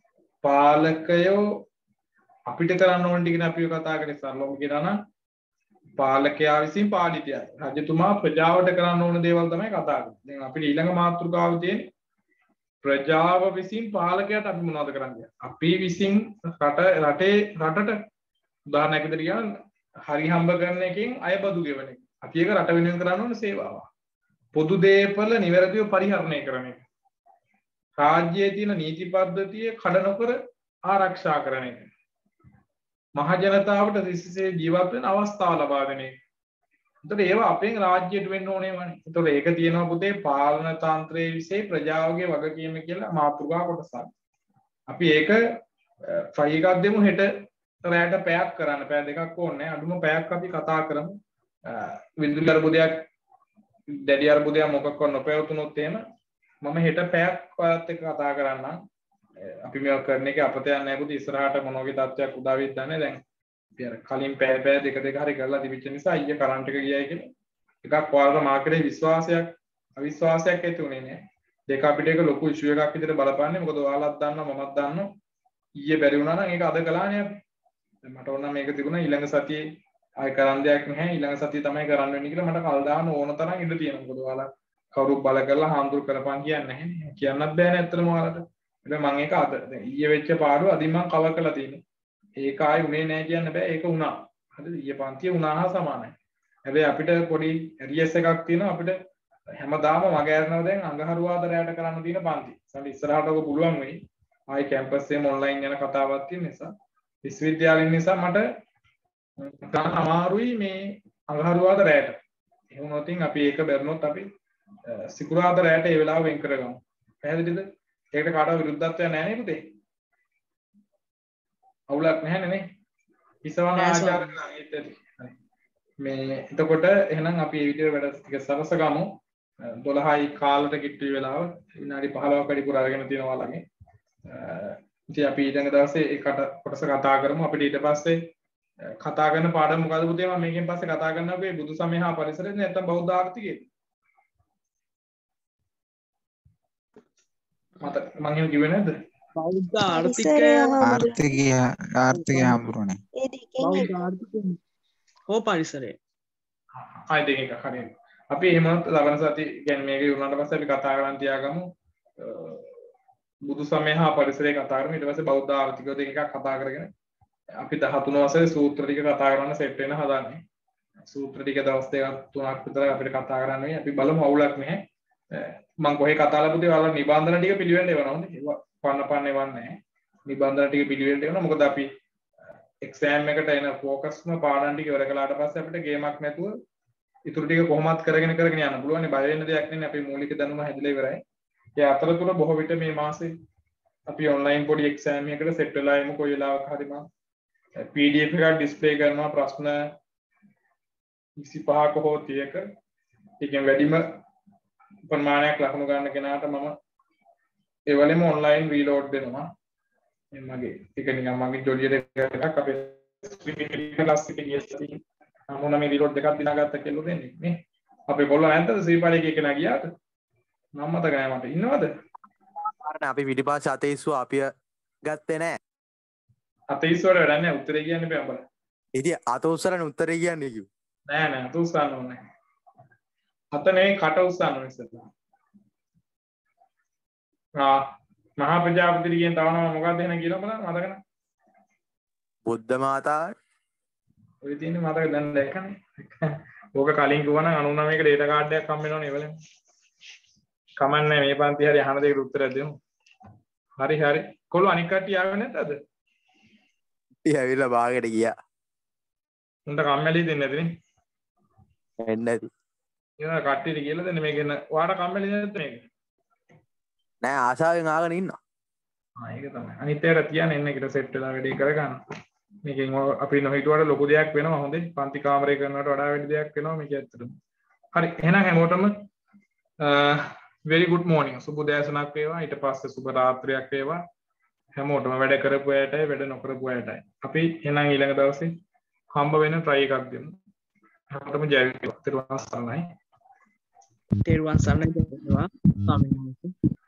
S1: පාලකයෝ අපිට කරන්න ඕන ටිකනේ අපි කතා කරේ සරලවම කියනවා නම් පාලකයා විසින් පාලිතයයි. රජතුමා ප්‍රජාවට කරන්න ඕන දේවල් තමයි කතා කරන්නේ. දැන් අපිට ඊළඟ මාතෘකාව තියෙන්නේ ප්‍රජාව විසින් පාලකයාට අපි මොනවද කරන්නේ? අපි විසින් රට රටේ රටට උදාහරණයක් විදිහට කියන්න හරි හම්බ කරන එකෙන් අයබදු ගෙවන එක. අපි ඒක රට වෙනුවෙන් කරන්න ඕන සේවාවක්. පොදු දේපල නිවැරදිව පරිහරණය කරන එක. රාජ්‍යයේ තියෙන නීති පද්ධතිය කඩ නොකර ආරක්ෂා කරන එක. මහ ජනතාවට සිසිසේ ජීවත් වෙන අවස්ථාව ලබා දෙන එක. එතකොට ඒවා අපෙන් රාජ්‍යයට වෙන්න ඕනේ වනේ. එතකොට ඒක තියෙනවා පුතේ පාලන තන්ත්‍රයේ විශේෂ ප්‍රජාවගේ වගකීම කියලා මාතෘකා කොටසක්. අපි ඒක ට්‍රයි එකක් දෙමු හෙට රැයට පැයක් කරන්න. පැය දෙකක් ඕනේ. අඩුම පැයක් අපි කතා කරමු. විදුලි අර්බුදයක් දැඩි අර්බුදයක් මොකක්වත් නොපැවතුනොත් එහෙම මම හෙට පැයක් ඔයත් එක්ක කතා කරන්නම්. අපි මේක කරන එක අපතේ යන්නේ නැහැ පුතේ. ඉස්සරහට මොන වගේ තත්ත්වයක් උදා වෙයිද දන්නේ දැන්. අපි අර කලින් පැය පැය දෙක දෙක හරි කරලා තිබිච්ච නිසා ඊයේ කරන්ට් එක ගියයි කියලා. එකක් ඔයාලට මාකරේ විශ්වාසයක් අවිශ්වාසයක් ඇති උනේ නෑ. දෙක අපිට ඒක ලොකු ඉෂුව එකක් විදිහට බලපාන්නේ. මොකද ඔයාලත් දන්නවා මමත් දන්නවා. ඊයේ බැරි වුණා නම් ඒක අද කළානේ අපි. දැන් මට ඕන නම් මේක තිබුණා ඊළඟ සතියේ ආයෙ කරන්න දෙයක් නැහැ. ඊළඟ සතියේ තමයි කරන්න වෙන්නේ කියලා මට කල් දාන්න ඕන තරම් ඉඳ තියෙනවා. මොකද ඔයාලා කවුරුත් බල කරලා හාමුදුරු කරපන් කියන්නේ නැහැ. කියන්නත් බෑනේ ඇත්තටම ඔයාලට. මම ඒක අද දැන් ඊයේ වෙච්ච පාඩුව අදින් මම කවර් කරලා තියෙන්නේ. ඒක ආයි උනේ නැහැ කියන්න බෑ. ඒක වුණා. හරිද? ඊයේ පන්තියේ වුණා හා සමානයි. හැබැයි අපිට පොඩි රියස් එකක් තියෙනවා අපිට හැමදාම මගේ අරනවා දැන් අඟහරුවාද රැයට කරන්න තියෙන පන්ති. සමහර ඉස්සරහට ඔක පුළුවන් වෙයි. ආයි කැම්පස් එකේම ඔන්ලයින් යන කතාවක් තියෙන නිසා විශ්වවිද්‍යාලෙන් නිසා මට ගන්න අමාරුයි මේ අඟහරුවාද රැයට. එහෙම වුණොත් අපි ඒක බැරිනොත් අපි සිකුරාදා රැයට ඒ වෙලාව වෙන් කරගමු. පැහැදිලිද? ඒකට කාටවත් විරුද්ධත්වයක් නැහැ නේ පුතේ. අවුලක් නැහැ නේ. ඉස්සවන ආචාර්ය මේ එතකොට එහෙනම් අපි මේ විදිහට වැඩ ටික සරසගමු. දොළහයි කාලට කිට්ටු වෙලාව විනාඩි පහළොවක් වැඩි පුර අරගෙන තියෙනවා ළඟේ. ඉතින් අපි ඊළඟ දවසේ ඒකට කොටස කතා කරමු. අපිට ඊට පස්සේ කතා කරන පාඩම මොකද පුතේ? මම මේකෙන් පස්සේ කතා කරනවා මේ බුදු සමය හා පරිසරය නැත්නම් බෞද්ධ ආර්ථිකය. මත මම එහෙම කිව්වේ නැද්ද?
S3: බෞද්ධ ආර්ථිකය
S5: ආර්ථිකය ආර්ථිකය හම්බුනේ.
S2: ඒ දෙකෙන්
S3: බෞද්ධ ආර්ථිකය හෝ පරිසරය.
S1: ආයි දෙක එක හරියට. අපි එහෙමත් ලබන සති කියන්නේ මේක ඉවරනට පස්සේ අපි කතා කරන් තියාගමු. බුදු සමය හා පරිසරය කතා කරමු. ඊට පස්සේ බෞද්ධ ආර්ථිකය දෙක එකක් කතා කරගෙන අපි දහතුන වසරේ සූත්‍ර ටික කතා කරන්න සෙට් වෙන හදන්නේ. සූත්‍ර ටික දවස් දෙකක් තුනක් විතර අපිට කතා කරන්න වෙයි. අපි බලමු අවුලක් නැහැ. මම කොහේ කතා ලැබුදේ ඔයාලා නිබන්ධන ටික පිළිවෙන්න එවනවා නේද? ඒවා පන්න පන්න එවන්නේ නැහැ. නිබන්ධන ටික පිළිවෙන්න එවනවා. මොකද අපි එක්සෑම් එකට එන ફોකස්ම පාඩම් ටික ඉවර කළාට පස්සේ අපිට ගේමක් නැතුව ඉතුරු ටික කොහොමත් කරගෙන කරගෙන යන්න පුළුවන්. බය වෙන්න දෙයක් නැහැ. අපේ මූලික දැනුම හැදිලා ඉවරයි. ඒ අතරතුර බොහෝ විට මේ මාසේ අපි ඔන්ලයින් පොඩි එක්සෑම් එකකට සෙට් වෙලා යමු. කොයි වෙලාවක හරි මම P D F එකක් ඩිස්ප්ලේ කරනවා ප්‍රශ්න විසිපහක හෝ තිහක. ඒකෙන් වැඩිම ප්‍රමාණයක් ලකුණු ගන්න කෙනාට මම ඒ වලේම ඔන්ලයින් රීලෝඩ් දෙනවා. මේ මගේ ඒක නිකන් මගේ ජොලිය දෙකක් අපේ ක්ලාස් එකේ ගියස්දී අමුණ මේ රීලෝඩ් දෙකක් දිනාගත්ත කියලා දෙන්නේ නේ. අපේ කොල්ල නැද්ද සීපාලේ එකේ කෙනා ගියාට? මම මතක නැහැ මට. ඉන්නවද?
S5: අරනේ අපි පිටිපස්ස අතීස්සුව අපි ගත්තේ නැහැ.
S1: අතීස් වල වැඩ නැහැ උත්තරේ කියන්න බෑ අපල.
S5: ඉතින් අත උස්සරනේ උත්තරේ කියන්නේ කිව්ව.
S1: නෑ නෑ අත උස්සන්න ඕනේ. අත නෙවෙයි කට උස්සන්න ඕනේ ඉස්සෙල්ලා. ආ මහා ප්‍රජාපති කියන තව නම මොකක්ද එහෙනම් කියලා බලන්න මතක නැහැ.
S5: බුද්ධ මාතා
S1: ඔය තියෙන්නේ මතක දැන් දැක්කනේ. ඕක කලින් කිව්වා නම් අනූනමයක ඩේටා කාඩ් එකක් හම්බ වෙනවනේ ඒවලෙන්. කමන්නේ මේ පන්ති හරි අහන දෙකට උත්තරයක් දෙමු. හරි හරි. කොළු අනික් කට්ටිය ආවේ නැද්ද අද?
S5: ඉතින් ඇවිල්ලා බාගෙට ගියා.
S1: උන්ට කම්මැලි දෙන්නේ නැතිනේ.
S5: එන්නේ නැති.
S1: ඊළඟ කට්ටියට කියලා දෙන්න මේක එන්න. ඔයාට කම්මැලි නැද්ද මේක?
S5: නෑ ආසාවෙන් ආගෙන ඉන්නවා.
S1: ආ ඒක තමයි. අනිත් ඒවාට තියන්න එන්න එකට සෙට් වෙලා වැඩේ කරගන්න. මේකෙන් අපි නොහිතුවට ලොකු දෙයක් වෙනවා හොඳේ. පන්ති කාමරේ කරනවට වඩා වැඩි දෙයක් වෙනවා මේක ඇත්තටම. හරි එහෙනම් හැමෝටම very good morning. සුබ උදෑසනක් වේවා. ඊට පස්සේ සුබ රාත්‍රියක් වේවා. හැමෝටම වැඩ කරපු අයටයි වැඩ නොකරපු අයටයි. අපි එහෙනම් ඊළඟ දවසේ හම්බ වෙන try එකක් දෙමු. හැමෝටම ජය වේවා. ත්‍රිවංශ සරණයි.
S3: තෙරුවන් සරණයි. ස්වාමීන් වහන්සේ